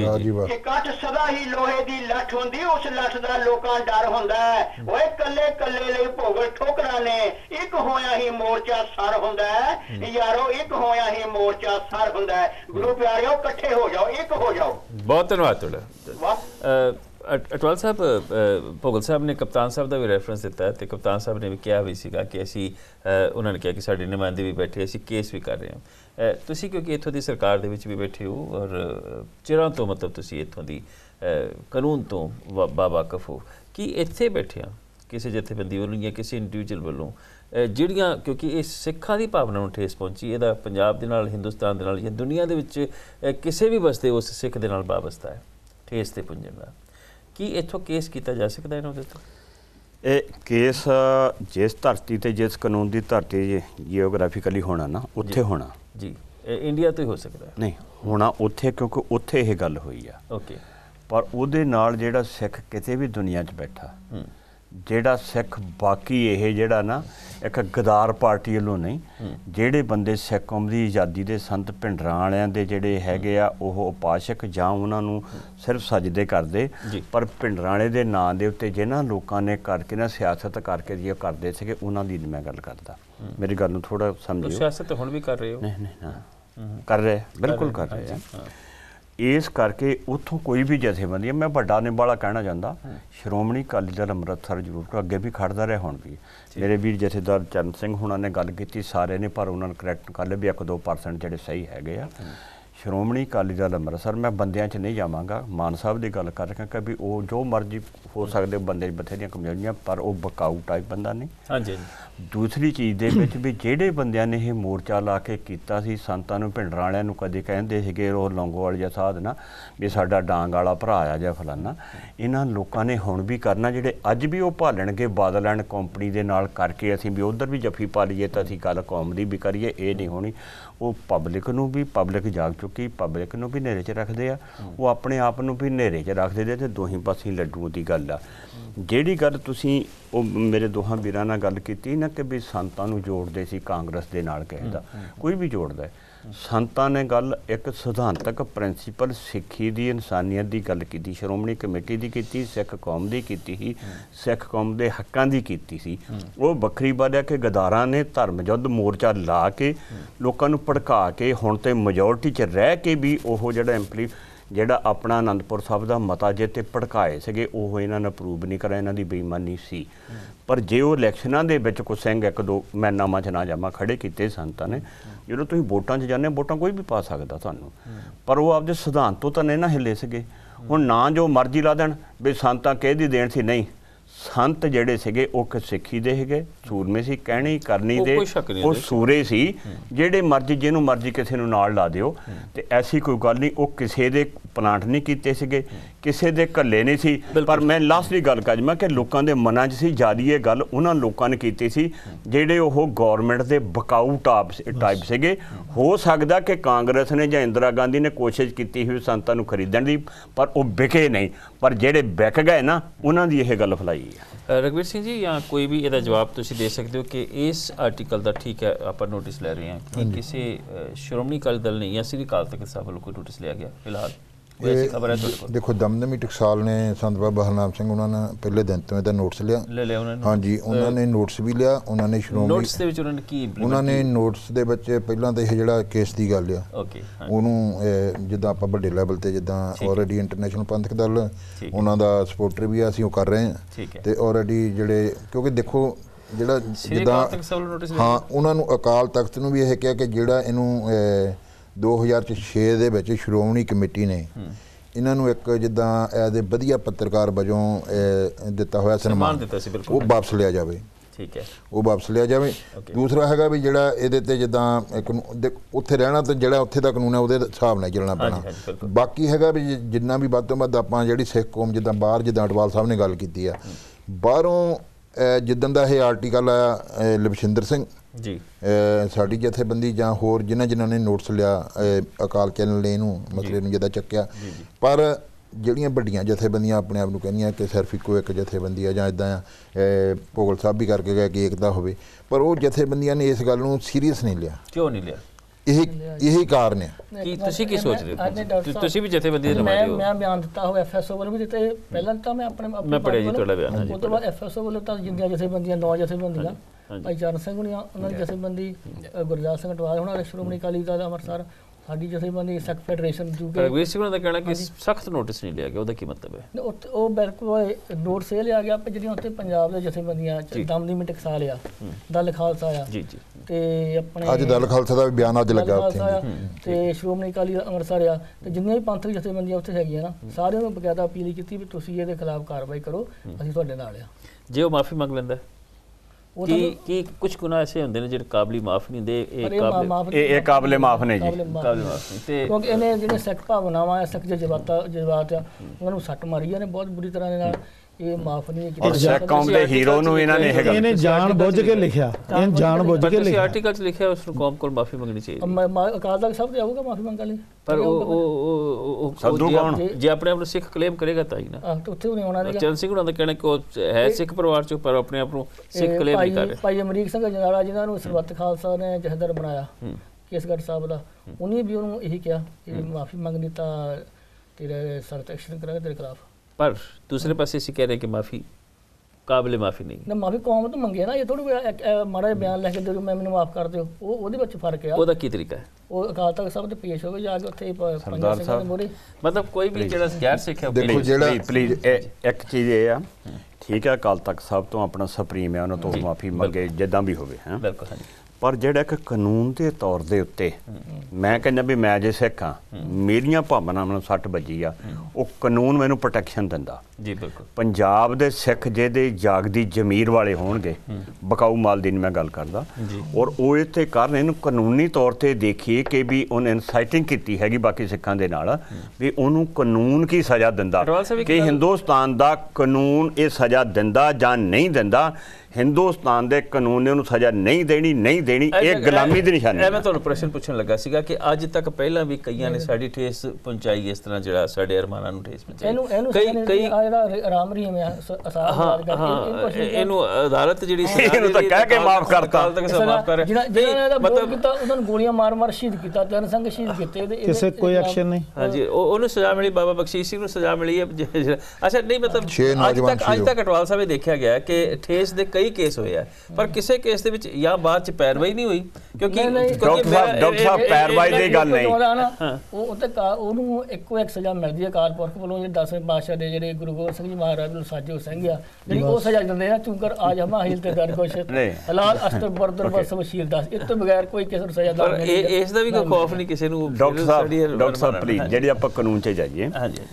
ਇਕੱਠ ਸਦਾ ਹੀ ਲੋਹੇ ਦੀ ਲੱਠ ਹੁੰਦੀ, ਉਸ ਲੱਠ ਦਾ ਲੋਕਾਂ ਡਰ ਹੁੰਦਾ ਹੈ। ਓਏ ਕੱਲੇ ਕੱਲੇ ਲਈ ਭੋਗਲ ਠੋਕਰਾਂ ਨੇ, ਇੱਕ ਹੋਇਆ ਹੀ ਮੋਰਚਾ ਸਰ ਹੁੰਦਾ ਹੈ। ਯਾਰੋ ਇੱਕ ਹੋਇਆ ਹੀ ਮੋਰਚਾ ਸਰ ਹੁੰਦਾ ਹੈ। ਗੁਰੂ ਪਿਆਰਿਓ ਇਕੱਠੇ ਹੋ ਜਾਓ, ਇੱਕ ਹੋ ਜਾਓ। ਬਹੁਤ ਧੰਨਵਾਦ ਤੁਹਾਡਾ। ਅਟਵਾਲ ਸਾਹਿਬ, ਭੋਗਲ ਸਾਹਿਬ ਨੇ ਕਪਤਾਨ ਸਾਹਿਬ ਦਾ ਵੀ ਰੈਫਰੈਂਸ ਦਿੱਤਾ ਤੇ ਕਪਤਾਨ ਸਾਹਿਬ ਨੇ ਵੀ ਕਿਹਾ ਵੀ ਸੀਗਾ ਕਿ ਅਸੀਂ ਉਹਨਾਂ ਨੇ ਕਿਹਾ ਕਿ ਸਾਡੇ ਨੁਮਾਇੰਦੇ ਵੀ ਬੈਠੇ, ਅਸੀਂ ਕੇਸ ਵੀ ਕਰ ਰਹੇ ਹਾਂ। ਤੁਸੀਂ ਕਿਉਂਕਿ ਇੱਥੋਂ ਦੀ ਸਰਕਾਰ ਦੇ ਵਿੱਚ ਵੀ ਬੈਠੇ ਹੋ ਔਰ ਚਿਰਾਂ ਤੋਂ ਮਤਲਬ ਤੁਸੀਂ ਇੱਥੋਂ ਦੀ ਕਾਨੂੰਨ ਤੋਂ ਵਾਕਫ ਹੋ, ਕਿ ਇੱਥੇ ਬੈਠਿਆਂ ਕਿਸੇ ਜਥੇਬੰਦੀ ਵੱਲੋਂ ਜਾਂ ਕਿਸੇ ਇੰਡੀਵਿਜੂਅਲ ਵੱਲੋਂ ਜਿਹੜੀਆਂ, ਕਿਉਂਕਿ ਇਹ ਸਿੱਖਾਂ ਦੀ ਭਾਵਨਾ ਨੂੰ ਠੇਸ ਪਹੁੰਚੀ, ਇਹਦਾ ਪੰਜਾਬ ਦੇ ਨਾਲ, ਹਿੰਦੁਸਤਾਨ ਦੇ ਨਾਲ ਜਾਂ ਦੁਨੀਆ ਦੇ ਵਿੱਚ ਕਿਸੇ ਵੀ ਵਸਦੇ ਉਸ ਸਿੱਖ ਦੇ ਨਾਲ ਵਾਬਸਤਾ ਹੈ ਠੇਸ ਤੇ ਪੁੰਜਣ ਦਾ, ਕੀ ਇੱਥੋਂ ਕੇਸ ਕੀਤਾ ਜਾ ਸਕਦਾ ਇਹਨਾਂ ਦੇ ਉੱਤੇ? ਇਹ ਕੇਸ ਜਿਸ ਧਰਤੀ ਤੇ, ਜਿਸ ਕਾਨੂੰਨ ਦੀ ਧਰਤੀ ਜੀਓਗ੍ਰਾਫਿਕਲੀ ਹੋਣਾ ਨਾ, ਉੱਥੇ ਹੋਣਾ ਜੀ। ਇੰਡੀਆ ਤੋਂ ਹੀ ਹੋ ਸਕਦਾ ਨਹੀਂ ਹੋਣਾ ਉੱਥੇ, ਕਿਉਂਕਿ ਉੱਥੇ ਇਹ ਗੱਲ ਹੋਈ ਆ। ਓਕੇ। ਪਰ ਉਹਦੇ ਨਾਲ ਜਿਹੜਾ ਸਿੱਖ ਕਿਤੇ ਵੀ ਦੁਨੀਆ 'ਚ ਬੈਠਾ, ਜਿਹੜਾ ਸਿੱਖ ਬਾਕੀ ਇਹ ਜਿਹੜਾ ਨਾ ਇੱਕ ਗਦਾਰ ਪਾਰਟੀ ਵੱਲੋਂ ਨਹੀਂ, ਜਿਹੜੇ ਬੰਦੇ ਸਿੱਖ ਕੌਮ ਦੀ ਆਜ਼ਾਦੀ ਦੇ ਸੰਤ ਭਿੰਡਰਾਂ ਵਾਲਿਆਂ ਦੇ ਜਿਹੜੇ ਹੈਗੇ ਆ ਉਹ ਉਪਾਸ਼ਕ ਜਾਂ ਉਹਨਾਂ ਨੂੰ ਸਿਰਫ ਸਜਦੇ ਕਰਦੇ, ਪਰ ਭਿੰਡਰਾਂ ਵਾਲੇ ਦੇ ਨਾਂ ਦੇ ਉੱਤੇ ਜਿਹਨਾਂ ਲੋਕਾਂ ਨੇ ਕਰਕੇ ਨਾ ਸਿਆਸਤ ਕਰਕੇ ਜੇ ਕਰਦੇ ਸੀਗੇ ਉਹਨਾਂ ਦੀ ਮੈਂ ਗੱਲ ਕਰਦਾ। ਮੇਰੀ ਗੱਲ ਨੂੰ ਥੋੜਾ ਸਮਝਿਓ। ਸਿਆਸਤ ਹੁਣ ਵੀ ਕਰ ਰਹੇ ਹੋ? ਨਹੀਂ ਕਰ ਰਹੇ, ਬਿਲਕੁਲ ਕਰ ਰਹੇ ਆ। ਇਸ ਕਰਕੇ ਉੱਥੋਂ ਕੋਈ ਵੀ ਜਥੇਬੰਦੀ, ਮੈਂ ਵੱਡਾ ਨਿੰਬਾਲਾ ਕਹਿਣਾ ਚਾਹੁੰਦਾ, ਸ਼੍ਰੋਮਣੀ ਅਕਾਲੀ ਦਲ ਅੰਮ੍ਰਿਤਸਰ ਜ਼ਰੂਰ ਅੱਗੇ ਵੀ ਖੜਦਾ ਰਿਹਾ, ਹੁਣ ਵੀ ਮੇਰੇ ਵੀਰ ਜਥੇਦਾਰ ਚਰਨ ਸਿੰਘ ਹੁਣਾਂ ਨੇ ਗੱਲ ਕੀਤੀ, ਸਾਰੇ ਨੇ, ਪਰ ਉਹਨਾਂ ਨੇ ਕਰੈਕਟ ਕਰ ਲਿਆ ਵੀ 1-2% ਜਿਹੜੇ ਸਹੀ ਹੈਗੇ ਆ। ਸ਼੍ਰੋਮਣੀ ਅਕਾਲੀ ਦਲ ਅੰਮ੍ਰਿਤਸਰ, ਮੈਂ ਬੰਦਿਆਂ 'ਚ ਨਹੀਂ ਜਾਵਾਂਗਾ, ਮਾਨ ਸਾਹਿਬ ਦੀ ਗੱਲ ਕਰ ਰਿਹਾ ਕਿ ਵੀ ਉਹ ਜੋ ਮਰਜ਼ੀ ਹੋ ਸਕਦੇ ਬੰਦੇ ਬਥੇਰੀਆਂ ਕਮਜ਼ੋਰੀਆਂ, ਪਰ ਉਹ ਬਕਾਊ ਟਾਈਪ ਬੰਦਾ ਨਹੀਂ। ਹਾਂਜੀ। ਦੂਸਰੀ ਚੀਜ਼ ਦੇ ਵਿੱਚ ਵੀ ਜਿਹੜੇ ਬੰਦਿਆਂ ਨੇ ਇਹ ਮੋਰਚਾ ਲਾ ਕੇ ਕੀਤਾ ਸੀ, ਸੰਤਾਂ ਨੂੰ ਭਿੰਡਰਾਂ ਵਾਲਿਆਂ ਨੂੰ ਕਦੇ ਕਹਿੰਦੇ ਸੀਗੇ ਉਹ ਲੌਂਗੋਵਾਲ ਜਾਂ ਸਾਧ ਨਾ ਵੀ ਸਾਡਾ ਡਾਂਗ ਵਾਲਾ ਭਰਾ ਆ ਜਾਂ ਫਲਾਨਾ, ਇਹਨਾਂ ਲੋਕਾਂ ਨੇ ਹੁਣ ਵੀ ਕਰਨਾ। ਜਿਹੜੇ ਅੱਜ ਵੀ ਉਹ ਭਾਲਣਗੇ ਬਾਦਲ ਐਂਡ ਕੰਪਨੀ ਦੇ ਨਾਲ ਕਰਕੇ ਅਸੀਂ ਵੀ ਉੱਧਰ ਵੀ ਜੱਫੀ ਪਾ ਲਈਏ ਤਾਂ ਅਸੀਂ ਗੱਲ ਕੌਮ ਦੀ ਵੀ ਕਰੀਏ, ਇਹ ਨਹੀਂ ਹੋਣੀ। ਉਹ ਪਬਲਿਕ ਨੂੰ ਵੀ, ਪਬਲਿਕ ਜਾਗ ਚੁੱਕੀ, ਪਬਲਿਕ ਨੂੰ ਵੀ ਹਨੇਰੇ 'ਚ ਰੱਖਦੇ ਆ, ਉਹ ਆਪਣੇ ਆਪ ਨੂੰ ਵੀ ਹਨੇਰੇ 'ਚ ਰੱਖਦੇ ਨੇ, ਅਤੇ ਦੋਹੀਂ ਪਾਸੇ ਲੱਡੂ ਦੀ ਗੱਲ ਆ। ਜਿਹੜੀ ਗੱਲ ਤੁਸੀਂ ਉਹ ਮੇਰੇ ਦੋਹਾਂ ਵੀਰਾਂ ਨਾਲ ਗੱਲ ਕੀਤੀ ਨਾ ਕਿ ਵੀ ਸੰਤਾਂ ਨੂੰ ਜੋੜਦੇ ਸੀ ਕਾਂਗਰਸ ਦੇ ਨਾਲ, ਕਿਸੇ ਦਾ ਕੋਈ ਵੀ ਜੋੜਦਾ। ਸੰਤਾਂ ਨੇ ਗੱਲ ਇੱਕ ਸਿਧਾਂਤਕ ਪ੍ਰਿੰਸੀਪਲ ਸਿੱਖੀ ਦੀ, ਇਨਸਾਨੀਅਤ ਦੀ ਗੱਲ ਕੀਤੀ, ਸ਼੍ਰੋਮਣੀ ਕਮੇਟੀ ਦੀ ਕੀਤੀ, ਸਿੱਖ ਕੌਮ ਦੀ ਕੀਤੀ ਸੀ, ਸਿੱਖ ਕੌਮ ਦੇ ਹੱਕਾਂ ਦੀ ਕੀਤੀ ਸੀ। ਉਹ ਵੱਖਰੀ ਬਾਤ ਹੈ ਕਿ ਗਦਾਰਾਂ ਨੇ ਧਰਮ ਯੁੱਧ ਮੋਰਚਾ ਲਾ ਕੇ ਲੋਕਾਂ ਨੂੰ ਭੜਕਾ ਕੇ ਹੁਣ ਤੇ ਮੈਜੋਰਟੀ 'ਚ ਰਹਿ ਕੇ ਵੀ ਉਹ ਜਿਹੜਾ ਆਪਣਾ ਆਨੰਦਪੁਰ ਸਾਹਿਬ ਦਾ ਮਤਾ ਜੇ ਤੇ ਭੜਕਾਏ ਸੀਗੇ, ਉਹ ਇਹਨਾਂ ਨੇ ਅਪਰੂਵ ਨਹੀਂ ਕਰਿਆ, ਇਹਨਾਂ ਦੀ ਬੇਈਮਾਨੀ ਸੀ। ਪਰ ਜੇ ਉਹ ਇਲੈਕਸ਼ਨਾਂ ਦੇ ਵਿੱਚ ਕੋਈ ਸਿੰਘ 1-2 ਮੈਂ ਨਾਮਾਂ 'ਚ ਨਾ ਜਾਵਾਂ ਖੜੇ ਕੀਤੇ ਸੰਤਾਂ ਨੇ, ਜਦੋਂ ਤੁਸੀਂ ਵੋਟਾਂ 'ਚ ਜਾਂਦੇ, ਵੋਟਾਂ ਕੋਈ ਵੀ ਪਾ ਸਕਦਾ ਤੁਹਾਨੂੰ, ਪਰ ਉਹ ਆਪਦੇ ਸਿਧਾਂਤ ਤੋਂ ਤਾਂ ਨਹੀਂ ਨਾ ਹਿੱਲੇ ਸੀਗੇ। ਹੁਣ ਨਾ ਜੋ ਮਰਜ਼ੀ ਲਾ ਦੇਣ ਵੀ ਸੰਤਾਂ ਕਿਹਦੀ ਦੇਣ ਸੀ, ਨਹੀਂ, ਸੰਤ ਜਿਹੜੇ ਸੀਗੇ ਉਹ ਸਿੱਖੀ ਦੇ ਸੀਗੇ, ਸੂਰਮੇ ਸੀ, ਕਹਿਣੀ ਕਰਨੀ ਦੇ ਉਹ ਸੂਰੇ ਸੀ, ਜਿਹੜੇ ਮਰਜ਼ੀ ਜਿਹਨੂੰ ਮਰਜ਼ੀ ਕਿਸੇ ਨੂੰ ਨਾਲ ਲਾ ਦਿਓ, ਤੇ ਐਸੀ ਕੋਈ ਗੱਲ ਨਹੀਂ। ਉਹ ਕਿਸੇ ਦੇ ਪਲਾਂਟ ਨਹੀਂ ਕੀਤੇ ਸੀਗੇ, ਕਿਸੇ ਦੇ ਘੱਲੇ ਨਹੀਂ ਸੀ। ਪਰ ਮੈਂ ਲਾਸਟ ਦੀ ਗੱਲ ਕਰ ਮੈਂ ਕਿ ਲੋਕਾਂ ਦੇ ਮਨਾਂ 'ਚ ਸੀ ਜਿਆਦੀ ਇਹ ਗੱਲ ਉਹਨਾਂ ਲੋਕਾਂ ਨੇ ਕੀਤੀ ਸੀ ਜਿਹੜੇ ਉਹ ਗੌਰਮੈਂਟ ਦੇ ਬਕਾਊ ਟਾਈਪ ਸੀਗੇ। ਹੋ ਸਕਦਾ ਕਿ ਕਾਂਗਰਸ ਨੇ ਜਾਂ ਇੰਦਰਾ ਗਾਂਧੀ ਨੇ ਕੋਸ਼ਿਸ਼ ਕੀਤੀ ਹੋਈ ਸੰਤਾਂ ਨੂੰ ਖਰੀਦਣ ਦੀ, ਪਰ ਉਹ ਵਿਕੇ ਨਹੀਂ, ਪਰ ਜਿਹੜੇ ਵਿਕ ਗਏ ਨਾ ਉਹਨਾਂ ਦੀ ਇਹ ਗੱਲ ਫੈਲਾਈ ਹੈ। ਰਘਵੀਰ ਸਿੰਘ ਜੀ, ਜਾਂ ਕੋਈ ਵੀ ਇਹਦਾ ਜਵਾਬ ਤੁਸੀਂ ਦੇ ਸਕਦੇ ਹੋ ਕਿ ਇਸ ਆਰਟੀਕਲ ਦਾ, ਠੀਕ ਹੈ ਆਪਾਂ ਨੋਟਿਸ ਲੈ ਰਹੇ ਹਾਂ ਕਿ ਕਿਸੇ ਸ਼੍ਰੋਮਣੀ ਅਕਾਲੀ ਦਲ ਨੇ ਜਾਂ ਸ੍ਰੀ ਅਕਾਲ ਤਖਤ ਸਾਹਿਬ ਵੱਲੋਂ ਕੋਈ ਨੋਟਿਸ ਲਿਆ ਗਿਆ ਫਿਲਹਾਲ? ਦੇਖੋ, ਦਮਦਮੀ ਟਕਸਾਲ ਨੇ ਸੰਤ ਬਾਬਾ ਹਰਨਾਮ ਸਿੰਘ ਉਹਨਾਂ ਨੇ ਪਹਿਲੇ ਦਿਨ ਤੋਂ ਇਹਦਾ ਨੋਟਿਸ ਲਿਆ ਉਹਨਾਂ ਨੇ। ਹਾਂਜੀ, ਉਹਨਾਂ ਨੇ ਨੋਟਿਸ ਵੀ ਲਿਆ। ਉਹਨਾਂ ਨੇ ਸ਼੍ਰੋਮਣੀ ਨੋਟਿਸ ਦੇ ਵਿੱਚ ਉਹਨਾਂ ਨੇ ਕੀ ਉਹਨਾਂ ਨੇ ਨੋਟਿਸ ਦੇ ਵਿੱਚ ਪਹਿਲਾਂ ਤਾਂ ਇਹ ਜਿਹੜਾ ਕੇਸ ਦੀ ਗੱਲ ਆ ਉਹਨੂੰ ਜਿੱਦਾਂ ਆਪਾਂ ਵੱਡੇ ਲੈਵਲ ਤੇ ਜਿੱਦਾਂ ਆਲਰੇਡੀ ਇੰਟਰਨੈਸ਼ਨਲ ਪੰਥਕ ਦਲ ਉਹਨਾਂ ਦਾ ਸਪੋਰਟਰ ਵੀ ਆ, ਅਸੀਂ ਉਹ ਕਰ ਰਹੇ ਹਾਂ, ਤੇ ਆਲਰੇਡੀ ਜਿਹੜੇ ਕਿਉਂਕਿ ਦੇਖੋ ਜਿਹੜਾ ਜਿੱਦਾਂ ਹਾਂ ਉਹਨਾਂ ਨੂੰ ਅਕਾਲ ਤਖਤ ਨੂੰ ਵੀ ਇਹ ਕਿਹਾ ਕਿ ਜਿਹੜਾ ਇਹਨੂੰ 2006 ਦੇ ਵਿੱਚ ਸ਼੍ਰੋਮਣੀ ਕਮੇਟੀ ਨੇ ਇਹਨਾਂ ਨੂੰ ਇੱਕ ਜਿੱਦਾਂ ਐਜ਼ ਵਧੀਆ ਪੱਤਰਕਾਰ ਵਜੋਂ ਦਿੱਤਾ ਹੋਇਆ ਸਨਮਾਨ ਉਹ ਵਾਪਸ ਲਿਆ ਜਾਵੇ। ਠੀਕ ਹੈ, ਉਹ ਵਾਪਸ ਲਿਆ ਜਾਵੇ। ਦੂਸਰਾ ਹੈਗਾ ਵੀ ਜਿਹੜਾ ਇਹਦੇ ਤੇ ਜਿੱਦਾਂ ਉੱਥੇ ਰਹਿਣਾ ਤੇ ਜਿਹੜਾ ਉੱਥੇ ਦਾ ਕਾਨੂੰਨ ਹੈ ਉਹਦੇ ਹਿਸਾਬ ਨਾਲ ਚੱਲਣਾ ਪੈਣਾ। ਬਾਕੀ ਹੈਗਾ ਵੀ ਜਿੰਨਾ ਵੀ ਵੱਧ ਤੋਂ ਵੱਧ ਆਪਾਂ ਜਿਹੜੀ ਸਿੱਖ ਕੌਮ ਜਿੱਦਾਂ ਬਾਹਰ, ਜਿੱਦਾਂ ਅਟਵਾਲ ਸਾਹਿਬ ਨੇ ਗੱਲ ਕੀਤੀ ਆ, ਬਾਹਰੋਂ ਜਿੱਦਣ ਦਾ ਇਹ ਆਰਟੀਕਲ ਆਇਆ ਲਵਿੰਦਰ ਸਿੰਘ ਜੀ ਸਾਡੀ ਜਥੇਬੰਦੀ ਜਾਂ ਹੋਰ ਜਿਨ੍ਹਾਂ ਨੇ ਨੋਟਿਸ ਲਿਆ ਅਕਾਲ ਚੈਨਲ ਨੇ ਇਹਨੂੰ ਮਸਲੇ ਨੂੰ ਜਿੱਦਾਂ ਚੱਕਿਆ, ਪਰ ਜਿਹੜੀਆਂ ਵੱਡੀਆਂ ਜਥੇਬੰਦੀਆਂ ਆਪਣੇ ਆਪ ਨੂੰ ਕਹਿੰਦੀਆਂ ਕਿ ਸਿਰਫ ਇੱਕੋ ਇੱਕ ਜਥੇਬੰਦੀ ਆ ਜਾਂ ਇੱਦਾਂ ਆ, ਭੋਗਲ ਸਾਹਿਬ ਵੀ ਕਰਕੇ ਗਏ ਕਿ ਏਕਤਾ ਹੋਵੇ, ਪਰ ਉਹ ਜਥੇਬੰਦੀਆਂ ਨੇ ਇਸ ਗੱਲ ਨੂੰ ਸੀਰੀਅਸ ਨਹੀਂ ਲਿਆ। ਕਿਉਂ ਨਹੀਂ ਲਿਆ? ਇਹੀ ਕਾਰਨ ਹੈ। ਕੀ ਤੁਸੀਂ ਕੀ ਸੋਚਦੇ ਹੋ? ਤੁਸੀਂ ਵੀ ਜਥੇਬੰਦੀ ਦੇ ਨੁਮਾਇੰਦੇ ਹੋ। ਮੈਂ ਬਿਆਨ ਦਿੱਤਾ ਹੋਇਆ ਐਫਐਸਓ ਵੱਲੋਂ ਵੀ ਦਿੱਤੇ, ਪਹਿਲਾਂ ਤਾਂ ਮੈਂ ਮੈਂ ਪੜ੍ਹਿਆ ਜੀ ਤੁਹਾਡਾ ਬਿਆਨ। ਉਸ ਤੋਂ ਬਾਅਦ ਐਫਐਸਓ ਵੱਲੋਂ ਤਾਂ ਜਿੰਨੀਆਂ ਜਥੇਬੰਦੀਆਂ 9 ਜਥੇਬੰਦੀਆਂ, ਭਾਈ ਚਰਨ ਸਿੰਘ ਹੁਣੀਆਂ ਉਹਨਾਂ ਦੀ ਜਥੇਬੰਦੀ, ਗੁਰਜਾਲ ਸਿੰਘ ਅਟਵਾਲ ਹੋਣਾ ਸ਼੍ਰੋਮਣੀ ਅਕਾਲੀ ਦਲ ਅੰਮ੍ਰਿਤਸਰ, ਸਾਡੀ ਜਥੇਬੰਦੀ ਸਿੱਖ ਫੈਡਰੇਸ਼ਨ ਜੋ ਕਿ ਰਘਵੀਰ ਸਿੰਘ ਦਾ ਕਹਿਣਾ ਕਿ ਸਖਤ ਨੋਟਿਸ ਨਹੀਂ ਲਿਆ ਗਿਆ, ਉਹਦਾ ਕੀ ਮਤਲਬ ਹੈ? ਉਹ ਬਿਲਕੁਲ ਨੋਟਿਸ ਇਹ ਲਿਆ ਗਿਆ ਪਰ ਜਿਹੜੀਆਂ ਉੱਥੇ ਪੰਜਾਬ ਦੇ ਜਥੇਬੰਦੀਆਂ ਦਮਦਮੀ ਟਕਸਾਲ ਆ, ਦਲ ਖਾਲਸਾ ਆ ਜੀ ਜੀ, ਤੇ ਆਪਣੇ ਅੱਜ ਦਲ ਖਾਲਸਾ ਦਾ ਵੀ ਬਿਆਨ ਅੱਜ ਲੱਗਾ ਉੱਥੇ, ਤੇ ਸ਼੍ਰੋਮਣੀ ਅਕਾਲੀ ਦਲ ਅੰਮ੍ਰਿਤਸਰ ਆ, ਤੇ ਜਿੰਨੀਆਂ ਵੀ ਪੰਥਕ ਜਥੇਬੰਦੀਆਂ ਉੱਥੇ ਹੈਗੀਆਂ ਨਾ ਸਾਰਿਆਂ ਨੂੰ ਬਕਾਇਦਾ ਅਪੀਲ ਕੀਤੀ ਵੀ ਤੁਸੀਂ ਇਹਦੇ ਖਿਲਾਫ ਕਾਰਵਾਈ ਕਰੋ, ਅਸੀਂ ਤੁਹਾਡੇ ਨਾਲ ਆ। ਜੇ ਉਹ ਮਾਫੀ ਮੰਗ ਲੈਂਦਾ ਕੀ ਕੁਝ ਗੁਨਾਹ ਐਸੇ ਹੁੰਦੇ ਨੇ ਜਿਹੜੇ ਕਾਬਲੀ ਮਾਫ ਨਹੀਂ ਹੁੰਦੇ? ਇਹ ਕਾਬਲੇ ਮਾਫ ਨੇ ਜੀ, ਕਾਬਲੇ ਮਾਫ ਨਹੀਂ ਤੇ ਕਿਉਂਕਿ ਇਹਨੇ ਜਿਹੜੇ ਸਿੱਖ ਭਾਵਨਾਵਾਂ ਆ, ਸਿੱਖ ਜਜ਼ਬਾਤ ਆ ਉਹਨਾਂ ਨੂੰ ਸੱਟ ਮਾਰੀ ਨੇ ਬਹੁਤ ਬੁਰੀ ਤਰ੍ਹਾਂ ਦੇ ਨਾਲ, ਇਹ ਮਾਫ ਨਹੀਂ ਔਰ ਸਿੱਖ ਕੌਮ ਦੇ ਹੀਰੋ ਨੂੰ ਇਹਨਾਂ ਨੇ ਇਹਨੇ ਜਾਣ ਬੁੱਝ ਕੇ ਲਿਖਿਆ, ਇਹਨੇ ਜਾਣ ਬੁੱਝ ਕੇ ਲਿਖਿਆ, ਆਰਟੀਕਲ 'ਚ ਲਿਖਿਆ ਉਸ ਨੂੰ ਕੌਮ ਕੋਲ ਮਾਫੀ ਮੰਗਣੀ ਚਾਹੀਦੀ। ਅਕਾਲ ਤਖਤ ਸਾਹਿਬ ਤੇ ਆਊਗਾ ਮਾਫੀ ਮੰਗਣ ਲਈ, ਪਰ ਉਹ ਜੇ ਆਪਣੇ ਆਪ ਨੂੰ ਸਿੱਖ ਕਲੇਮ ਕਰੇਗਾ ਤਾਂ ਹੀ ਨਾ, ਉੱਥੇ ਨਹੀਂ ਆਉਣਾ। ਚਰਨ ਸਿੰਘ ਉਹਨਾਂ ਦਾ ਕਹਿਣਾ ਕਿ ਉਹ ਹੈ ਸਿੱਖ ਪਰਿਵਾਰ ਚੋਂ ਪਰ ਆਪਣੇ ਆਪ ਨੂੰ ਸਿੱਖ ਕਲੇਮ ਨਹੀਂ ਕਰ ਰਿਹਾ। ਭਾਈ ਅਮਰੀਕ ਸਿੰਘ ਜਨਾਲਾ ਜਿਨ੍ਹਾਂ ਨੂੰ ਸਰਬੱਤ ਖਾਲਸਾ ਨੇ ਜਥੇਦਾਰ ਬਣਾਇਆ ਕੇਸਗੜ੍ਹ ਸਾਹਿਬ ਦਾ, ਉਹਨੇ ਵੀ ਉਹਨੂੰ ਇਹੀ ਕਿਹਾ ਕਿ ਮਾਫੀ ਮੰਗਣੀ ਤਾਂ ਤੇਰੇ ਸਖਤ ਐਕਸ਼ਨ ਕਰਾਂਗੇ ਤੇਰੇ ਖਿਲਾਫ। ਪਰ ਦੂਸਰੇ ਪਾਸੇ ਅਸੀਂ ਕਹਿ ਰਹੇ ਕਿ ਮਾਫੀ ਕਾਬਲੇ ਮਾਫੀ ਨਹੀਂ ਨਾ, ਮਾਫੀ ਕੌਮ ਤੋਂ ਮੰਗੇ ਨਾ, ਇਹ ਥੋੜੀ ਮਾੜਾ ਜਿਹਾ ਬਿਆਨ ਲੈ ਕੇ ਦੇ ਦਿਓ ਮੈਂ ਮੈਨੂੰ ਮਾਫ ਕਰ ਦਿਓ, ਉਹਦੇ ਵਿੱਚ ਫਰਕ ਆ। ਉਹਦਾ ਕੀ ਤਰੀਕਾ ਹੈ? ਉਹ ਅਕਾਲ ਤਖਤ ਸਾਹਿਬ ਤੇ ਪੇਸ਼ ਹੋਵੇ ਜਾ ਕੇ ਉੱਥੇ ਪੰਜਾਬ ਸਿੰਘ ਦੇ ਮੋਹਰੇ, ਮਤਲਬ ਕੋਈ ਵੀ ਜਿਹੜਾ ਗੈਰ ਸਿੱਖ ਹੈ ਦੇਖੋ ਜਿਹੜਾ ਪਲੀਜ਼ ਇੱਕ ਚੀਜ਼ ਇਹ ਆ, ਠੀਕ ਹੈ ਅਕਾਲ ਤਖਤ ਸਾਹਿਬ ਤੋਂ ਆਪਣਾ ਸੁਪਰੀਮ ਹੈ, ਉਹਨਾਂ ਤੋਂ ਮਾਫੀ ਮੰਗੇ ਜਿੱਦਾਂ ਵੀ ਹੋਵੇ ਹੈ, ਬਿਲਕੁਲ ਹਾਂਜੀ, ਪਰ ਜਿਹੜਾ ਇੱਕ ਕਾਨੂੰਨ ਦੇ ਤੌਰ ਦੇ ਉੱਤੇ ਮੈਂ ਕਹਿੰਦਾ ਵੀ ਮੈਂ ਜੇ ਸਿੱਖ ਹਾਂ, ਮੇਰੀਆਂ ਭਾਵਨਾਵਾਂ ਨੂੰ ਸੱਟ ਵੱਜੀ ਆ, ਉਹ ਕਾਨੂੰਨ ਮੈਨੂੰ ਪ੍ਰੋਟੈਕਸ਼ਨ ਦਿੰਦਾ ਜੀ। ਬਿਲਕੁਲ ਪੰਜਾਬ ਦੇ ਸਿੱਖ ਜਿਹਦੇ ਜਾਗਦੀ ਜ਼ਮੀਰ ਵਾਲੇ ਹੋਣਗੇ, ਬਕਾਊ ਮਾਲ ਦੀ ਮੈਂ ਗੱਲ ਕਰਦਾ, ਔਰ ਉਹ ਇੱਥੇ ਕਾਰਨ ਇਹਨੂੰ ਕਾਨੂੰਨੀ ਤੌਰ ਤੇ ਦੇਖੀਏ ਕਿ ਵੀ ਉਹਨੇ ਇਨਸਾਈਟਿੰਗ ਕੀਤੀ ਹੈਗੀ ਬਾਕੀ ਸਿੱਖਾਂ ਦੇ ਨਾਲ, ਵੀ ਉਹਨੂੰ ਕਾਨੂੰਨ ਕੀ ਸਜ਼ਾ ਦਿੰਦਾ, ਕਿ ਹਿੰਦੁਸਤਾਨ ਦਾ ਕਾਨੂੰਨ ਇਹ ਸਜ਼ਾ ਦਿੰਦਾ ਜਾਂ ਨਹੀਂ ਦਿੰਦਾ। ਹਿੰਦੁਸਤਾਨ ਦੇ ਕਾਨੂੰਨ ਨੇ ਉਹਨੂੰ ਸਜ਼ਾ ਨਹੀਂ ਦੇਣੀ, ਨਹੀਂ ਦੇਣੀ, ਇਹ ਗੁਲਾਮੀ ਦੀ ਨਿਸ਼ਾਨੀ ਹੈ। ਮੈਂ ਤੁਹਾਨੂੰ ਪ੍ਰਸ਼ਨ ਪੁੱਛਣ ਲੱਗਾ ਸੀਗਾ ਕਿ ਅੱਜ ਤੱਕ ਪਹਿਲਾਂ ਵੀ ਕਈਆਂ ਨੇ ਸਾਡੀ ਠੇਸ ਪਹੁੰਚਾਈ, ਇਸ ਤਰ੍ਹਾਂ ਜਿਹੜਾ ਸਾਡੇ ਅਰਮਾਨਾਂ ਨੂੰ ਠੇਸ ਪਹੁੰਚਾਈ, ਕਈ ਜਿਹੜਾ ਰਾਮ ਰਹੀਮ ਆ ਅਸਾਰ ਇਹਨੂੰ ਅਦਾਲਤ ਜਿਹੜੀ ਇਹਨੂੰ ਤਾਂ ਕਹਿ ਕੇ ਮਾਫ ਕਰਤਾ, ਮਾਫ ਕਰ ਜਿਹਨਾਂ ਮਤਲਬ ਕੀਤਾ ਉਹਨਾਂ ਨੂੰ ਗੋਲੀਆਂ ਮਾਰ ਸ਼ਹੀਦ ਕੀਤਾ, ਤਿੰਨ ਸਿੰਘ ਸ਼ਹੀਦ ਕੀਤੇ, ਕਿਸੇ ਕੋਈ ਐਕਸ਼ਨ ਨਹੀਂ। ਹਾਂਜੀ, ਉਹਨੂੰ ਸਜ਼ਾ ਮਿਲੀ, ਬਾਬਾ ਬਖਸ਼ੀਸ਼ ਸਿੰਘ ਨੂੰ ਸਜ਼ਾ ਮਿਲੀ ਹੈ। ਅੱਛਾ ਨਹੀਂ, ਮਤਲਬ ਅੱਜ ਤੱਕ ਅਟਵਾਲ ਸਾਹਿਬ ਦੇਖਿਆ ਗਿਆ ਕਿ ਠੇਸ ਦੇ ਕਈ ਕੇਸ ਹੋਏ ਆ, ਪਰ ਕਿਸੇ ਕੇਸ ਦੇ ਵਿੱਚ ਜਾਂ ਬਾਅਦ ਚ ਪੈਰਵਾਈ ਨਹੀਂ ਹੋਈ, ਕਿਉਂਕਿ ਡਾਕਟਰ ਸਾਹਿਬ ਪੈਰਵਾਈ ਦੀ ਗੱਲ ਨਹੀਂ, ਉਹ ਤੇ ਉਹਨੂੰ ਇੱਕੋ ਇੱਕ ਸਜ਼ਾ ਮਿਲਦੀ ਹੈ ਅਕਾਲ ਪੁਰਖ ਵੱਲੋਂ, ਜਿਹੜੇ 10ਵੇਂ ਪਾਤਸ਼ਾਹ ਦੇ ਜਿਹੜੇ ਗੁਰੂ ਗੋਬਿੰਦ ਸਿੰਘ ਜੀ ਮਹਾਰਾਜ ਨੂੰ ਸਾਜੋ ਸਿੰਘ ਆ, ਜਿਹੜੀ ਉਹ ਸਜ਼ਾ ਦਿੰਦੇ ਆ, ਚੁੰਕਰ ਆਜ ਹਮਾ ਹਿਲ ਤੇ ਦਰ ਕੁਛ ਹਲਾਲ ਅਸਤਰ ਬਰਦਰ ਬਸ ਵਸ਼ੀਰ ਦਾਸ, ਇਸ ਤੋਂ ਬਗੈਰ ਕੋਈ ਕਿਸੇ ਨੂੰ ਸਜ਼ਾ ਦਾ ਇਸ ਦਾ ਵੀ ਕੋਈ ਖੌਫ ਨਹੀਂ ਕਿਸੇ ਨੂੰ। ਡਾਕਟਰ ਸਾਹਿਬ ਪਲੀਜ਼ ਜਿਹੜੀ ਆਪਾਂ ਕਾਨੂੰਨ 'ਚ ਜਾਈਏ,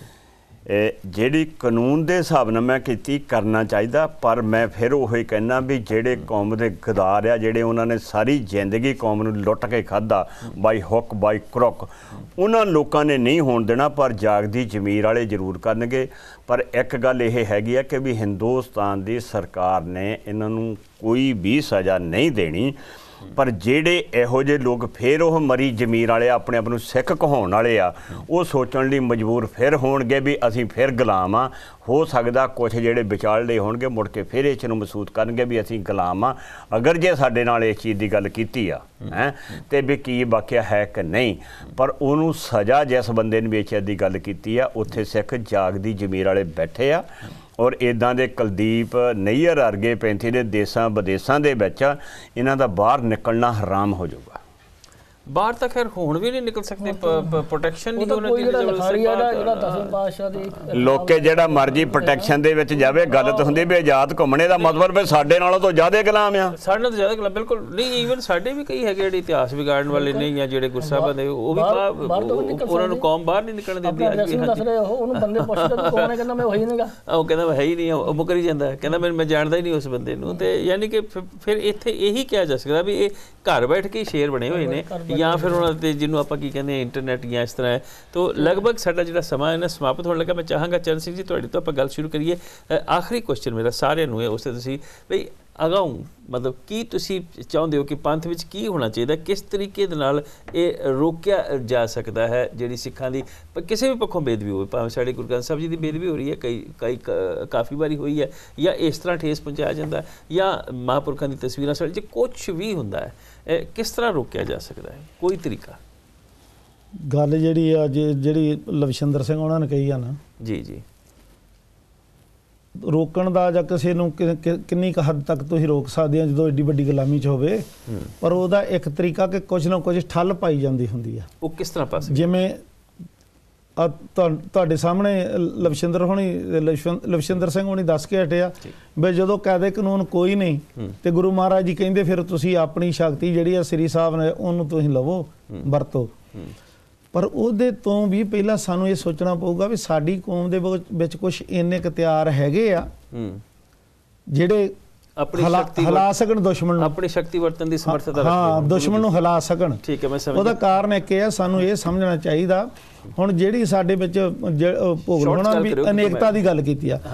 ਜਿਹੜੀ ਕਾਨੂੰਨ ਦੇ ਹਿਸਾਬ ਨਾਲ ਮੈਂ ਕੀਤੀ ਕਰਨਾ ਚਾਹੀਦਾ, ਪਰ ਮੈਂ ਫਿਰ ਉਹੀ ਕਹਿੰਦਾ ਵੀ ਜਿਹੜੇ ਕੌਮ ਦੇ ਗਦਾਰ ਆ, ਜਿਹੜੇ ਉਹਨਾਂ ਨੇ ਸਾਰੀ ਜ਼ਿੰਦਗੀ ਕੌਮ ਨੂੰ ਲੁੱਟ ਕੇ ਖਾਧਾ ਬਾਈ ਹੁੱਕ ਬਾਈ ਕਰੁੱਕ, ਉਹਨਾਂ ਲੋਕਾਂ ਨੇ ਨਹੀਂ ਹੋਣ ਦੇਣਾ, ਪਰ ਜਾਗਦੀ ਜ਼ਮੀਰ ਵਾਲੇ ਜ਼ਰੂਰ ਕਰਨਗੇ। ਪਰ ਇੱਕ ਗੱਲ ਇਹ ਹੈਗੀ ਆ ਕਿ ਵੀ ਹਿੰਦੁਸਤਾਨ ਦੀ ਸਰਕਾਰ ਨੇ ਇਹਨਾਂ ਨੂੰ ਕੋਈ ਵੀ ਸਜ਼ਾ ਨਹੀਂ ਦੇਣੀ, ਪਰ ਜਿਹੜੇ ਇਹੋ ਜਿਹੇ ਲੋਕ ਫਿਰ ਉਹ ਮਰੀ ਜ਼ਮੀਰ ਵਾਲੇ ਆਪਣੇ ਆਪ ਨੂੰ ਸਿੱਖ ਕਹਾਉਣ ਵਾਲੇ ਆ, ਉਹ ਸੋਚਣ ਲਈ ਮਜਬੂਰ ਫਿਰ ਹੋਣਗੇ ਵੀ ਅਸੀਂ ਫਿਰ ਗੁਲਾਮ ਆ। ਹੋ ਸਕਦਾ ਕੁਛ ਜਿਹੜੇ ਵਿਚਾਲੜੇ ਹੋਣਗੇ ਮੁੜ ਕੇ ਫਿਰ ਇਸ ਨੂੰ ਮਹਿਸੂਸ ਕਰਨਗੇ ਵੀ ਅਸੀਂ ਗੁਲਾਮ ਆ, ਅਗਰ ਜੇ ਸਾਡੇ ਨਾਲ ਇਸ ਚੀਜ਼ ਦੀ ਗੱਲ ਕੀਤੀ ਆ ਹੈ ਤੇ ਵੀ ਕੀ ਵਾਕਿਆ ਹੈ ਕਿ ਨਹੀਂ। ਪਰ ਉਹਨੂੰ ਸਜ਼ਾ ਜਿਸ ਬੰਦੇ ਨੇ ਵੇਚਿਆ ਦੀ ਗੱਲ ਕੀਤੀ ਆ, ਉੱਥੇ ਸਿੱਖ ਜਾਗਦੀ ਜ਼ਮੀਰ ਵਾਲੇ ਬੈਠੇ ਆ, ਔਰ ਇੱਦਾਂ ਦੇ ਕੁਲਦੀਪ ਨਈਅਰ ਵਰਗੇ 35 ਦੇ ਦੇਸਾਂ ਵਿਦੇਸਾਂ ਦੇ ਵਿੱਚ ਇਹਨਾਂ ਦਾ ਬਾਹਰ ਨਿਕਲਣਾ ਹਰਾਮ ਹੋ ਜਾਊਗਾ। ਬਾਹਰ ਤਾਂ ਖੈਰ ਹੁਣ ਵੀ ਨਹੀਂ ਨਿਕਲ ਸਕਦੇ, ਪ੍ਰੋਟੈਕਸ਼ਨ ਨਹੀਂ ਉਹਨਾਂ ਦੀ, ਜਿਹੜਾ 10ਵੇਂ ਪਾਤਸ਼ਾਹ ਦੇ ਲੋਕੇ ਜਿਹੜਾ ਮਰਜੀ ਪ੍ਰੋਟੈਕਸ਼ਨ ਦੇ ਵਿੱਚ ਜਾਵੇ, ਗੱਲ ਤਾਂ ਹੁੰਦੀ ਵੀ ਆਜ਼ਾਦ ਘੁੰਮਣੇ ਦਾ ਮਤਲਬ ਵੀ ਸਾਡੇ ਨਾਲੋਂ ਤੋਂ ਜ਼ਿਆਦਾ ਗੁਲਾਮ ਆ, ਸਾਡੇ ਨਾਲੋਂ ਜ਼ਿਆਦਾ ਗੁਲਾਮ ਬਿਲਕੁਲ ਨਹੀਂ। ਈਵਨ ਸਾਡੇ ਵੀ ਕਈ ਹੈਗੇ ਜਿਹੜੇ ਇਤਿਹਾਸ ਵਿਗਾੜਨ ਵਾਲੇ ਨੇ ਜਾਂ ਜਿਹੜੇ ਗੁਰਸਾਹਿਬਾਂ ਦੇ, ਉਹ ਵੀ ਉਹਨਾਂ ਨੂੰ ਕੌਮ ਬਾਹਰ ਨਹੀਂ ਨਿਕਲਣ ਦਿੰਦੀ। ਉਹਨੂੰ ਬੰਦੇ ਪੁੱਛਦੇ ਕੌਣ ਹੈ, ਕਹਿੰਦਾ ਮੈਂ ਉਹੀ ਨਹੀਂਗਾ, ਉਹ ਕਹਿੰਦਾ ਹੈ ਹੀ ਨਹੀਂ, ਉਹ ਮੁਕਰ ਹੀ ਜਾਂਦਾ, ਕਹਿੰਦਾ ਮੈਂ ਜਾਣਦਾ ਹੀ ਨਹੀਂ ਉਸ ਬੰਦੇ ਨੂੰ। ਤੇ ਯਾਨੀ ਕਿ ਫਿਰ ਇੱਥੇ ਇਹੀ ਕਿਹਾ ਜਾ ਸਕਦਾ ਵੀ ਇਹ ਘਰ ਬੈਠ ਕੇ ਸ਼ੇਰ ਬਣੇ ਹੋਏ ਨੇ, ਜਾਂ ਫਿਰ ਉਹਨਾਂ ਦੇ ਜਿਹਨੂੰ ਆਪਾਂ ਕੀ ਕਹਿੰਦੇ ਇੰਟਰਨੈਟ ਜਾਂ ਇਸ ਤਰ੍ਹਾਂ ਹੈ। ਤਾਂ ਲਗਭਗ ਸਾਡਾ ਜਿਹੜਾ ਸਮਾਂ ਹੈ ਨਾ ਸਮਾਪਤ ਹੋਣ ਲੱਗਾ। ਮੈਂ ਚਾਹਾਂਗਾ ਚਰਨ ਸਿੰਘ ਜੀ ਤੁਹਾਡੇ ਤੋਂ ਆਪਾਂ ਗੱਲ ਸ਼ੁਰੂ ਕਰੀਏ। ਆਖਰੀ ਕੁਐਸਚਨ ਮੇਰਾ ਸਾਰਿਆਂ ਨੂੰ ਹੈ, ਉਸ 'ਤੇ ਤੁਸੀਂ ਬਈ ਅਗਾਊਂ ਮਤਲਬ ਕੀ ਤੁਸੀਂ ਚਾਹੁੰਦੇ ਹੋ ਕਿ ਪੰਥ ਵਿੱਚ ਕੀ ਹੋਣਾ ਚਾਹੀਦਾ, ਕਿਸ ਤਰੀਕੇ ਦੇ ਨਾਲ ਇਹ ਰੋਕਿਆ ਜਾ ਸਕਦਾ ਹੈ ਜਿਹੜੀ ਸਿੱਖਾਂ ਦੀ ਕਿਸੇ ਵੀ ਪੱਖੋਂ ਬੇਦਬੀ ਹੋਵੇ, ਭਾਵੇਂ ਸਾਡੇ ਗੁਰੂ ਗ੍ਰੰਥ ਸਾਹਿਬ ਜੀ ਦੀ ਬੇਦਬੀ ਹੋ ਰਹੀ ਹੈ, ਕਈ ਕਾਫੀ ਵਾਰੀ ਹੋਈ ਹੈ, ਜਾਂ ਇਸ ਤਰ੍ਹਾਂ ਠੇਸ ਪਹੁੰਚਾਇਆ ਜਾਂਦਾ, ਜਾਂ ਮਹਾਂਪੁਰਖਾਂ ਦੀ ਤਸਵੀਰਾਂ ਸਾਡੇ 'ਚ ਕੁਛ ਵੀ ਹੁੰਦਾ ਹੈ, ਕਿਸ ਤਰ੍ਹਾਂ ਰੋਕਿਆ ਜਾ ਸਕਦਾ ਹੈ, ਕੋਈ ਤਰੀਕਾ? ਗੱਲ ਜਿਹੜੀ ਆ ਜਿਹੜੀ ਲਵਿੰਦਰ ਸਿੰਘ ਉਹਨਾਂ ਨੇ ਕਹੀ ਆ ਨਾ ਜੀ ਜੀ, ਰੋਕਣ ਦਾ ਜਾਂ ਕਿਸੇ ਨੂੰ ਕਿੰਨੀ ਕੁ ਹੱਦ ਤੱਕ ਤੁਸੀਂ ਰੋਕ ਸਕਦੇ ਆ ਜਦੋਂ ਏਡੀ ਵੱਡੀ ਗੁਲਾਮੀ 'ਚ ਹੋਵੇ, ਪਰ ਉਹਦਾ ਇੱਕ ਤਰੀਕਾ ਕਿ ਕੁਝ ਨਾ ਕੁਝ ਠੱਲ ਪਾਈ ਜਾਂਦੀ ਹੁੰਦੀ ਆ। ਉਹ ਕਿਸ ਤਰ੍ਹਾਂ ਪਾਸੇ? ਜਿਵੇਂ ਤੁਹਾਡੇ ਸਾਹਮਣੇ ਲਵਿੰਦਰ ਸਿੰਘ ਹੋਣੀ ਦੱਸ ਕੇ ਹਟਿਆ ਵੀ ਜਦੋਂ ਕਾਇਦੇ ਕਾਨੂੰਨ ਕੋਈ ਨਹੀਂ ਤੇ ਗੁਰੂ ਮਹਾਰਾਜ ਜੀ ਕਹਿੰਦੇ ਫਿਰ ਤੁਸੀਂ ਆਪਣੀ ਸ਼ਕਤੀ ਜਿਹੜੀ ਆ ਸ੍ਰੀ ਸਾਹਿਬ ਨੇ ਉਹਨੂੰ ਤੁਸੀਂ ਲਵੋ, ਵਰਤੋ। ਪਰ ਉਹਦੇ ਤੋਂ ਵੀ ਪਹਿਲਾਂ ਸਾਨੂੰ ਇਹ ਸੋਚਣਾ ਪਊਗਾ ਵੀ ਸਾਡੀ ਕੌਮ ਦੇ ਵਿੱਚ ਕੁਝ ਇੰਨੇ ਕੁ ਤਿਆਰ ਹੈਗੇ ਆ ਜਿਹੜੇ ਹਿਲਾ ਸਕਣ ਦੁਸ਼ਮਣ ਨੂੰ, ਆਪਣੀ ਸ਼ਕਤੀ ਵਰਤਣ ਦੀ ਸਮਰੱਥਾ ਰੱਖਦੇ, ਹਾਂ, ਦੁਸ਼ਮਣ ਨੂੰ ਹਿਲਾ ਸਕਣ। ਠੀਕ ਹੈ, ਮੈਂ ਸਮਝ। ਉਹਦਾ ਕਾਰਨ ਇੱਕ ਇਹ ਆ, ਸਾਨੂੰ ਇਹ ਸਮਝਣਾ ਚਾਹੀਦਾ ਹੁਣ ਜਿਹੜੀ ਸਾਡੇ ਵਿੱਚ ਭੋਗਲ ਹੋਣਾ ਵੀ ਅਨੇਕਤਾ ਦੀ ਗੱਲ ਕੀਤੀ ਆ,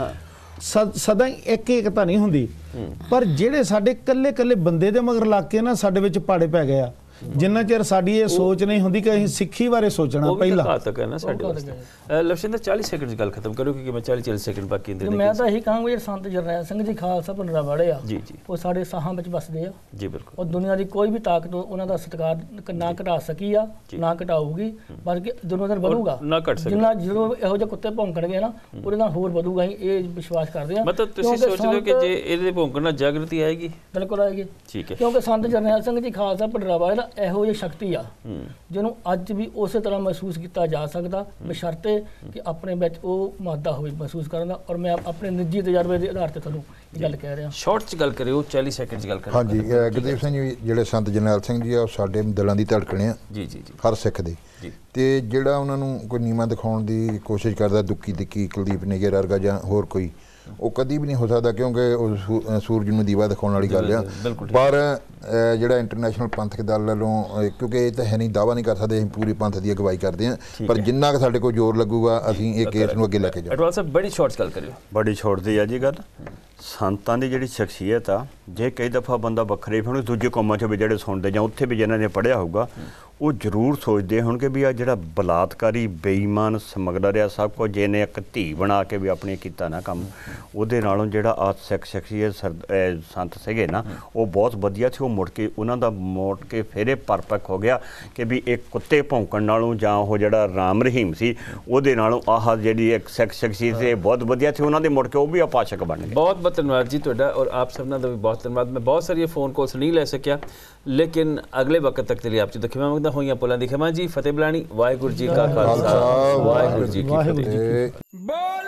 ਸਦਾ ਇੱਕ ਏਕਤਾ ਨਹੀਂ ਹੁੰਦੀ, ਪਰ ਜਿਹੜੇ ਸਾਡੇ ਕੱਲੇ ਬੰਦੇ ਦੇ ਮਗਰ ਲੱਗ ਕੇ ਨਾ ਸਾਡੇ ਵਿੱਚ ਪਾੜੇ ਪੈ ਗਏ ਆ, ਜਿੰਨਾ ਚਿਰ ਸਾਡੀ ਇਹ ਸੋਚ ਨਹੀਂ ਹੁੰਦੀ ਕਿ ਅਸੀਂ ਸਿੱਖੀ ਬਾਰੇ ਸੋਚਣਾ ਪਹਿਲਾਂ। ਘਾਤਕ ਹੈ ਨਾ ਸਾਡੇ ਵਾਸਤੇ। ਲਵਿੰਦਰ 40 ਸੈਕਿੰਡ ਦੀ ਗੱਲ ਖਤਮ ਕਰੋ ਕਿਉਂਕਿ ਮੈਂ 40 ਸੈਕਿੰਡ ਬਾਕੀ ਇੰਦੇ। ਮੈਂ ਤਾਂ ਇਹੀ ਕਹਾਂਗਾ ਜਿਹੜੇ ਸੰਤ ਜਰਨੈਲ ਸਿੰਘ ਜੀ ਖਾਲਸਾ ਭਿੰਡਰਾਂਵਾਲੇ ਆ, ਉਹ ਸਾਡੇ ਸਾਹਾਂ ਵਿੱਚ ਵਸਦੇ ਆ ਜੀ, ਬਿਲਕੁਲ। ਉਹ ਦੁਨੀਆ ਦੀ ਕੋਈ ਵੀ ਤਾਕਤ ਉਹਨਾਂ ਦਾ ਸਤਿਕਾਰ ਨਾ ਘਟਾ ਸਕੀ ਆ, ਨਾ ਘਟਾਊਗੀ, ਬਲਕਿ ਦਿਨੋਂ ਦਿਨ ਵਧੂਗਾ, ਜਿੰਨਾ ਜਦੋਂ ਇਹੋ ਜਿਹੇ ਕੁੱਤੇ ਭੌਂਕਣਗੇ ਨਾ ਉਹਦੇ ਨਾਲ ਹੋਰ ਵਧੂਗਾ, ਇਹ ਵਿਸ਼ਵਾਸ ਕਰਦੇ ਆ। ਮਤਲਬ ਤੁਸੀਂ ਸੋਚਦੇ ਹੋ ਕਿ ਜੇ ਇਹਦੇ ਭੌਂਕਣ ਨਾਲ ਜਾਗਰਤੀ ਆਏਗੀ? ਬਿਲਕੁਲ ਆਏਗੀ, ਠੀਕ ਹੈ, ਕਿਉਂਕਿ ਸੰਤ ਜਰਨੈਲ ਸਿੰਘ ਜੀ ਖਾਲਸਾ ਭਿੰਡਰਾਂਵਾਲੇ ਦਾ ਇਹੋ ਜਿਹੀ ਸ਼ਕਤੀ ਆ ਜਿਹਨੂੰ ਅੱਜ ਵੀ ਉਸੇ ਤਰ੍ਹਾਂ ਮਹਿਸੂਸ ਕੀਤਾ ਜਾ ਸਕਦਾ, ਬਸ਼ਰਤੇ ਕਿ ਆਪਣੇ ਵਿੱਚ ਉਹ ਮਾਦਾ ਹੋਵੇ ਮਹਿਸੂਸ ਕਰਨ ਦਾ। ਔਰ ਮੈਂ ਆਪਣੇ ਨਿੱਜੀ ਤਜਰਬੇ ਦੇ ਆਧਾਰ ਤੇ ਤੁਹਾਨੂੰ ਇਹ ਗੱਲ ਕਹਿ ਰਿਹਾ। ਸ਼ਾਰਟ 'ਚ ਗੱਲ ਕਰਿਓ, 40 ਸੈਕਿੰਡ 'ਚ ਗੱਲ ਕਰਿਓ। ਹਾਂਜੀ, ਗੁਰਦੀਪ ਸਿੰਘ ਜੀ ਜਿਹੜੇ ਸੰਤ ਜਰਨੈਲ ਸਿੰਘ ਜੀ ਆ ਉਹ ਸਾਡੇ ਦਿਲਾਂ ਦੀ ਧੜਕਣ ਆ ਜੀ, ਹਰ ਸਿੱਖ ਦੀ। ਤੇ ਜਿਹੜਾ ਉਹਨਾਂ ਨੂੰ ਕੋਈ ਨੀਵਾਂ ਦਿਖਾਉਣ ਦੀ ਕੋਸ਼ਿਸ਼ ਕਰਦਾ, ਦੁੱਕੀ ਦਿੱਕੀ ਕੁਲਦੀਪ ਨਿਗਰ ਵਰਗਾ ਜਾਂ ਹੋਰ ਕੋਈ, ਉਹ ਕਦੀ ਵੀ ਨਹੀਂ ਹੋ ਸਕਦਾ, ਕਿਉਂਕਿ ਉਹ ਸੂਰਜ ਨੂੰ ਦੀਵਾ ਦਿਖਾਉਣ ਵਾਲੀ ਗੱਲ ਆ। ਪਰ ਜਿਹੜਾ ਇੰਟਰਨੈਸ਼ਨਲ ਪੰਥਕ ਦਲ ਵੱਲੋਂ, ਕਿਉਂਕਿ ਇਹ ਤਾਂ ਹੈ ਨਹੀਂ, ਦਾਅਵਾ ਨਹੀਂ ਕਰ ਸਕਦੇ ਅਸੀਂ ਪੂਰੀ ਪੰਥ ਦੀ ਅਗਵਾਈ ਕਰਦੇ ਹਾਂ, ਪਰ ਜਿੰਨਾ ਕੁ ਸਾਡੇ ਕੋਲ ਜ਼ੋਰ ਲੱਗੂਗਾ ਅਸੀਂ ਇਹ ਕੇਸ ਨੂੰ ਅੱਗੇ ਲੈ ਕੇ ਜਾਵਾਂਗੇ। ਅਟਵਾਲ ਸਾਹਿਬ ਬੜੀ ਸ਼ਾਰਟ ਗੱਲ ਕਰਿਓ। ਬੜੀ ਸ਼ਾਰਟ ਦੀ ਆ ਜੀ ਗੱਲ। ਸੰਤਾਂ ਦੀ ਜਿਹੜੀ ਸ਼ਖਸੀਅਤ ਆ, ਜੇ ਕਈ ਦਫਾ ਬੰਦਾ ਵੱਖਰੇ ਵੀ ਹੁਣ ਦੂਜੇ ਕੌਮਾਂ 'ਚ ਵੀ ਜਿਹੜੇ ਸੁਣਦੇ ਜਾਂ ਉੱਥੇ ਵੀ ਜਿਹਨਾਂ ਨੇ ਪੜ੍ਹਿਆ ਹੋਊਗਾ, ਉਹ ਜ਼ਰੂਰ ਸੋਚਦੇ ਹੋਣਗੇ ਵੀ ਆ ਜਿਹੜਾ ਬਲਾਤਕਾਰੀ ਬੇਈਮਾਨ ਸਮਗਲਰ ਆ ਸਭ ਕੁਝ ਜਿਹਨੇ ਇੱਕ ਧੀ ਬਣਾ ਕੇ ਵੀ ਆਪਣੀ ਕੀਤਾ ਨਾ ਕੰਮ, ਉਹਦੇ ਨਾਲੋਂ ਜਿਹੜਾ ਆ ਸਿੱਖ ਸ਼ਖਸੀਅਤ ਸੰਤ ਸੀਗੇ ਨਾ ਉਹ ਬਹੁਤ ਵਧੀਆ ਸੀ। ਉਹ ਮੁੜ ਕੇ ਉਹਨਾਂ ਦਾ ਫਿਰ ਇਹ ਪਰਪੱਕ ਹੋ ਗਿਆ ਕਿ ਵੀ ਇੱਕ ਕੁੱਤੇ ਭੌਂਕਣ ਨਾਲੋਂ ਜਾਂ ਉਹ ਜਿਹੜਾ ਰਾਮ ਰਹੀਮ ਸੀ ਉਹਦੇ ਨਾਲੋਂ ਆਹ ਜਿਹੜੀ ਇੱਕ ਸਿੱਖ ਸ਼ਖਸੀਅਤ ਸੀ ਬਹੁਤ ਵਧੀਆ ਸੀ, ਉਹਨਾਂ ਦੇ ਮੁੜ ਕੇ ਉਹ ਵੀ ਉਪਾਸ਼ਕ ਬਣ ਗਏ। ਬਹੁਤ ਬਹੁਤ ਧੰਨਵਾਦ ਜੀ ਤੁਹਾਡਾ, ਔਰ ਆਪ ਸਭਨਾਂ ਦਾ ਵੀ ਬਹੁਤ ਧੰਨਵਾਦ। ਮੈਂ ਬਹੁਤ ਸਾਰੀਆਂ ਫੋਨ ਕਾਲਸ ਨਹੀਂ ਲੈ ਸਕਿਆ, ਲੇਕਿਨ ਅਗਲੇ ਵਕਤ ਤੱਕ ਦੇ ਲਈ ਆਪ ਜੀ ਦਾ ਖਿਮਾ ਮੰਗਦਾ ਹੋਈਆਂ ਪੁੱਲਾਂ ਦੀ ਖਿਮਾ ਜੀ। ਫਤਿਹ ਬੁਲਾਣੀ। ਵਾਹਿਗੁਰੂ ਜੀ ਕਾ ਖਾਲਸਾ, ਵਾਹਿਗੁਰੂ ਜੀ ਕੀ ਫਤਿਹ।